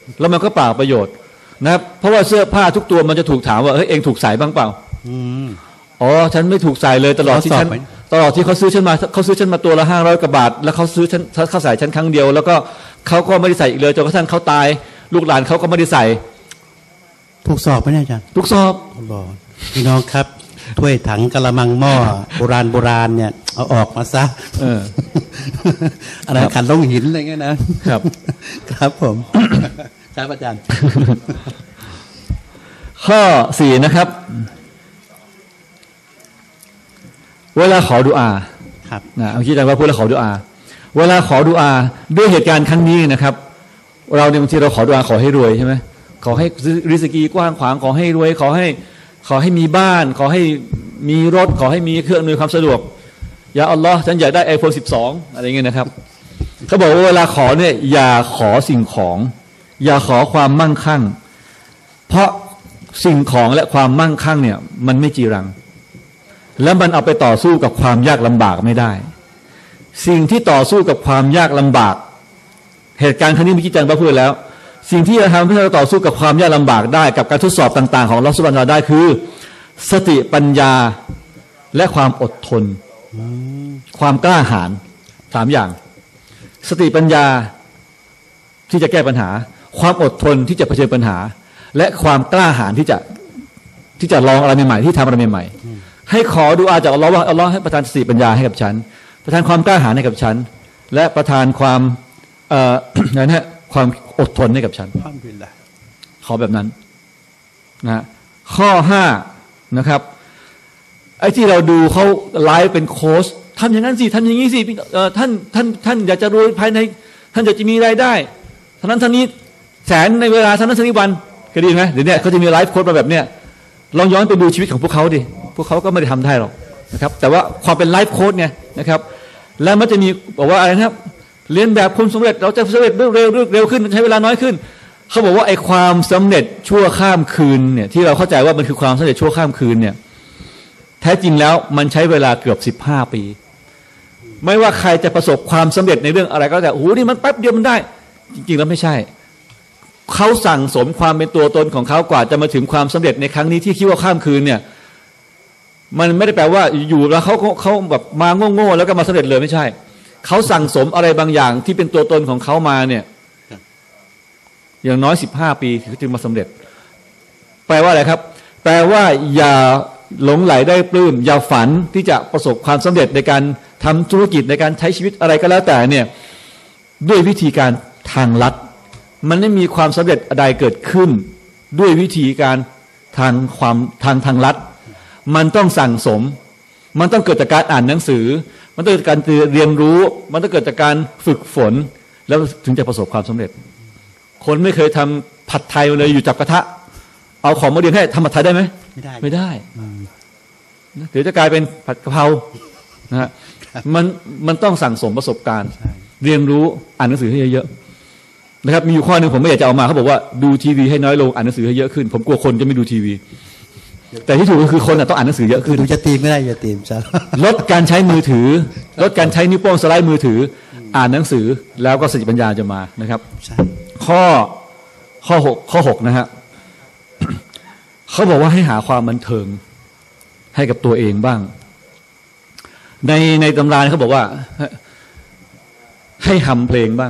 แล้วมันก็เปล่าประโยชน์นะครับเพราะว่าเสื้อผ้าทุกตัวมันจะถูกถามว่าเฮ้ยเองถูกใส่บ้างเปล่าอ๋อฉันไม่ถูกใส่เลยตลอดที่ฉันตลอดที่เขาซื้อฉันมาเขาซื้อฉันมาตัวละห้าร้อยกว่าบาทแล้วเขาซื้อฉันเขาใส่ฉันครั้งเดียวแล้วก็เขาก็ไม่ได้ใส่อีกเลยจนกระทั่งเขาตายลูกหลานเขาก็ไม่ได้ใส่ถูกสอบไหมเนี่ยอาจารย์ถูกสอบบอกพี่น้องครับถ้วยถังกะละมังหม้อโบราณโบราณเนี่ยเอาออกมาซะเอออะไรขันลงหินอะไรเงี้ยนะครับครับผมครับอาจารย์ข้อสี่นะครับเวลาขอดุอาครับนะเมื่อกี้อาจารย์ว่าพูดแล้วขอดุอาเวลาขอดุอาด้วยเหตุการณ์ครั้งนี้นะครับเราเนี่ยบางทีเราขอดุอาขอให้รวยใช่ไหมขอให้ริสกีกว้างขวางขอให้รวยขอให้ขอให้มีบ้านขอให้มีรถขอให้มีเครื่องอำนวยความสะดวกอย่าอัลลอฮ์ฉันอยากได้ไอโฟนสิบสองอะไรเงี้ยนะครับเขาบอกว่าเวลาขอเนี่ยอย่าขอสิ่งของอย่าขอความมั่งคั่งเพราะสิ่งของและความมั่งคั่งเนี่ยมันไม่จีรังและมันเอาไปต่อสู้กับความยากลำบากไม่ได้สิ่งที่ต่อสู้กับความยากลำบากเหตุการณ์ครั้งนี้เมื่อกี้อาจารย์พูดแล้วสิ่งที่จะทำให้เราต่อสู้กับความยากลำบากได้กับการทดสอบต่างๆของอัลเลาะห์ซุบฮานะฮูวะตะอาลาได้คือสติปัญญาและความอดทนความกล้าหาญสามอย่างสติปัญญาที่จะแก้ปัญหาความอดทนที่จะเผชิญปัญหาและความกล้าหาญที่จะที่จะลองอะไรใหม่ๆที่ทำอะไรใหม่ๆให้ขอดุอาจากอัลเลาะห์ว่าอัลเลาะห์ให้ประทานสติปัญญาให้กับฉันประทานความกล้าหาญให้กับฉันและประทานความเอ่อนั่นฮะความอดทนให้กับฉันขอแบบนั้นนะข้อห้านะครับไอ้ที่เราดูเขาไลฟ์เป็นโค้ชทำอย่างนั้นสิทำอย่างนี้สิท่านท่านท่านอยากจะรวยภายในท่านอยากจะมีรายได้ท่านั้นท่านี้แสนในเวลาท่านั้นท่านี้วันเคยได้ยินไหมเดี๋ยวนี้เขาจะมีไลฟ์โค้ชมาแบบเนี้ยลองย้อนไปดูชีวิตของพวกเขาดิพวกเขาก็ไม่ได้ทำได้หรอกนะครับแต่ว่าความเป็นไลฟ์โค้ชไงนะครับแล้วมันจะมีบอกว่าอะไรนะครับเรียนแบบคนสำเร็จเราจะสำเร็จเร็วเร็วเร็วขึ้นใช้เวลาน้อยขึ้นเขาบอกว่าไอ้ความสำเร็จชั่วข้ามคืนเนี่ยที่เราเข้าใจว่ามันคือความสำเร็จชั่วข้ามคืนเนี่ยแท้จริงแล้วมันใช้เวลาเกือบสิบห้าปีไม่ว่าใครจะประสบความสำเร็จในเรื่องอะไรก็แต่โอ้โหนี่มันแป๊บเดียวมันได้จริงๆแล้วไม่ใช่เขาสั่งสมความเป็นตัวตนของเขากว่าจะมาถึงความสำเร็จในครั้งนี้ที่คิดว่าข้ามคืนเนี่ยมันไม่ได้แปลว่าอยู่แล้วเขาเขาแบบมาโง่ๆแล้วก็มาสำเร็จเลยไม่ใช่เขาสั่งสมอะไรบางอย่างที่เป็นตัวตนของเขามาเนี่ยอย่างน้อยสิบห้าปีถึงจะมาสำเร็จแปลว่าอะไรครับแปลว่าอย่าหลงไหลได้ปลื้มอย่าฝันที่จะประสบความสำเร็จในการทำธุรกิจในการใช้ชีวิตอะไรก็แล้วแต่เนี่ยด้วยวิธีการทางลัดมันไม่มีความสำเร็จใดเกิดขึ้นด้วยวิธีการทางความทางทางลัดมันต้องสั่งสมมันต้องเกิดจากการอ่านหนังสือมันต้องเกิดจากการเรียนรู้มันต้องเกิดจากการฝึกฝนแล้วถึงจะประสบความสำเร็จคนไม่เคยทำผัดไทยเลยอยู่จับกระทะเอาของมาเรียนให้ทำผัดไทยได้ไหมไม่ได้ไม่ได้เดี๋ยวจะกลายเป็นผัดกะเพรานะฮะมันมันต้องสั่งสมประสบการณ์เรียนรู้อ่านหนังสือให้เยอะๆนะครับมีอยู่ข้อหนึ่งผมไม่อยากจะเอามาเขาบอกว่าดูทีวีให้น้อยลงอ่านหนังสือให้เยอะขึ้นผมกลัวคนจะไม่ดูทีวีแต่ที่ถูกก็คือคนต้องอ่านหนังสือเยอะขึ้นดูจะตีมไม่ได้จะตีมจ้ะลดการใช้มือถือลดการใช้นิ้วโป้งสไลด์มือถืออ่านหนังสือแล้วก็สติปัญญาจะมานะครับข้อข้อหกข้อหกนะฮะเขาบอกว่าให้หาความบันเทิงให้กับตัวเองบ้างในในตำราเขาบอกว่าให้ทำเพลงบ้าง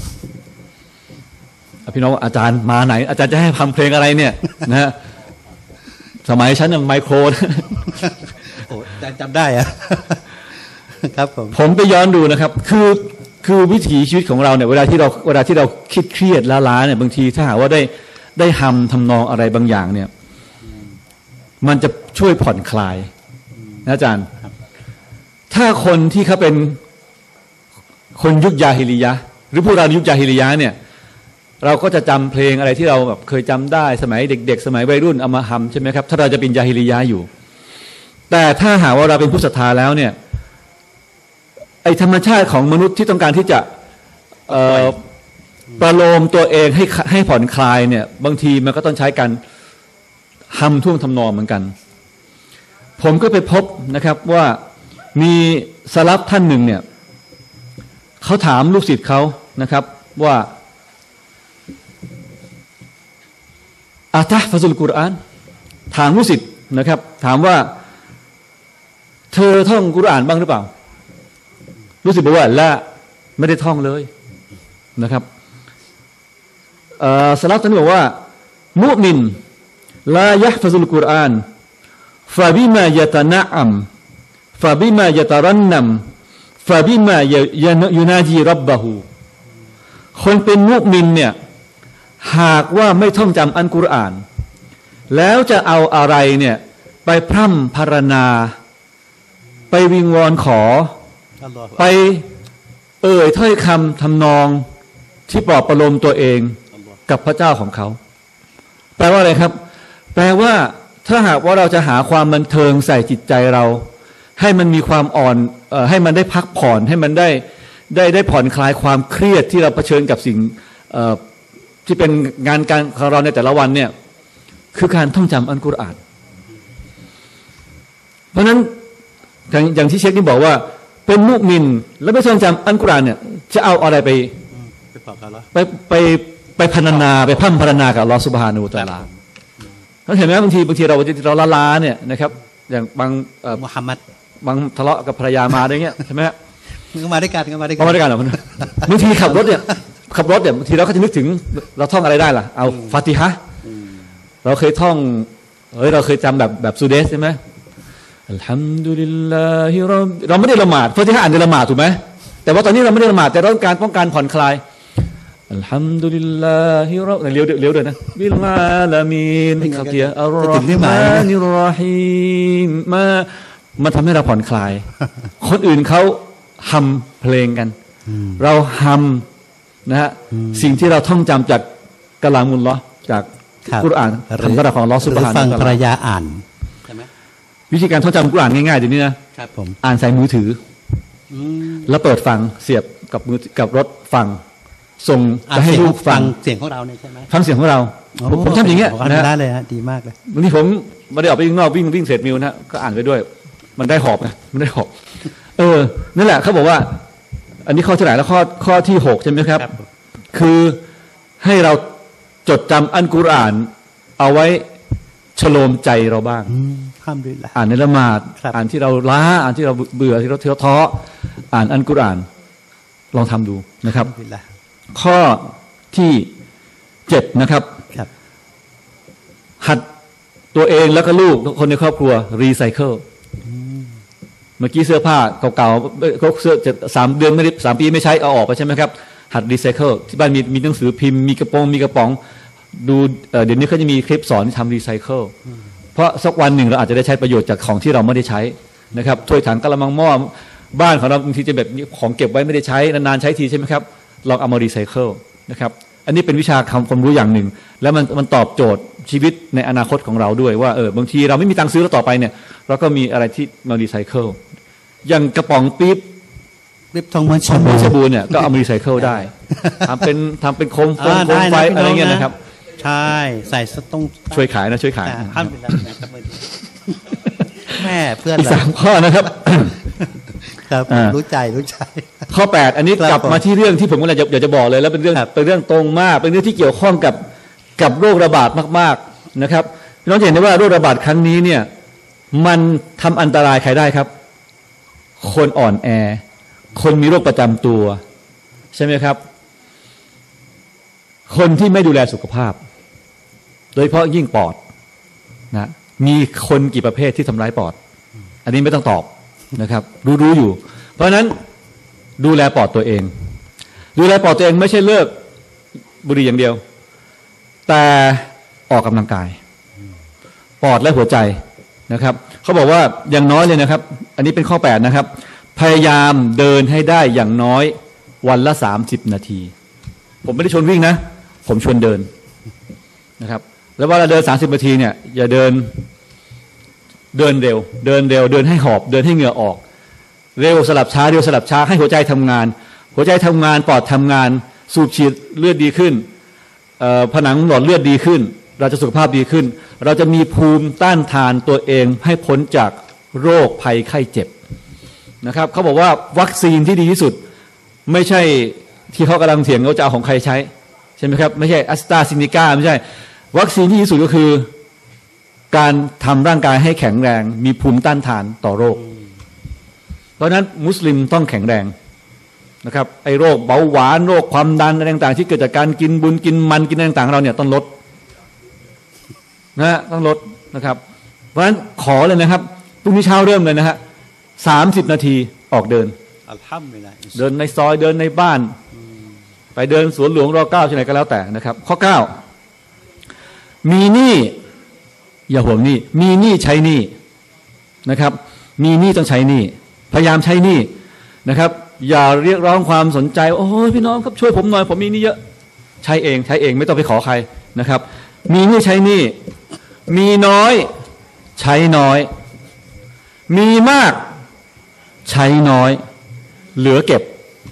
พี่น้องอาจารย์มาไหนอาจารย์จะให้ทำเพลงอะไรเนี่ยนะฮะสมัยฉันไมโครโอ้อาจารย์จำได้อะครับผมผมไปย้อนดูนะครับคือคือวิถีชีวิตของเราเนี่ยเวลาที่เราเวลาที่เราคิดเครียดล้าๆเนี่ยบางทีถ้าหากว่าได้ได้ทำทำนองอะไรบางอย่างเนี่ยมันจะช่วยผ่อนคลายนะอาจารย์ถ้าคนที่เขาเป็นคนยุคยาฮิลิยะห์หรือพวกเรายุคยาฮิลิยะห์เนี่ยเราก็จะจำเพลงอะไรที่เราแบบเคยจำได้สมัยเด็กๆสมัยวัยรุ่นเอามาทำใช่ไหมครับถ้าเราจะเป็นยาฮิลิยะห์อยู่แต่ถ้าหากว่าเราเป็นผู้ศรัทธาแล้วเนี่ยไอธรรมชาติของมนุษย์ที่ต้องการที่จะประโลมตัวเองให้ให้ผ่อนคลายเนี่ยบางทีมันก็ต้องใช้การทำท่วงทำนองเหมือนกันผมก็ไปพบนะครับว่ามีสลับท่านหนึ่งเนี่ยเขาถามลูกศิษย์เขานะครับว่าอาตะฟะซุลกุรอานถามลูกศิษย์นะครับถามว่าเธอท่องกุรอานบ้างหรือเปล่าลูกศิษย์บอกว่าละไม่ได้ท่องเลยนะครับสลับท่านบอกว่ามุมินลายะฟะซุลกุรอานฟะบิมายะตะนะอัมฟะบิมายะตะรันนัมฟะบิมายูนาจีรับบะฮูคนเป็นมุมินเนี่ยหากว่าไม่ท่องจำอัลกุรอานแล้วจะเอาอะไรเนี่ยไปพร่ำพรรณนาไปวิงวอนขอไปเอ่ยถ้อยคำทำนองที่ปลอบประโลมตัวเองกับพระเจ้าของเขาแปลว่าอะไรครับแปลว่าถ้าหากว่าเราจะหาความบันเทิงใส่จิตใจเราให้มันมีความอ่อนเอ่อให้มันได้พักผ่อนให้มันได้ได้ได้ผ่อนคลายความเครียดที่เราเผชิญกับสิ่งเอ่อที่เป็นงานการของเราในแต่ละวันเนี่ยคือการท่องจำอัลกุรอานเพราะฉะนั้นอย่างที่เชคนี่บอกว่าเป็นมุมินแล้วไม่ท่องจำอัลกุรอานเนี่ยจะเอาอะไรไปไปไปไปพรรณนาไปพร่ำพรรณนากับอัลลอฮฺซุบฮานะฮูวะตะอาลาเราเห็นไหมบางทีบางทีเราเราละลาเนี่ยนะครับอย่างบางมุฮัมมัดบางทะเลาะกับภรรยามาอย่างเงี้ยใช่ไหมฮะก็มาด้วยกันก็มาด้วยกันมาด้วยกันเหรอบางทีขับรถเนี่ยขับรถเนี่ยบางทีเราก็จะนึกถึงเราท่องอะไรได้ล่ะเอาฟาติฮะเราเคยท่องเฮ้ยเราเคยจำแบบแบบซูเดสใช่ไหมอัลฮัมดุลิลลาฮิร็อบเราไม่ได้ละหมาดฟาติฮะอ่านในละหมาดถูกไหมแต่ว่าตอนนี้เราไม่ได้ละหมาดแต่เราต้องการต้องการผ่อนคลายอัลฮัมดุลิลลาฮิร็อบเลี้ยวเลี้ยวด้วยนะบิลอาลามีนครับเทียอัลลอฮฺมานิรรอฮีมมามันทำให้เราผ่อนคลายคนอื่นเขาฮัมเพลงกันเราฮัมนะฮะสิ่งที่เราท่องจำจากกะลามุลลอฮ์จากกุรอานคำกระดาษของอัลลอฮ์ซุบฮานะฮูวะตะอาลาฟังภรรยาอ่านใช่ไหมวิธีการท่องจำกุรอานง่ายๆเดี๋ยวนี้นะครับผมอ่านใส่มือถือแล้วเปิดฟังเสียบกับมือกับรถฟังส่งจะให้ลูกฟังเสียงของเราเนี่ยใช่ไหมฟังเสียงของเราผมทำอย่างเงี้ยนะได้เลยฮะดีมากเลยบางทีผมไม่ได้ออกไปวิ่งนอกวิ่งวิ่งเสร็จมิวนะก็อ่านไปด้วยมันได้หอบไงมันได้หอบเออนั่นแหละเขาบอกว่าอันนี้ข้อที่ไหนแล้วข้อข้อที่หกใช่ไหมครับคือให้เราจดจำอัลกุรอานเอาไว้ฉโลมใจเราบ้างอ่านในละหมาดอ่านที่เราล้าอ่านที่เราเบื่อที่เราท้ออ่านอัลกุรอานลองทำดูนะครับข้อที่เจ็ดนะครับหัดตัวเองแล้วก็ลูกคนในครอบครัวรีไซเคิลเมื่อกี้เสื้อผ้าเก่าๆเขาเสื้อสามเดือนไม่ได้สามปีไม่ใช้เอาออกไปใช่ไหมครับหัดรีไซเคิลที่บ้านมีมีหนังสือพิมพ์มีกระโปรงมีกระป๋องดูเดี๋ยวนี้เขาจะมีคลิปสอนทำรีไซเคิลเพราะสักวันหนึ่งเราอาจจะได้ใช้ประโยชน์จากของที่เราไม่ได้ใช้นะครับถ้วยถังกะละมังหม้อบ้านของเราบางทีจะแบบของเก็บไว้ไม่ได้ใช้นานๆใช้ทีใช่ไหมครับลองเอามารีไซเคิลนะครับอันนี้เป็นวิชาความรู้อย่างหนึ่งแล้วมันมันตอบโจทย์ชีวิตในอนาคตของเราด้วยว่าเออบางทีเราไม่มีตังค์ซื้อแล้วต่อไปเนี่ยเราก็มีอะไรที่มารีไซเคิลอย่างกระป๋องปี๊บปี๊บทองม้วนชาบูเนี่ยก็เอามารีไซเคิลได้ทำเป็นทำเป็นโคมโคมไฟอะไรเงี้ยนะครับใช่ใส่สต้องช่วยขายนะช่วยขายห้ามเป็นอะไรนะครับแม่เพื่อนอีกสามข้อนะครับครับรู้ใจรู้ใจข้อแปดอันนี้กลับมาที่เรื่องที่ผมกำลังอยากจะบอกเลยแล้วเป็นเรื่องเป็นเรื่องตรงมากเป็นเรื่องที่เกี่ยวข้องกับกับโรคระบาดมากๆนะครับพี่น้องเห็นได้ว่าโรคระบาดครั้งนี้เนี่ยมันทำอันตรายใครได้ครับคนอ่อนแอคนมีโรคประจำตัวใช่ไหมครับคนที่ไม่ดูแลสุขภาพโดยเฉพาะยิ่งปอดนะมีคนกี่ประเภทที่ทำร้ายปอดอันนี้ไม่ต้องตอบนะครับรู้ๆอยู่เพราะฉะนั้นดูแลปอดตัวเองดูแลปอดตัวเองไม่ใช่เลิกบุหรี่อย่างเดียวแต่ออกกำลังกายปอดและหัวใจนะครับเขาบอกว่าอย่างน้อยเลยนะครับอันนี้เป็นข้อแปดนะครับพยายามเดินให้ได้อย่างน้อยวันละสามสิบนาทีผมไม่ได้ชวนวิ่งนะผมชวนเดินนะครับแล้วเวลาเดินสามสิบนาทีเนี่ยอย่าเดินเดินเร็วเดินเร็วเดินให้หอบเดินให้เหงื่อออกเร็วสลับช้าเร็วสลับช้าให้หัวใจทำงานหัวใจทำงานปอดทำงานสูบฉีดเลือดดีขึ้นผนังหลอดเลือดดีขึ้นเราจะสุขภาพดีขึ้นเราจะมีภูมิต้านทานตัวเองให้พ้นจากโรคภัยไข้เจ็บนะครับเขาบอกว่าวัคซีนที่ดีที่สุดไม่ใช่ที่เขากำลังเถียงเขาจะเอาของใครใช้ใช่ไหมครับไม่ใช่แอสตราเซเนกาไม่ใช่วัคซีนที่ดีที่สุดก็คือการทำร่างกายให้แข็งแรงมีภูมิต้านทานต่อโรคเพราะฉะนั้นมุสลิมต้องแข็งแรงนะครับไอ้โรคเบาหวานโรคความดันอะไรต่างๆที่เกิดจากการกินบุญกินมันกินอะไรต่างๆเราเนี่ยต้องลดนะต้องลดนะครับเพราะฉะนั้นขอเลยนะครับพรุ่งนี้เช้าเริ่มเลยนะฮะสามสิบนาทีออกเดินอัลฮัมดุลิลลาห์เดินในซอยเดินในบ้านไปเดินสวนหลวงรอเก้าที่ไหนก็แล้วแต่นะครับข้อเก้ามีหนี้อย่าห่วงหนี้มีหนี้ใช้หนี้นะครับมีหนี้ต้องใช้หนี้พยายามใช้หนี้นะครับอย่าเรียกร้องความสนใจโอ้ยพี่น้องครับช่วยผมหน่อยผมมีหนี้เยอะใช้เองใช้เองไม่ต้องไปขอใครนะครับมีหนี้ใช้หนี้มีน้อยใช้น้อยมีมากใช้น้อยเหลือเก็บ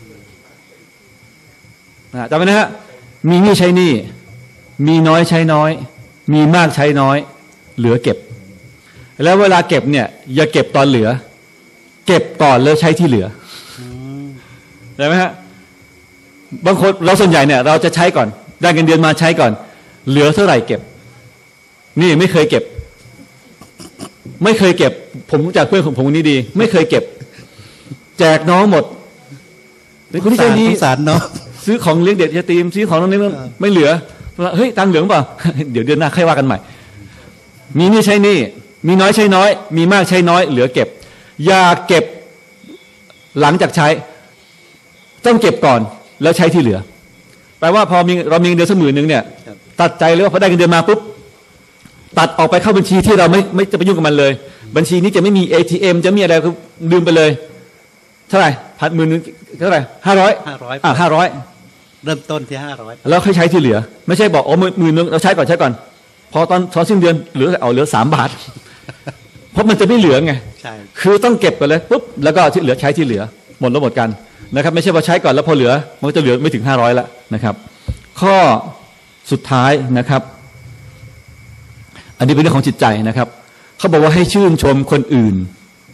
นะจำไว้นะฮะมีหนี้ใช้หนี้มีน้อยใช้น้อยมีมากใช้น้อยเหลือเก็บแล้วเวลาเก็บเนี่ยอย่าเก็บตอนเหลือเก็บก่อนแล้วใช้ที่เหลือใช่ไหมฮะบางคนเราส่วนใหญ่เนี่ยเราจะใช้ก่อนได้เงินเดือนมาใช้ก่อนเหลือเท่าไหร่เก็บนี่ไม่เคยเก็บไม่เคยเก็บผมรู้จักเพื่อนของผมคนนี้ดีไม่เคยเก็บแจกน้องหมดเป็นคนที่ใจดีสารเนาะซื้อของเลี้ยงเด็กยาตีมซื้อของน้องเลี้ยงไม่เหลือเฮ้ยตังเหลืองเปล่าเดี๋ยวเดือนหน้าค่อยว่ากันใหม่มีนี่ใช้นี่มีน้อยใช้น้อยมีมากใช้น้อยเหลือเก็บอย่าเก็บหลังจากใช้ต้องเก็บก่อนแล้วใช้ที่เหลือแปลว่าพอมีเรามีเงินเดือนสักหมื่นหนึ่งเนี่ยตัดใจเลยว่าพอได้เงินเดือนมาปุ๊บตัดออกไปเข้าบัญชีที่เราไม่ไม่จะไปยุ่งกับมันเลยบัญชีนี้จะไม่มี เอ ที เอ็ม จะมีอะไรคือลืมไปเลยเท่าไหร่พันหมื่นนึงเท่าไหร่ห้าร้อยห้าร้อยอ่าห้าร้อยเริ่มต้นที่ห้าร้อยแล้วค่อยใช้ที่เหลือไม่ใช่บอกอ๋อหมื่นนึงเราใช้ก่อนใช้ก่อนพอตอนตอนสิ้นเดือนเหลือเอาเหลือสามบาทเพราะมันจะไม่เหลือไงใช่คือต้องเก็บไปเลยปุ๊บแล้วก็ที่เหลือใช้ที่เหลือหมดแล้วหมดกันนะครับไม่ใช่ว่าใช้ก่อนแล้วพอเหลือมันก็จะเหลือไม่ถึงห้าร้อยละนะครับข้อสุดท้ายนะครับอันนี้เป็นเรื่องของจิตใจนะครับเขาบอกว่าให้ชื่นชมคนอื่น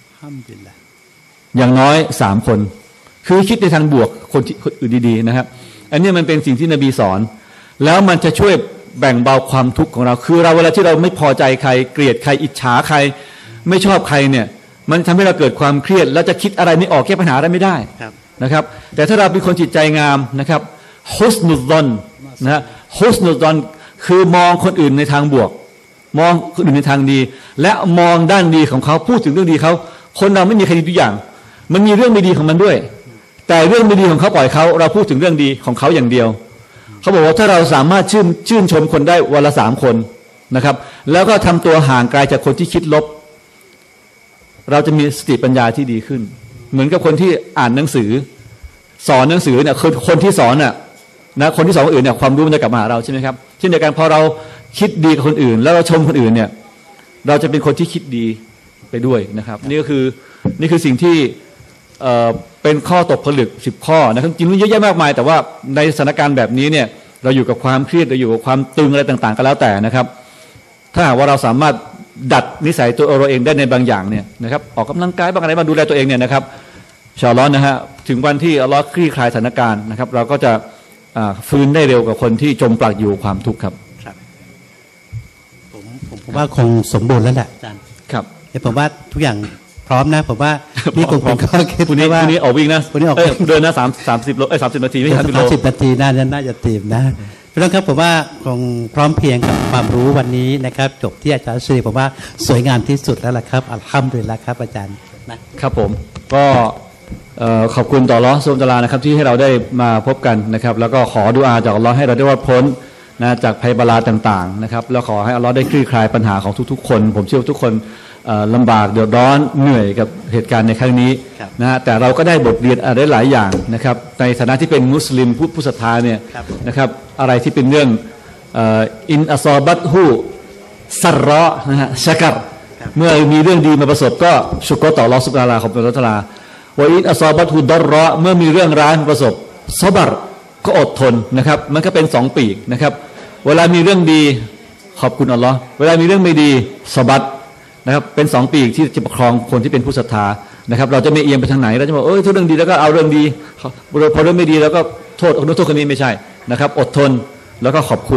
อย่างน้อยสามคนคือคิดในทางบวกคนคนอื่นดีๆนะครับอันนี้มันเป็นสิ่งที่นบีสอนแล้วมันจะช่วยแบ่งเบาความทุกข์ของเราคือเราเวลาที่เราไม่พอใจใครเกลียดใครอิจฉาใครไม่ชอบใครเนี่ยมันทำให้เราเกิดความเครียดแล้วจะคิดอะไรไม่ออกแก้ปัญหาอะไรไม่ได้นะครับแต่ถ้าเราเป็นคนจิตใจงามนะครับฮุสนุซอนนะฮุสนุซอนคือมองคนอื่นในทางบวกมองคนอื่นในทางดีและมองด้านดีของเขาพูดถึงเรื่องดีเขาคนเราไม่มีใครดีทุกอย่างมันมีเรื่องไม่ดีของมันด้วยแต่เรื่องไม่ดีของเขาปล่อยเขาเราพูดถึงเรื่องดีของเขาอย่างเดียวเขาบอกว่าถ้าเราสามารถชื่นชื่นชมคนได้วันละสามคนนะครับแล้วก็ทำตัวห่างไกลจากคนที่คิดลบเราจะมีสติปัญญาที่ดีขึ้นเหมือนกับคนที่อ่านหนังสือสอนหนังสือเนี่ยคือคนที่สอนน่ะนะคนที่สอนคนอื่นเนี่ยความรู้มันจะกลับมาหาเราใช่ไหมครับเช่นเดียวกันพอเราคิดดีกับคนอื่นแล้วเราชมคนอื่นเนี่ยเราจะเป็นคนที่คิดดีไปด้วยนะครับนี่ก็คือนี่คือสิ่งที่เอ่อเป็นข้อตกผลึกสิบข้อนะครับจริงๆเยอะแยะมากมายแต่ว่าในสถานการณ์แบบนี้เนี่ยเราอยู่กับความเครียดเราอยู่กับความตึงอะไรต่างๆก็แล้วแต่นะครับถ้าหากว่าเราสามารถดัดนิสัยตัวเราเองได้ในบางอย่างเนี่ยนะครับออกกำลังกายบางอะไรมาดูแลตัวเองเนี่ยนะครับอินชาอัลเลาะห์นะฮะถึงวันที่อัลเลาะห์คลี่คลายสถานการณ์นะครับเราก็จะฟื้นได้เร็วกว่าคนที่จมปลักอยู่ความทุกข์ครับครับผมผมว่าคงสมบูรณ์แล้วแหละอาจารย์ครับแต่ผมว่าทุกอย่างพร้อมนะผมว่านี่คงเป็นข้อคิดพรุ่งนี้ว่าพรุ่งนี้ออกวิ่งนะพรุ่งนี้ออกเดินนะสามสามสิบโลเอ้ยสามสิบนาทีไม่ใช่สามสิบโลสิบนาทีน่าจะน่าจะตีมนะพี่น้องครับผมว่าคงพร้อมเพียงกับความรู้วันนี้นะครับจบที่อาจารย์ซีผมว่าสวยงามที่สุดแล้วล่ะครับอัลฮัมดุลิลละห์ครับอาจารย์นะครับผมก็ขอบคุณต่ออัลเลาะห์ซุบฮานะฮูวะตะอาลานะครับที่ให้เราได้มาพบกันนะครับแล้วก็ขอดุอาจากอัลเลาะห์ให้เราได้รอดพ้นนะจากภัยบาลาต่างๆนะครับแล้วขอให้อัลเลาะห์ได้คลี่คลายปัญหาของทุกๆคนผมเชื่อว่าทุกคนลำบากเดือดร้อนเหนื่อยกับเหตุการณ์ในครั้งนี้นะฮะแต่เราก็ได้บทเรียนอะไรหลายอย่างนะครับในฐานะที่เป็นมุสลิมผู้ผู้ศรัทธาเนี่ยนะครับอะไรที่เป็นเรื่องอินอัซอบัตฮูซัรเราะห์นะฮะชักรเมื่อมีเรื่องดีมาประสบก็ชุกรต่ออัลเลาะห์ซุบฮานะฮูวะตะอาลาขอบคุณอัลเลาะห์ตะอาลาวะอินอัซอบัตฮูดัรเราะห์เมื่อมีเรื่องร้ายมาประสบซอบรก็อดทนนะครับมันก็เป็นสองปีกนะครับเวลามีเรื่องดีขอบคุณอัลเลาะห์เวลามีเรื่องไม่ดีซอบัตนะครับเป็นสองปีกที่จะประคองคนที่เป็นผู้ศรัทธานะครับเราจะไม่เอียงไปทางไหนเราจะบอกเอ้ยทุกเรื่องดีแล้วก็เอาเรื่องดีพอเรื่องไม่ดีแล้วก็โทษโทษคนนี้ไม่ใช่นะครับอดทนแล้วก็ขอบคุณต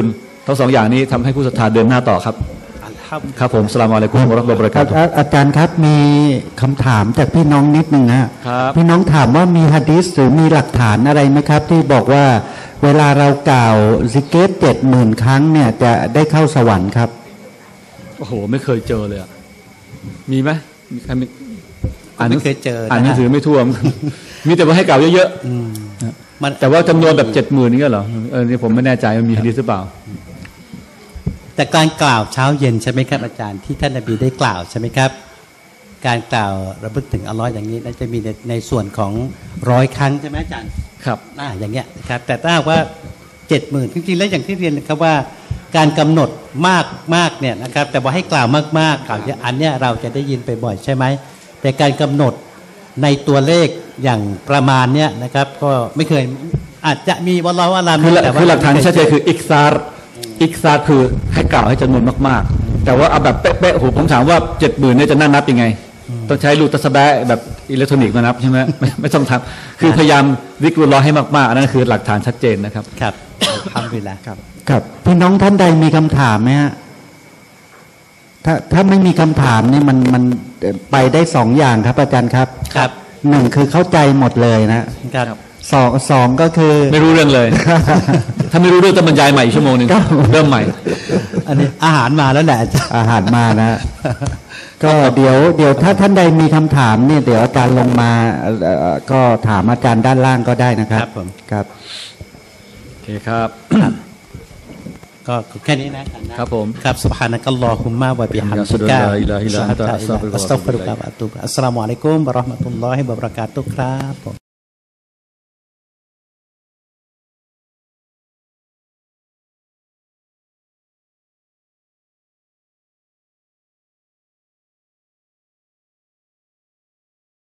ทั้งสองอย่างนี้ทำให้ผู้ศรัทธาเดินหน้าต่อครับครับผมอัสสลามุอะลัยกุมวะเราะห์มะตุลลอฮิวะบะเราะกาตุฮ์อาจารย์ครับมีคำถามจากพี่น้องนิดนึงฮะครับพี่น้องถามว่ามีหะดีษหรือมีหลักฐานอะไรไหมครับ ที่บอกว่าเวลาเรากล่าวซิกเกตเจ็ดหมื่นครั้งเนี่ยจะได้เข้าสวรรค์ครับโอ้โหไม่เคยเจอเลยอะมีไหมมีใครมีอ่านไม่เคยเจอนะอ่านหนังสือไม่ทั่ว มีแต่ว่าให้กล่าวเยอะอืมมันๆแต่ว่าจำนวนแบบเจ็ดหมื่นนี่ก็เหรอเออนี่ผมไม่แน่ใจมันมีฮะดีษหรือเปล่าแต่การกล่าวเช้าเย็นใช่ไหมครับอาจารย์ที่ท่านนบีได้กล่าวใช่ไหมครับ การกล่าวระลึกถึงอัลเลอฮ์อย่างนี้น่าจะมีในในส่วนของร้อยครั้งใช่ไหมอาจารย์ครับอ่าอย่างเงี้ยนะครับแต่ถ้าหากว่าเจ็ดหมื่นจริงๆแล้วอย่างที่เรียนนะครับว่า การกำหนดมากมากเนี่ยนะครับแต่ว่าให้กล่าวมากๆกล่าวเยอะอันเนี้ยเราจะได้ยินไปบ่อยใช่ไหมแต่การกำหนดในตัวเลขอย่างประมาณเนี้ยนะครับก็ไม่เคยอาจจะมีวัลลอฮุอาลัมคือแต่ว่าคือหลักฐานที่ชัดเจนคืออิกซาร์อิกซาร์คือให้กล่าวให้จำนวนมากๆ แต่ว่าเอาแบบเป๊ะๆโอ้โหผมถามว่าเจ็ดหมื่นเนี่ยจะนั่งนับยังไง ต้องใช้ลูกตัสบะแบบอิเล็กทรอนิกส์มานับใช่ไหมไม่ไม่ต้องทำคือพยายามซิกรุลลอฮ์ให้มากๆอันนั้นคือหลักฐานชัดเจนนะครับครับทำไปแล้วครับครับพี่น้องท่านใดมีคำถามไหมฮะถ้าถ้าไม่มีคำถามนี่มันมันไปได้สองอย่างครับ อาจารย์ครับครับหนึ่งคือเข้าใจหมดเลยนะครับ สองสองก็คือไม่รู้เรื่องเลย ถ้าไม่รู้เรื่องต้องบรรยายใหม่อีกชั่วโมงหนึ่งเริ่มใหม่อันนี้อาหารมาแล้วแหละอาจารย์อาหารมานะ ก็เดี๋ยวเดี๋ยวถ้าท่านใดมีคำถามเนี่ยเดี๋ยวอาจารย์ลงมาเอ่อเอ่อก็ถามอาจารย์ด้านล่างก็ได้นะครับครับผมครับโอเคครับก็แค่นี้นะอาจารย์นะครับผมครับ Subhanakallahumma wa อั bihamdika ชฮะดุลลาอิลาฮะอิลลัลลอฮ์อัสตัฆฟิรุกะวะอะตูบอัสสลามุอะลัยกุมวะเราะห์มะตุลลอฮิวะบะเราะกาตุฮ์ครับผม